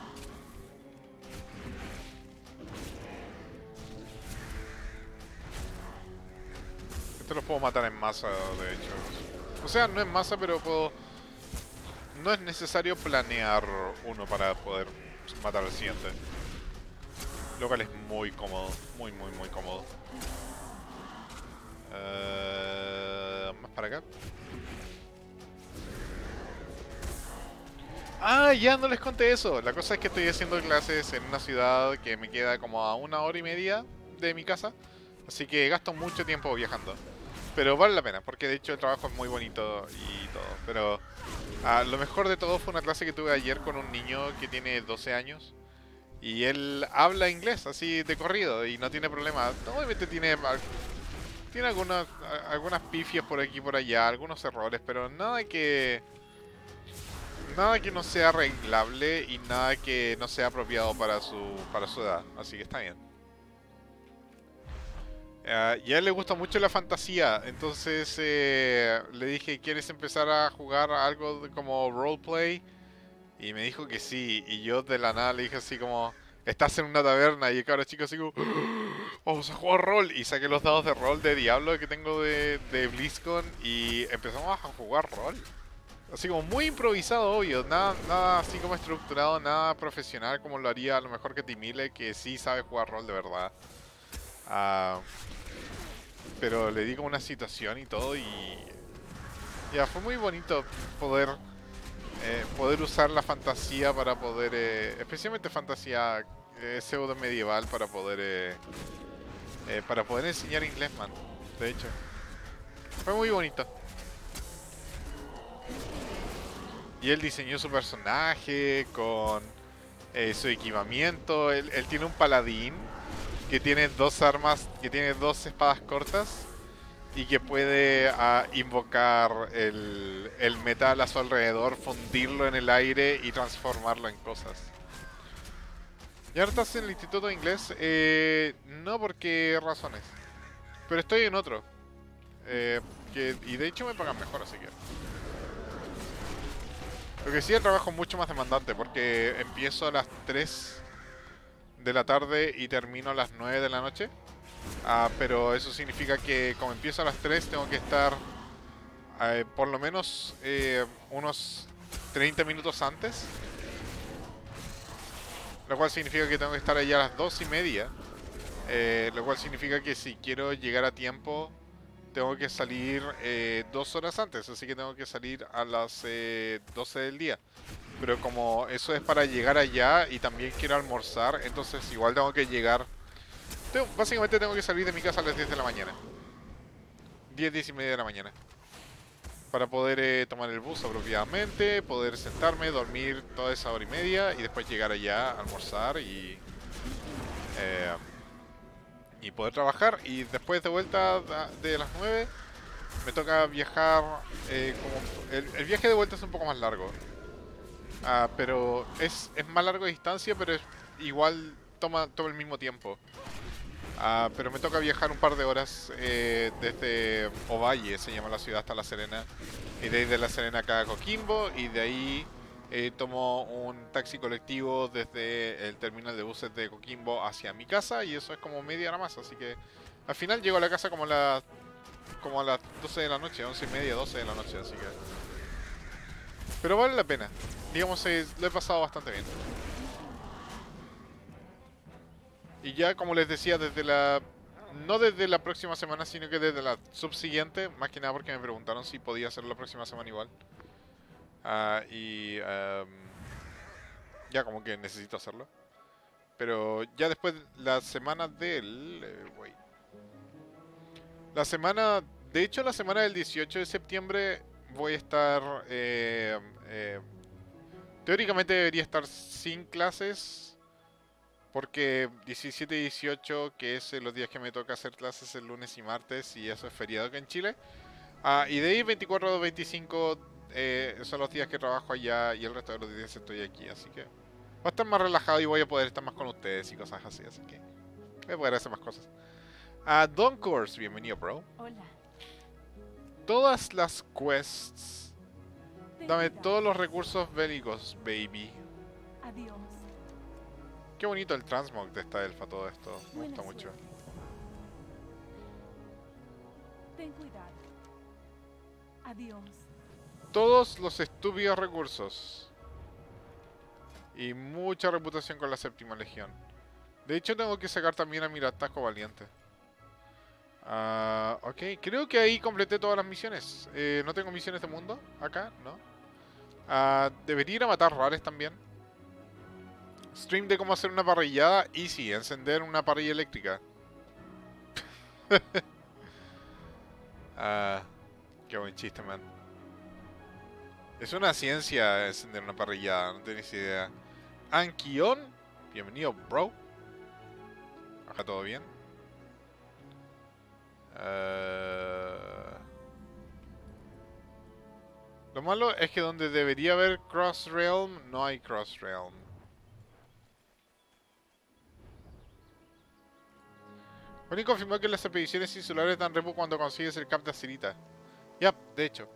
Estos los puedo matar en masa, de hecho. O sea, no en masa, pero puedo... No es necesario planear uno para poder matar al siguiente. Lo cual es muy cómodo. Muy cómodo. Más para acá. Ah, ya no les conté eso. La cosa es que estoy haciendo clases en una ciudad que me queda como a 1 hora y media de mi casa. Así que gasto mucho tiempo viajando. Pero vale la pena, porque de hecho el trabajo es muy bonito y todo. Pero lo mejor de todo fue una clase que tuve ayer con un niño que tiene 12 años. Y él habla inglés así de corrido y no tiene problema. Obviamente tiene algunas pifias por aquí y por allá, algunos errores, pero nada que no sea arreglable y nada que no sea apropiado para su edad. Así que está bien. Y a él le gusta mucho la fantasía, entonces le dije, ¿quieres empezar a jugar algo como roleplay? Y me dijo que sí, y yo de la nada le dije así como, estás en una taberna, y el cabrón chico así como, vamos a jugar rol, y saqué los dados de rol de Diablo que tengo de BlizzCon, y empezamos a jugar rol. Así como muy improvisado, obvio, nada así como estructurado, nada profesional como lo haría a lo mejor que Timile, que sí sabe jugar rol de verdad. Pero le di como una situación y todo y... Ya, fue muy bonito poder usar la fantasía para poder... especialmente fantasía pseudo medieval para poder enseñar inglés, man. De hecho. Fue muy bonito. Y él diseñó su personaje con su equipamiento. Él tiene un paladín que tiene dos armas, que tiene dos espadas cortas y que puede invocar el metal a su alrededor, fundirlo en el aire y transformarlo en cosas. ¿Y ahora estás en el Instituto de Inglés? No, ¿por qué razones? Pero estoy en otro. Y de hecho me pagan mejor, así que... Lo que sí, el trabajo es mucho más demandante porque empiezo a las 3 de la tarde y termino a las 9 de la noche. Pero eso significa que como empiezo a las 3 tengo que estar por lo menos unos 30 minutos antes. Lo cual significa que tengo que estar allá a las 2:30. Lo cual significa que si quiero llegar a tiempo tengo que salir 2 horas antes. Así que tengo que salir a las 12 del día. Pero como eso es para llegar allá y también quiero almorzar, entonces igual tengo que llegar... Básicamente tengo que salir de mi casa a las 10 de la mañana. 10:30 de la mañana. Para poder tomar el bus apropiadamente, poder sentarme, dormir toda esa 1:30 y después llegar allá, almorzar y poder trabajar. Y después de vuelta de las 9 me toca viajar, el viaje de vuelta es un poco más largo. Pero es más largo de distancia, pero igual toma el mismo tiempo. Pero me toca viajar un par de horas desde Ovalle, se llama la ciudad, hasta La Serena. Y de ahí de La Serena acá a Coquimbo. Y de ahí tomo un taxi colectivo desde el terminal de buses de Coquimbo hacia mi casa. Y eso es como media hora más. Así que al final llego a la casa como a las 12 de la noche, 11:30, 12 de la noche. Así que... Pero vale la pena. Digamos, lo he pasado bastante bien. Y ya, como les decía, no desde la próxima semana, sino que desde la subsiguiente, más que nada porque me preguntaron si podía hacerlo la próxima semana igual. Ya como que necesito hacerlo. Pero ya después, la semana del... De hecho, la semana del 18 de septiembre voy a estar... teóricamente debería estar sin clases. Porque 17 y 18, que es los días que me toca hacer clases el lunes y martes, y eso es feriado acá en Chile. Y de ahí 24 o 25 son los días que trabajo allá, y el resto de los días estoy aquí. Así que va a estar más relajado y voy a poder estar más con ustedes y cosas así. Así que voy a poder hacer más cosas. Don Course, bienvenido, bro. Hola. Todas las quests. Ten Dame cuidado. todos los recursos bélicos, baby. Adiós. Qué bonito el transmog de esta elfa, todo esto. Me Buena gusta mucho. suerte. Ten cuidado. Adiós. Todos los estúpidos recursos. Y mucha reputación con la séptima legión. De hecho, tengo que sacar también a Mirataco Valiente. Ok, creo que ahí completé todas las misiones. No tengo misiones de mundo acá, ¿no? Debería ir a matar rares también. Stream de cómo hacer una parrillada. Easy, encender una parrilla eléctrica. Qué buen chiste, man. Es una ciencia encender una parrillada, no tenéis idea. Ankion, bienvenido, bro. Acá todo bien. Lo malo es que donde debería haber Cross Realm, no hay Cross Realm. Bonnie confirmó que las expediciones insulares dan repo cuando consigues el cap de Acirita. Ya, de hecho.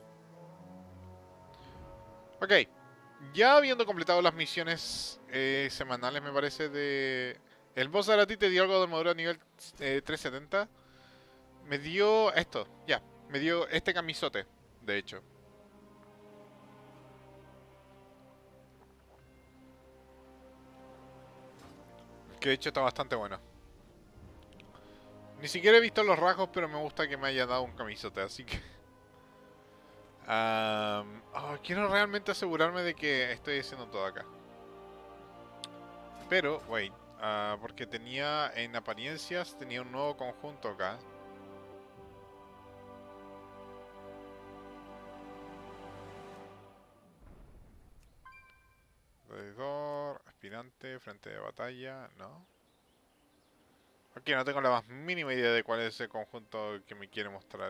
Ok. Ya habiendo completado las misiones semanales, me parece, de... El boss de Arati te dio algo de armadura a nivel 370. Me dio esto, ya. Me dio este camisote, de hecho. Que de hecho está bastante bueno. Ni siquiera he visto los rasgos, pero me gusta que me haya dado un camisote, así que... quiero realmente asegurarme de que estoy haciendo todo acá. Pero, wait, porque tenía en apariencias, tenía un nuevo conjunto acá. Redor, aspirante, frente de batalla, ¿no? Ok, no tengo la más mínima idea de cuál es ese conjunto que me quiere mostrar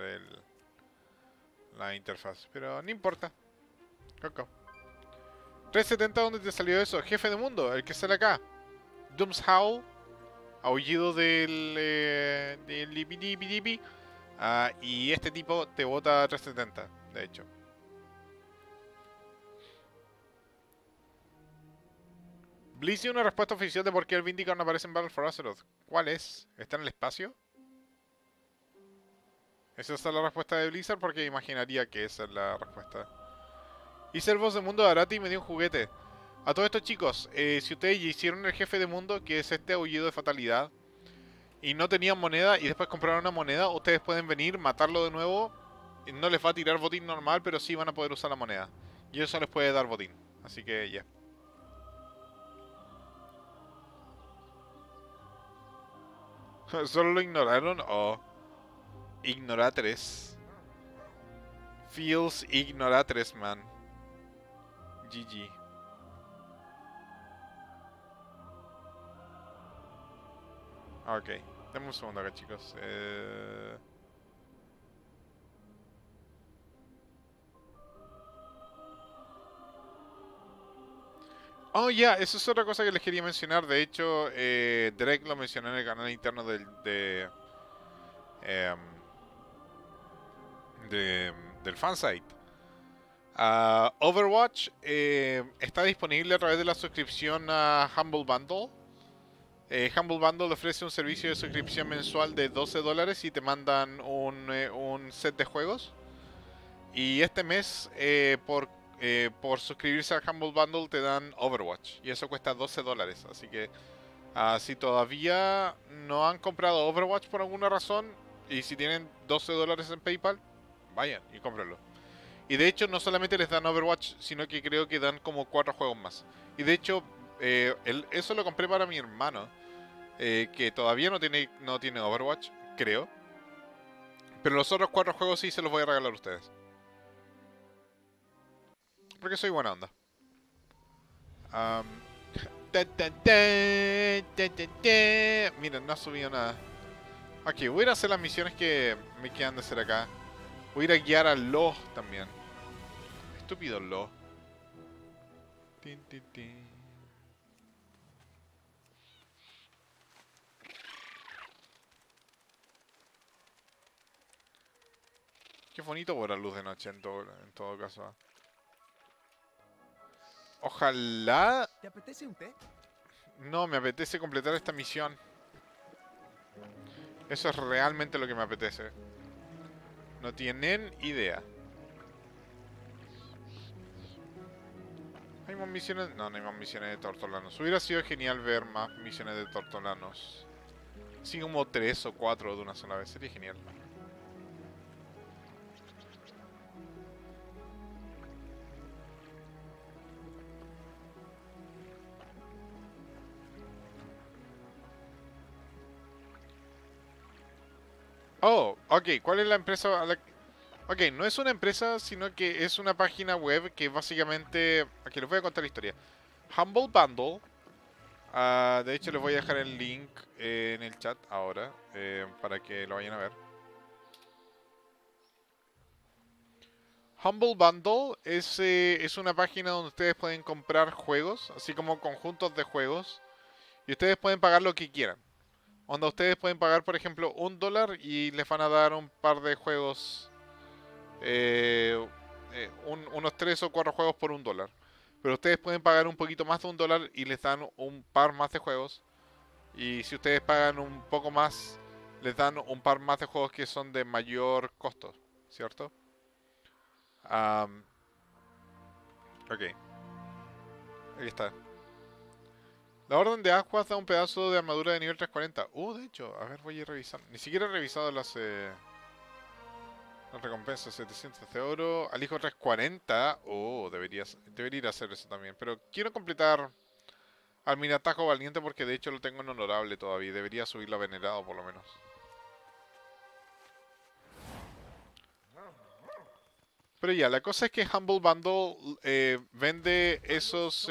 la interfaz. Pero no importa. Coco. 370, ¿dónde te salió eso? Jefe de mundo, el que sale acá. Doom's Howl. Aullido del Libidibidibi. Y este tipo te bota 370, de hecho. Blizz dio una respuesta oficial de por qué el Vindicar no aparece en Battle for Azeroth. ¿Cuál es? ¿Está en el espacio? ¿Esa es la respuesta de Blizzard? Porque imaginaría que esa es la respuesta. Hice el boss de mundo de Arati y me dio un juguete. A todos estos chicos, si ustedes ya hicieron el jefe de mundo, que es este aullido de fatalidad, y no tenían moneda y después compraron una moneda, ustedes pueden venir, matarlo de nuevo. No les va a tirar botín normal, pero sí van a poder usar la moneda. Y eso les puede dar botín. Así que ya. ¿Solo lo ignoraron o ignoratres? Feels ignoratres, man. GG. Ok, dame un segundo acá, chicos. Oh, ya, eso es otra cosa que les quería mencionar. De hecho, Drake lo mencionó en el canal interno em, del fansite. Overwatch está disponible a través de la suscripción a Humble Bundle. Humble Bundle ofrece un servicio de suscripción mensual de $12 y te mandan un set de juegos. Y este mes, por suscribirse al Humble Bundle, te dan Overwatch. Y eso cuesta $12. Así que si todavía no han comprado Overwatch por alguna razón, y si tienen $12 en PayPal, vayan y cómprenlo. Y de hecho, no solamente les dan Overwatch, sino que creo que dan como 4 juegos más. Y de hecho, eso lo compré para mi hermano, que todavía no tiene Overwatch, creo. Pero los otros 4 juegos sí se los voy a regalar a ustedes. Porque soy buena onda. Miren, no ha subido nada. Ok, voy a ir a hacer las misiones que me quedan de hacer acá. Voy a ir a guiar a Lo también. Estúpido Lo. Qué bonito por la luz de noche en todo caso. Ojalá... ¿Te apetece un té? No, me apetece completar esta misión. Eso es realmente lo que me apetece. No tienen idea. ¿Hay más misiones? No, no hay más misiones de tortolanos. Hubiera sido genial ver más misiones de tortolanos. Así como 3 o 4 de una sola vez. Sería genial. Oh, ok. ¿Cuál es la empresa a la que... Ok, no es una empresa, sino que es una página web que básicamente... Aquí les voy a contar la historia. Humble Bundle. De hecho, les voy a dejar el link en el chat ahora, para que lo vayan a ver. Humble Bundle es una página donde ustedes pueden comprar juegos, así como conjuntos de juegos. Y ustedes pueden pagar lo que quieran. Donde ustedes pueden pagar, por ejemplo, $1 y les van a dar un par de juegos... unos 3 o 4 juegos por $1. Pero ustedes pueden pagar un poquito más de $1 y les dan un par más de juegos. Y si ustedes pagan un poco más, les dan un par más de juegos que son de mayor costo, ¿cierto? Ok. Ahí está. La orden de Aquas da un pedazo de armadura de nivel 340. De hecho, a ver, voy a ir revisando. Ni siquiera he revisado las recompensas. 700 de oro. Al hijo 340. Debería ir a hacer eso también. Pero quiero completar al Minatajo Valiente porque de hecho lo tengo en honorable todavía. Debería subirlo a venerado por lo menos. Pero ya, la cosa es que Humble Bundle vende esos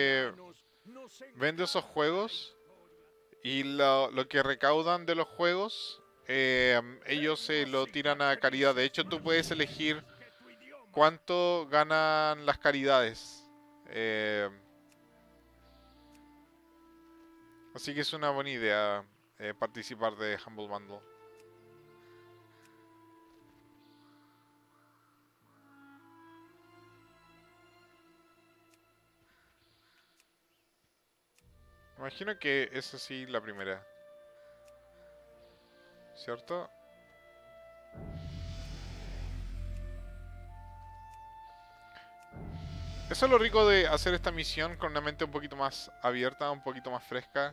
juegos y lo que recaudan de los juegos ellos lo tiran a caridad. De hecho, tú puedes elegir cuánto ganan las caridades. Así que es una buena idea participar de Humble Bundle. Imagino que es así la primera. ¿Cierto? Eso es lo rico de hacer esta misión con una mente un poquito más abierta, un poquito más fresca.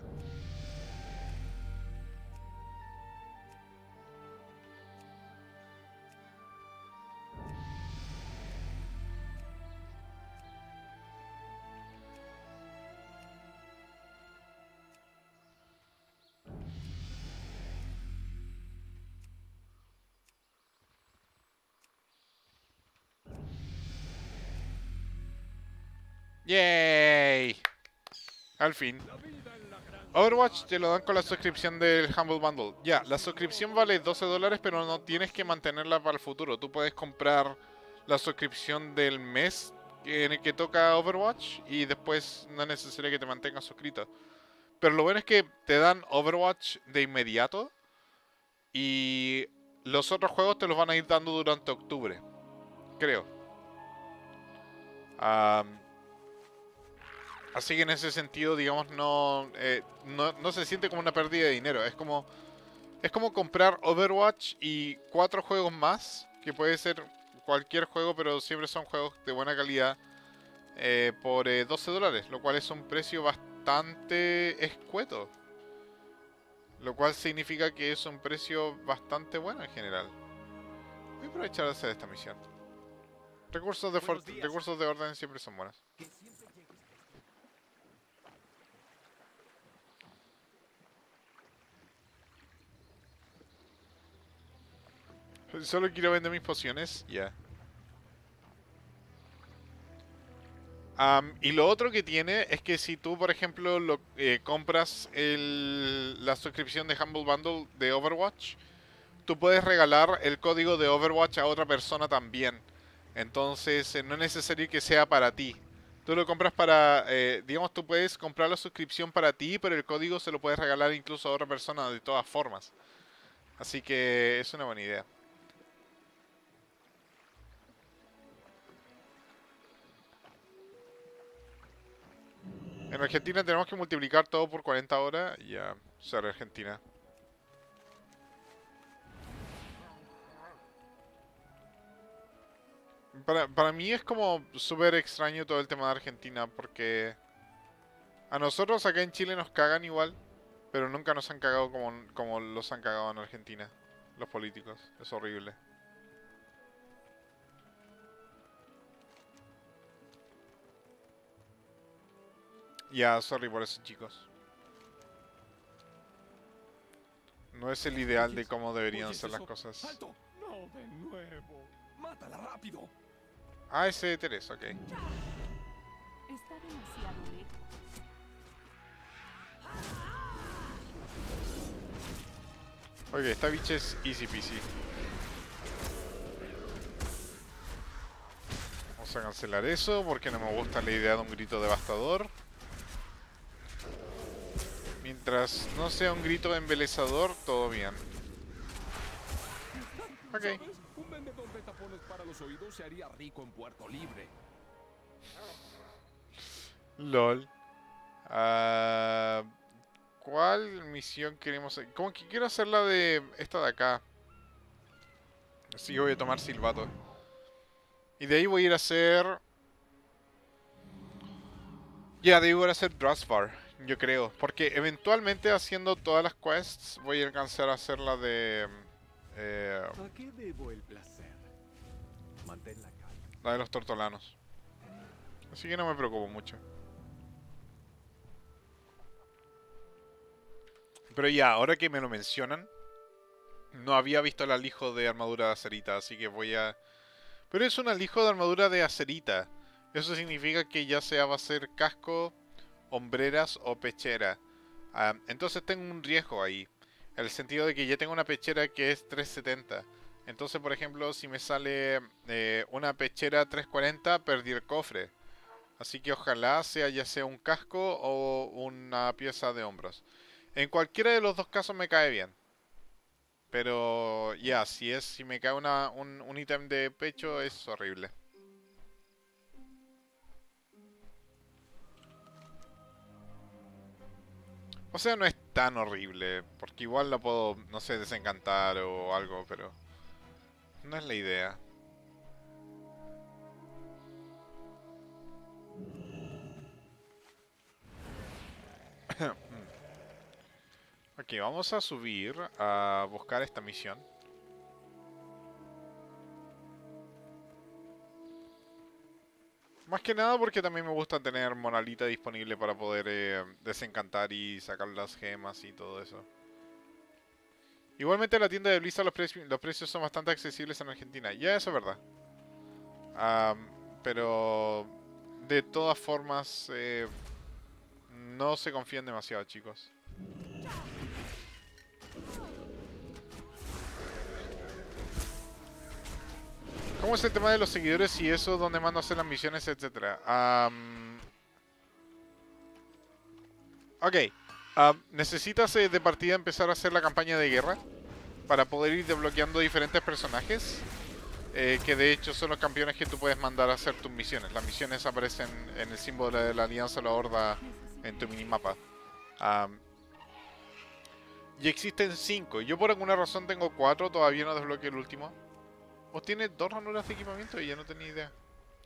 ¡Yay! Al fin. Overwatch te lo dan con la suscripción del Humble Bundle. Ya, la suscripción vale $12, pero no tienes que mantenerla para el futuro. Tú puedes comprar la suscripción del mes en el que toca Overwatch y después no es necesario que te mantengas suscrito. Pero lo bueno es que te dan Overwatch de inmediato y los otros juegos te los van a ir dando durante octubre, creo. Así que en ese sentido, digamos, no se siente como una pérdida de dinero. Es como comprar Overwatch y 4 juegos más, que puede ser cualquier juego, pero siempre son juegos de buena calidad, por $12, lo cual es un precio bastante escueto. Lo cual significa que es un precio bastante bueno en general. Voy a aprovechar de hacer esta misión. Recursos de orden siempre son buenos. Solo quiero vender mis pociones, ya. Y lo otro que tiene es que si tú, por ejemplo, compras la suscripción de Humble Bundle de Overwatch, tú puedes regalar el código de Overwatch a otra persona también. Entonces, no es necesario que sea para ti. Tú lo compras para, digamos, tú puedes comprar la suscripción para ti, pero el código se lo puedes regalar incluso a otra persona de todas formas. Así que es una buena idea. En Argentina tenemos que multiplicar todo por 40 horas y ya, ser Argentina. Para mí es como súper extraño todo el tema de Argentina porque a nosotros acá en Chile nos cagan igual, pero nunca nos han cagado como los han cagado en Argentina, los políticos. Es horrible. Ya, sorry por eso, chicos. No es el ideal de cómo deberían ser las cosas. ¡Alto! ¡No, de nuevo! ¡Mátala rápido! Ah, ese de Teresa, ok. Está demasiado lejos. Ok, esta bicha es easy peasy. Vamos a cancelar eso porque no me gusta la idea de un grito devastador. Mientras no sea un grito embelezador, todo bien. Ok. ¿Sabes? Un vendedor de tapones para los oídos se haría rico en Puerto Libre. LOL. ¿Cuál misión queremos hacer? Como que quiero hacer la de esta de acá. Así que voy a tomar silbato. Y de ahí voy a ir a hacer... Ya, de ahí voy a hacer Drustvar, yo creo. Porque eventualmente haciendo todas las quests voy a alcanzar a hacer la de... ¿A qué debo el placer? Mantén la calma. la de los tortolanos. Así que no me preocupo mucho. Pero ya, ahora que me lo mencionan, no había visto el alijo de armadura de acerita, así que voy a... Pero es un alijo de armadura de acerita. Eso significa que ya sea va a ser casco, hombreras o pechera. Entonces tengo un riesgo ahí. En el sentido de que ya tengo una pechera que es 370. Entonces, por ejemplo, si me sale una pechera 340, perdí el cofre. Así que ojalá sea ya sea un casco o una pieza de hombros. En cualquiera de los dos casos me cae bien. Pero ya, si me cae un ítem de pecho es horrible. O sea, no es tan horrible, porque igual la puedo, no sé, desencantar o algo, pero no es la idea. Ok, vamos a subir a buscar esta misión. Más que nada porque también me gusta tener Monalita disponible para poder desencantar y sacar las gemas y todo eso. Igualmente en la tienda de Blizzard los precios son bastante accesibles en Argentina. Ya, eso es verdad. Pero de todas formas no se confíen demasiado, chicos. ¿Cómo es el tema de los seguidores y eso? ¿Dónde mando a hacer las misiones, etcétera? Ok. ¿Necesitas de partida empezar a hacer la campaña de guerra? Para poder ir desbloqueando diferentes personajes. Que de hecho son los campeones que tú puedes mandar a hacer tus misiones. Las misiones aparecen en el símbolo de la Alianza o la Horda en tu minimapa. Y existen 5. Yo por alguna razón tengo 4. Todavía no desbloqueé el último. ¿O tiene 2 ranuras de equipamiento? Y ya no tenía idea.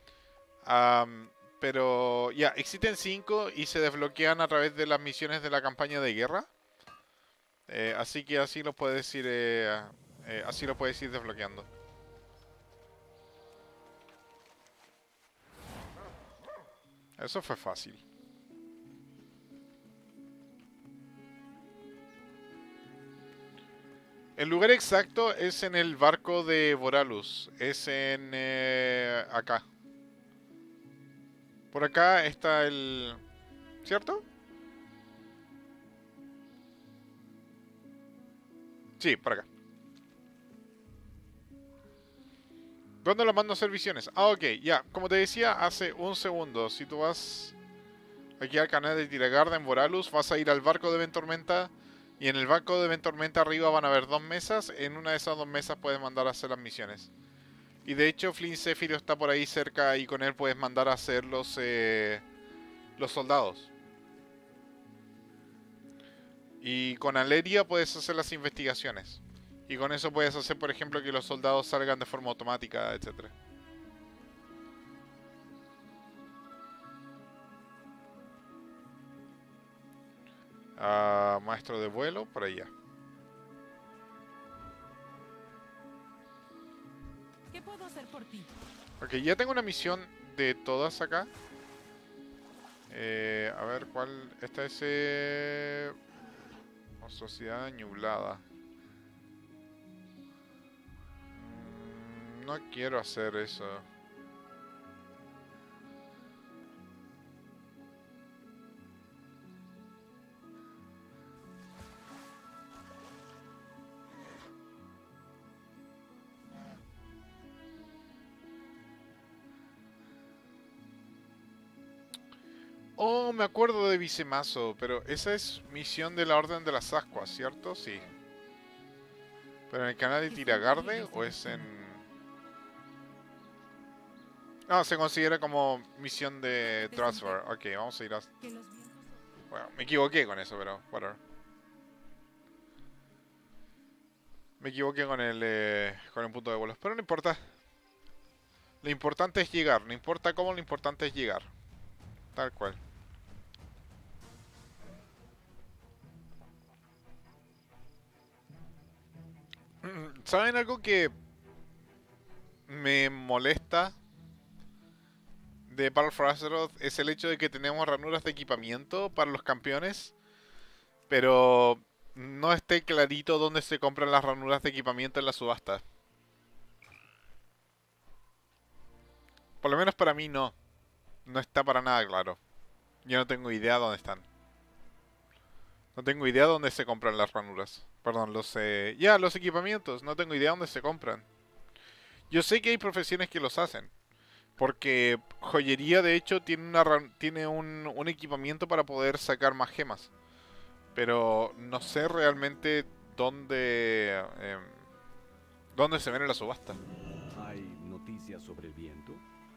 Pero ya, existen 5 y se desbloquean a través de las misiones de la campaña de guerra. Así que así lo puedes ir desbloqueando. Eso fue fácil. El lugar exacto es en el barco de Boralus. Es en acá. Por acá está el... ¿Cierto? Sí, por acá. ¿Dónde lo mando a hacer visiones? Ah, ok, ya. Como te decía hace un segundo, si tú vas aquí al canal de Tiragarda en Boralus, vas a ir al barco de Ventormenta. Y en el barco de Ventormenta arriba van a haber 2 mesas. En una de esas 2 mesas puedes mandar a hacer las misiones. Y de hecho Flynn Zephyr está por ahí cerca y con él puedes mandar a hacer los soldados. Y con Aleria puedes hacer las investigaciones. Y con eso puedes hacer, por ejemplo, que los soldados salgan de forma automática, etc. Maestro de vuelo, por allá. ¿Qué puedo hacer por ti? Ok, ya tengo una misión de todas acá. A ver, ¿cuál? Esta es... Sociedad Nublada. No quiero hacer eso. Oh, me acuerdo de Vicemazo, pero esa es misión de la Orden de las Ascuas, ¿cierto? Sí. ¿Pero en el canal de Tiragarde o es en...? No, se considera como misión de transfer. Ok, vamos a ir a... Bueno, me equivoqué con eso, pero... whatever. Me equivoqué con el punto de vuelos, pero no importa. Lo importante es llegar, no importa cómo, lo importante es llegar. Tal cual. ¿Saben algo que me molesta de Battle for Azeroth? Es el hecho de que tenemos ranuras de equipamiento para los campeones, pero no esté clarito dónde se compran las ranuras de equipamiento en la subasta. Por lo menos para mí no. No está para nada claro. Yo no tengo idea dónde están. No tengo idea dónde se compran las ranuras. Perdón, los equipamientos. No tengo idea dónde se compran. Yo sé que hay profesiones que los hacen. Porque joyería de hecho tiene un equipamiento para poder sacar más gemas. Pero no sé realmente dónde se ven en la subasta. ¿Hay noticias sobre el viento?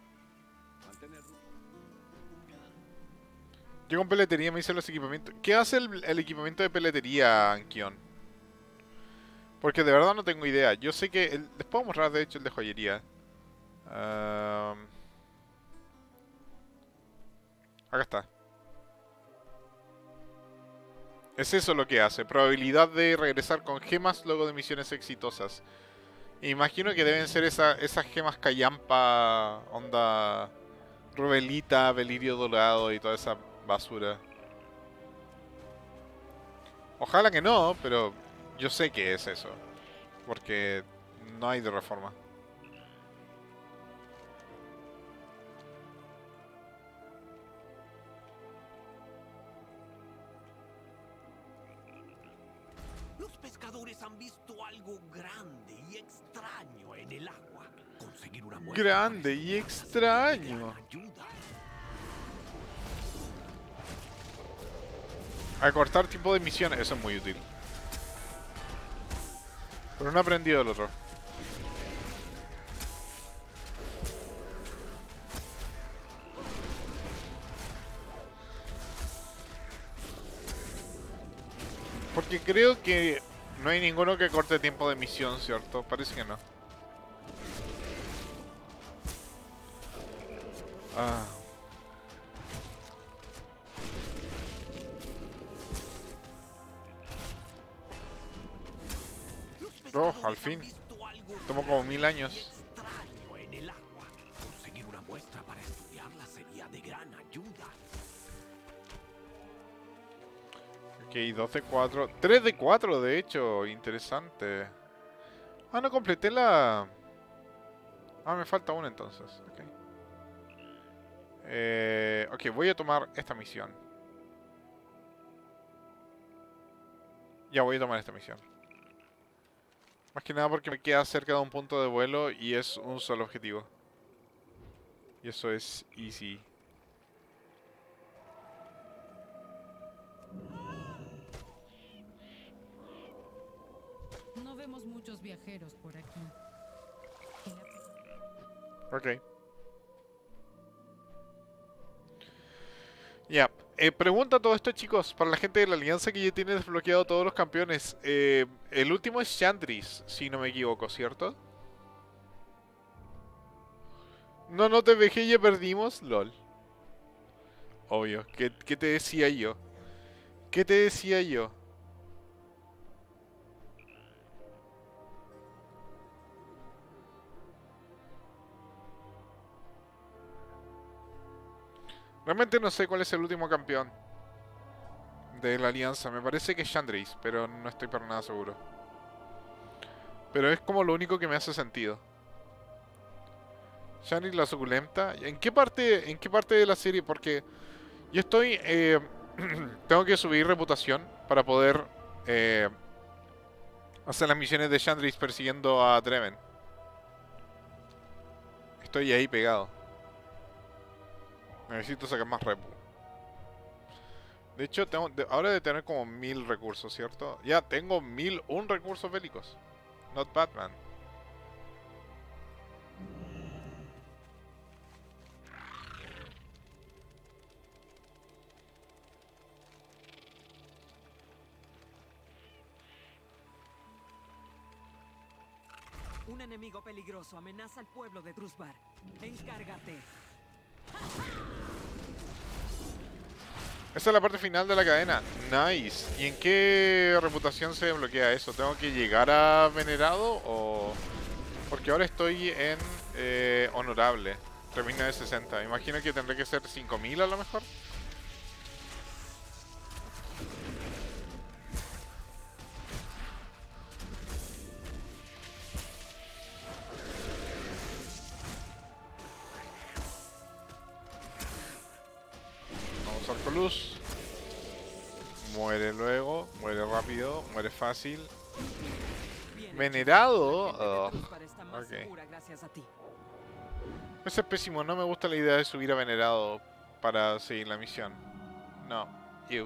Yo con peletería me hice los equipamientos. ¿Qué hace el equipamiento de peletería, Ankion? Porque de verdad no tengo idea. Yo sé que... les puedo mostrar de hecho el de joyería. Acá está. Es eso lo que hace. Probabilidad de regresar con gemas luego de misiones exitosas. Imagino que deben ser esas gemas callampa, onda rubelita, belirio dorado y toda esa basura. Ojalá que no, pero yo sé que es eso. Porque no hay de reforma. Los pescadores pescadores han visto algo grande y extraño en el agua. Conseguir una muestra Grande para y estudiarla sería de extraño. gran ayuda. Acortar tiempo de misión, eso es muy útil. Pero no he aprendido el otro. Porque creo que no hay ninguno que corte tiempo de misión, ¿cierto? Parece que no. Ah. Los Oh, pescadores al han fin. visto algo Tomó como 1000 grande y años. extraño en el agua. Conseguir una muestra para estudiarla sería de gran ayuda. Ok, 2 de 4. 3 de 4, de hecho. Interesante. Ah, no completé la... Ah, me falta una entonces. Ok. Ok, voy a tomar esta misión. Ya voy a tomar esta misión. Más que nada porque me queda cerca de un punto de vuelo y es un solo objetivo. Y eso es easy. No vemos muchos viajeros por aquí. Ok. Ya. Pregunta todo esto, chicos, para la gente de la alianza que ya tiene desbloqueado todos los campeones. El último es Chandris, si no me equivoco, ¿cierto? No te dejé y ya perdimos, lol. Obvio. ¿Qué te decía yo? ¿Qué te decía yo? Realmente no sé cuál es el último campeón de la alianza. Me parece que es Chandris, pero no estoy para nada seguro. Pero es como lo único que me hace sentido. Chandris la suculenta. ¿En qué parte de la serie? Porque yo estoy... tengo que subir reputación para poder hacer las misiones de Chandris persiguiendo a Dreven. Estoy ahí pegado. Necesito sacar más repu. De hecho, ahora de tener como 1000 recursos, ¿cierto? Ya tengo 1001 recursos bélicos. Not bad, man. Un enemigo peligroso amenaza al pueblo de Drusbar. Encárgate. Esa es la parte final de la cadena. Nice. ¿Y en qué reputación se bloquea eso? ¿Tengo que llegar a venerado o...? Porque ahora estoy en honorable. 3960. Imagino que tendré que ser 5000 a lo mejor. Vamos a usar Coluz. Muere luego, muere rápido, muere fácil. Venerado. Ok. Ese es pésimo, no me gusta la idea de subir a venerado para seguir la misión. No, you.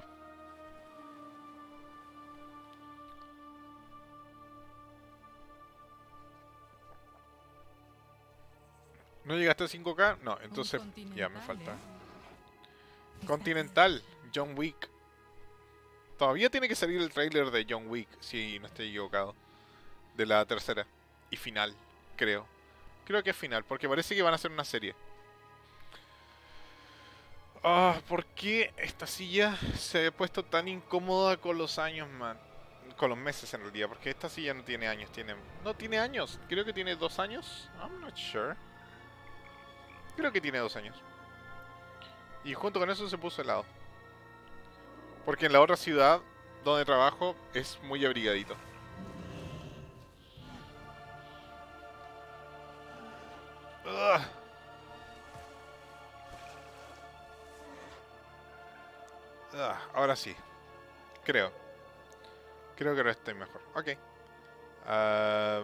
¿No llegaste a 5K? No, entonces ya me falta. Continental, John Wick. Todavía tiene que salir el trailer de John Wick, si no estoy equivocado. De la tercera. Y final, creo. Creo que es final, porque parece que van a hacer una serie. Ah, ¿por qué esta silla se ha puesto tan incómoda con los años, man? Con los meses en realidad, porque esta silla no tiene años, No tiene años, creo que tiene 2 años. I'm not sure. Creo que tiene 2 años. Y junto con eso se puso helado. Porque en la otra ciudad donde trabajo es muy abrigadito. Ugh. Ahora sí. Creo. Creo que ahora estoy mejor. Ok. Ah,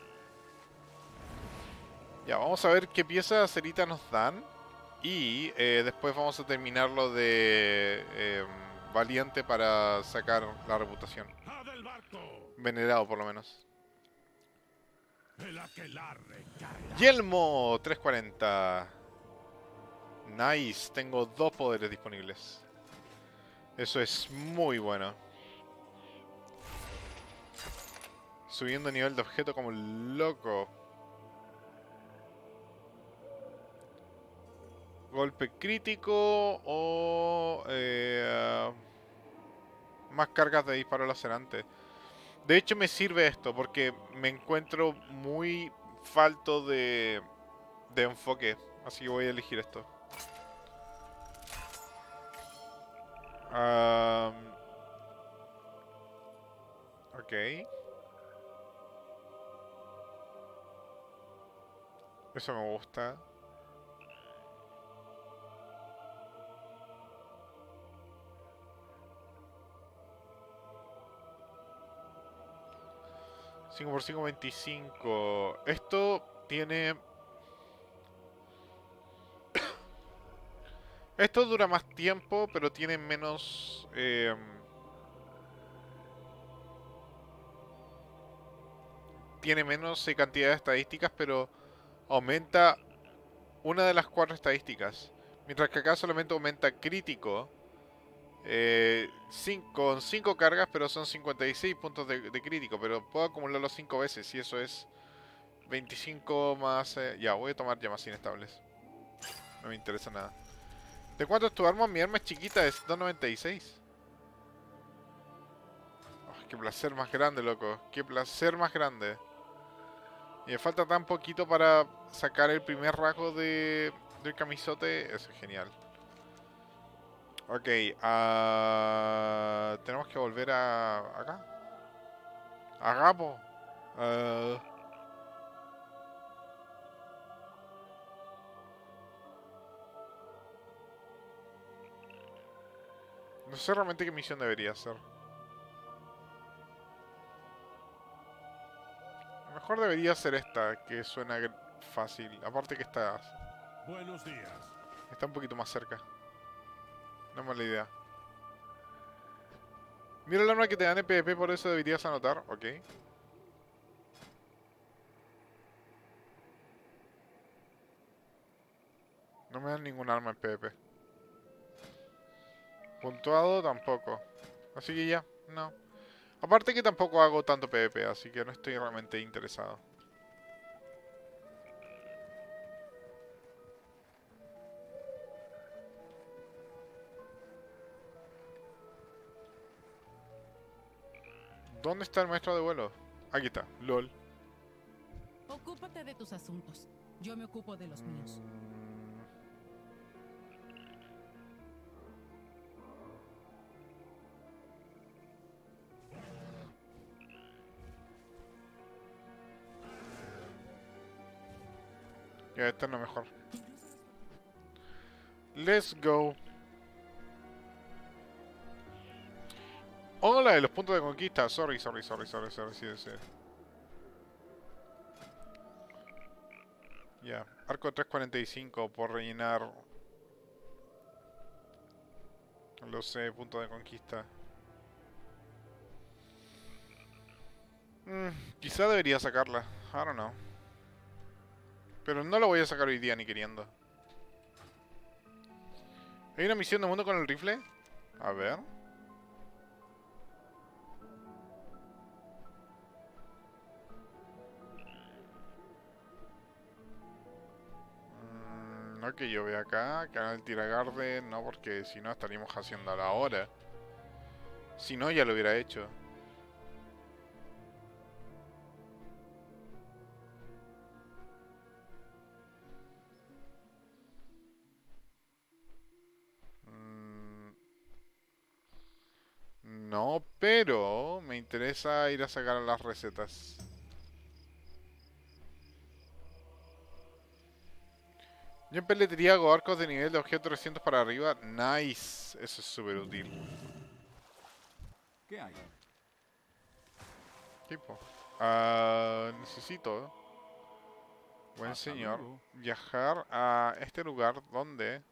ya, vamos a ver qué pieza de acerita nos dan. Y después vamos a terminar lo de Valiente para sacar la reputación. ¡A del barco! Venerado, por lo menos. El aquelarre caerá. Yelmo 340. Nice. Tengo 2 poderes disponibles. Eso es muy bueno. Subiendo nivel de objeto como loco. Golpe crítico o más cargas de disparo lacerante. De hecho me sirve esto porque me encuentro muy falto de enfoque. Así que voy a elegir esto. Ok. Eso me gusta. Cinco por 5, 25. Esto tiene... Esto dura más tiempo, pero tiene menos... tiene menos cantidad de estadísticas, pero aumenta una de las 4 estadísticas. Mientras que acá solamente aumenta crítico. Con 5 cargas, pero son 56 puntos de crítico. Pero puedo acumularlo 5 veces y eso es 25 más... ya, voy a tomar llamas inestables. No me interesa nada. ¿De cuánto es tu arma? Mi arma es chiquita, es 296. Oh, qué placer más grande, loco. Qué placer más grande. Y me falta tan poquito para sacar el primer rasgo del camisote. Eso es genial. Ok, tenemos que volver a... ¿acá? A Gapo. No sé realmente qué misión debería hacer. A lo mejor debería ser esta, que suena fácil. Aparte que está Buenos días. un poquito más cerca. No es mala idea. Mira el arma que te dan en PvP, por eso deberías anotar. Ok. No me dan ningún arma en PvP. Puntuado tampoco. Así que ya, no. Aparte que tampoco hago tanto PvP, así que no estoy realmente interesado. ¿Dónde está el maestro de vuelo? Aquí está, LOL. Ocúpate de tus asuntos. Yo me ocupo de los míos. Ya, esta es lo mejor. Let's go. Hola, de los puntos de conquista. Sorry. Sí, sí. Ya, arco 345 por rellenar. Lo sé, punto de conquista. Quizá debería sacarla. I don't know. Pero no la voy a sacar hoy día ni queriendo. ¿Hay una misión de mundo con el rifle? A ver. No que yo vea acá. Canal Tiragarde. No, porque si no estaríamos haciendo a la hora. Si no, ya lo hubiera hecho. No, pero me interesa ir a sacar las recetas. Yo en peletería hago arcos de nivel de objeto 300 para arriba. Nice. Eso es súper útil. ¿Qué hay? Tipo. Necesito, buen señor, viajar a este lugar donde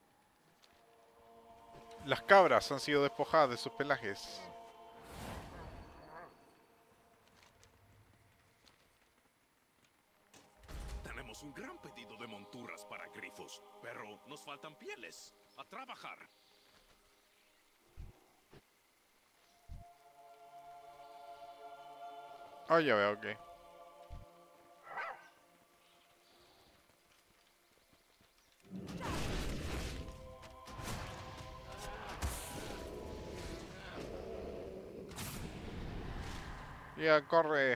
las cabras han sido despojadas de sus pelajes. Tenemos un gran pedido de monturas para grifos, pero nos faltan pieles. ¡A trabajar! Oh, ya veo, ok. Ya, corre.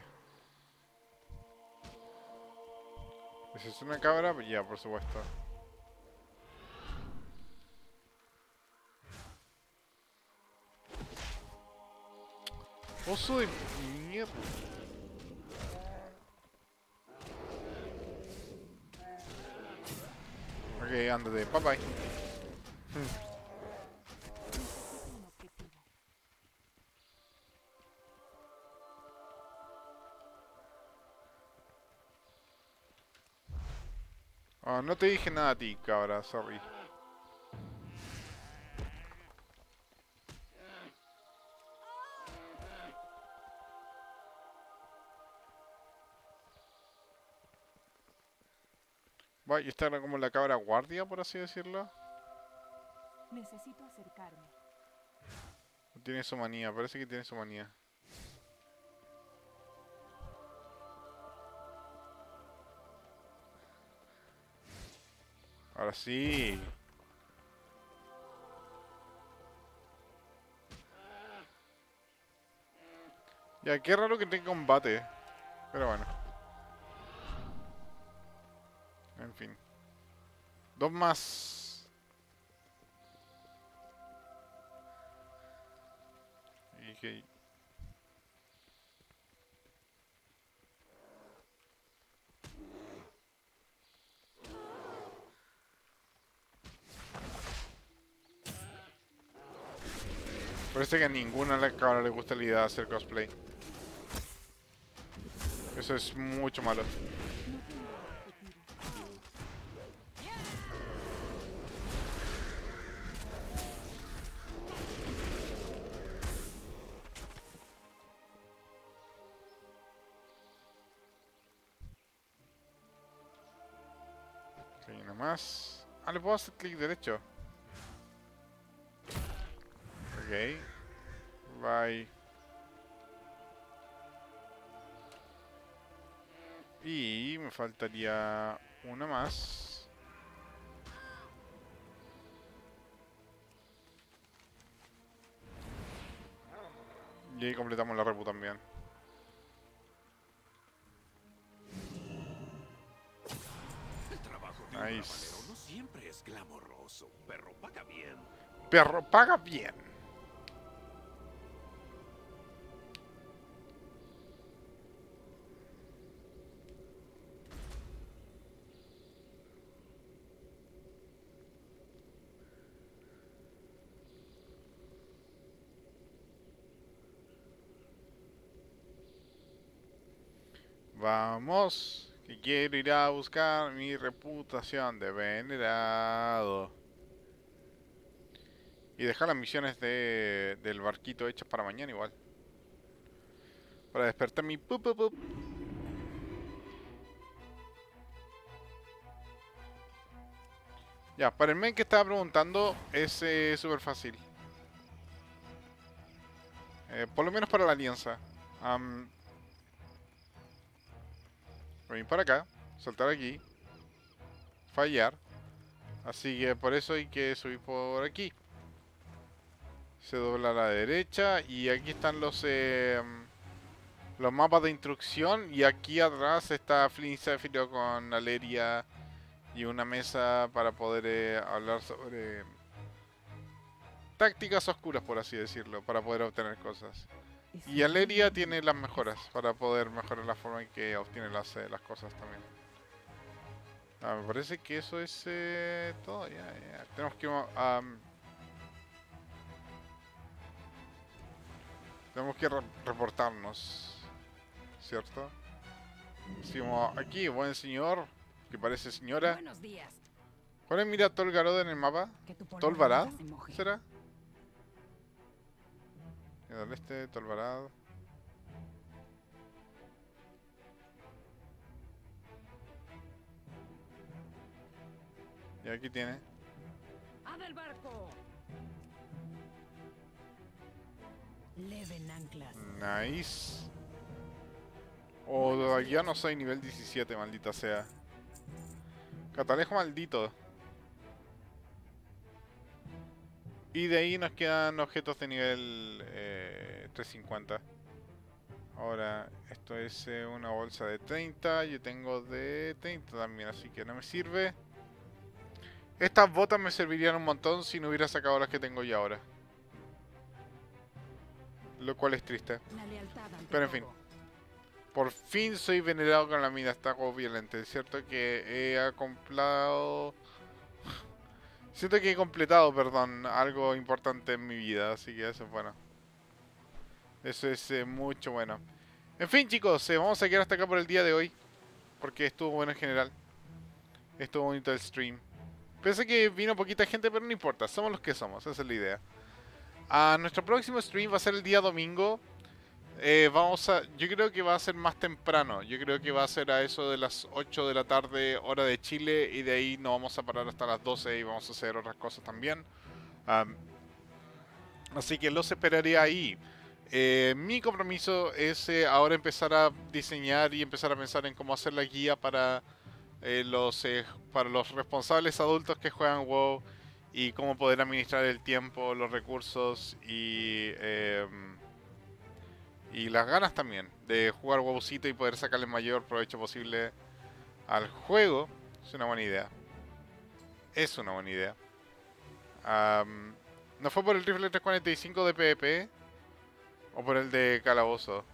¿Esa es una cabra? Ya, por supuesto. Oso de mierda. Ok, ándate, bye bye. Oh, no te dije nada a ti, cabra, sorry. Vaya, esta era como la cabra guardia, por así decirlo. Necesito acercarme. Tiene su manía, parece que tiene su manía. Ahora sí. Ya, qué raro que tenga combate. Pero bueno. En fin. Dos más. Y que... Parece que a ninguna de las cabras le gusta la idea de hacer cosplay. Eso es mucho malo. Ok, nada más. Ah, le puedo hacer clic derecho. Ok. Bye. Y me faltaría una más. Y ahí completamos la repu también. El trabajo de un ramadero Nice. no siempre es glamoroso, pero paga bien. Perro, paga bien. Vamos, que quiero ir a buscar mi reputación de venerado. Y dejar las misiones del barquito hechas para mañana igual. Para despertar mi pup pup pup. Ya, para el men que estaba preguntando es súper fácil. Por lo menos para la alianza. Venir para acá, saltar aquí, fallar. Así que por eso hay que subir por aquí. Se dobla a la derecha y aquí están los mapas de instrucción. Y aquí atrás está Flynn Zephyro con Aleria y una mesa para poder hablar sobre tácticas oscuras, por así decirlo, para poder obtener cosas. Y Aleria tiene las mejoras para poder mejorar la forma en que obtiene las cosas también. Me parece que eso es todo. Ya. Tenemos que reportarnos. ¿cierto? Decimos aquí, buen señor, que parece señora. Buenos días. ¿Cuál es mira Tolgarod en el mapa? Que tu polvo ¿Tolvarad? nunca se moje. ¿Será? Mira, al este, Tolvarad. Y aquí tiene. ¡A del barco! Leven anclas. Nice. Oh, ya no soy nivel 17, maldita sea. Catalejo maldito. Y de ahí nos quedan objetos de nivel 350. Ahora, esto es una bolsa de 30. Yo tengo de 30 también, así que no me sirve. Estas botas me servirían un montón si no hubiera sacado las que tengo ya ahora. Lo cual es triste. La lealtad ante Pero en fin. todo. Por fin soy venerado con la mina. Está algo violento. Es cierto que he completado... Siento que he completado, perdón, algo importante en mi vida. Así que eso es bueno. Eso es mucho bueno. En fin, chicos. Vamos a quedar hasta acá por el día de hoy. Porque estuvo bueno en general. Estuvo bonito el stream. Pensé que vino poquita gente, pero no importa. Somos los que somos. Esa es la idea. Nuestro próximo stream va a ser el día domingo. Yo creo que va a ser más temprano. Yo creo que va a ser a eso de las 8 de la tarde, hora de Chile. Y de ahí nos vamos a parar hasta las 12 y vamos a hacer otras cosas también. Así que los esperaría ahí. Mi compromiso es ahora empezar a diseñar y empezar a pensar en cómo hacer la guía para los responsables adultos que juegan WoW. Y cómo poder administrar el tiempo, los recursos y las ganas también de jugar WoWcito y poder sacarle el mayor provecho posible al juego. Es una buena idea. Es una buena idea. ¿No fue por el rifle 345 de PvP? ¿O por el de calabozo?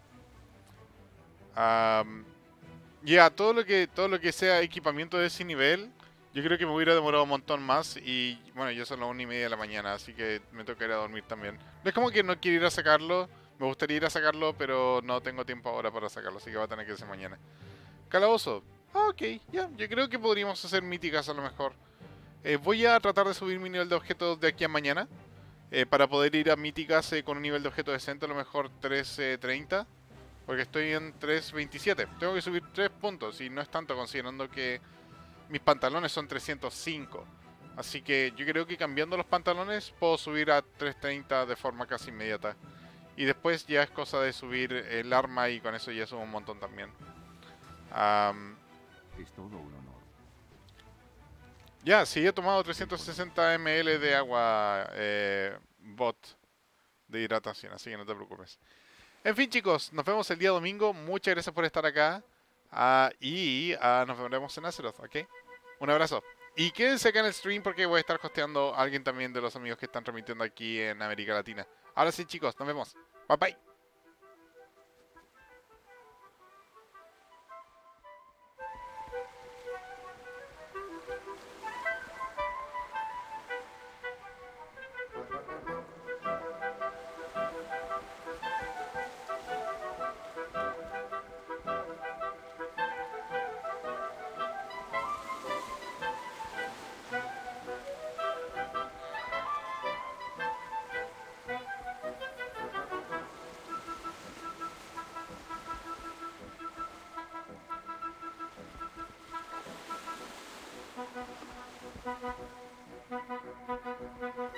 Ya, todo lo que sea equipamiento de ese nivel, yo creo que me hubiera demorado un montón más. Y bueno, ya son las 1:30 de la mañana, así que me toca ir a dormir también. No es como que no quiero ir a sacarlo. Me gustaría ir a sacarlo, pero no tengo tiempo ahora para sacarlo, así que va a tener que ser mañana. Calabozo. Ok, ya. Yo creo que podríamos hacer míticas a lo mejor. Voy a tratar de subir mi nivel de objetos de aquí a mañana. Para poder ir a míticas con un nivel de objeto decente, a lo mejor 330. Porque estoy en 327. Tengo que subir 3 puntos y no es tanto considerando que mis pantalones son 305. Así que yo creo que cambiando los pantalones puedo subir a 330 de forma casi inmediata. Y después ya es cosa de subir el arma y con eso ya subo un montón también. Es todo un honor. Ya, sí, he tomado 360 ml de agua bot de hidratación, así que no te preocupes. En fin, chicos, nos vemos el día domingo. Muchas gracias por estar acá. Y nos veremos en Azeroth, ¿ok? Un abrazo. Y quédense acá en el stream porque voy a estar hosteando a alguien también de los amigos que están transmitiendo aquí en América Latina. Ahora sí, chicos, nos vemos. Bye bye. Thank you.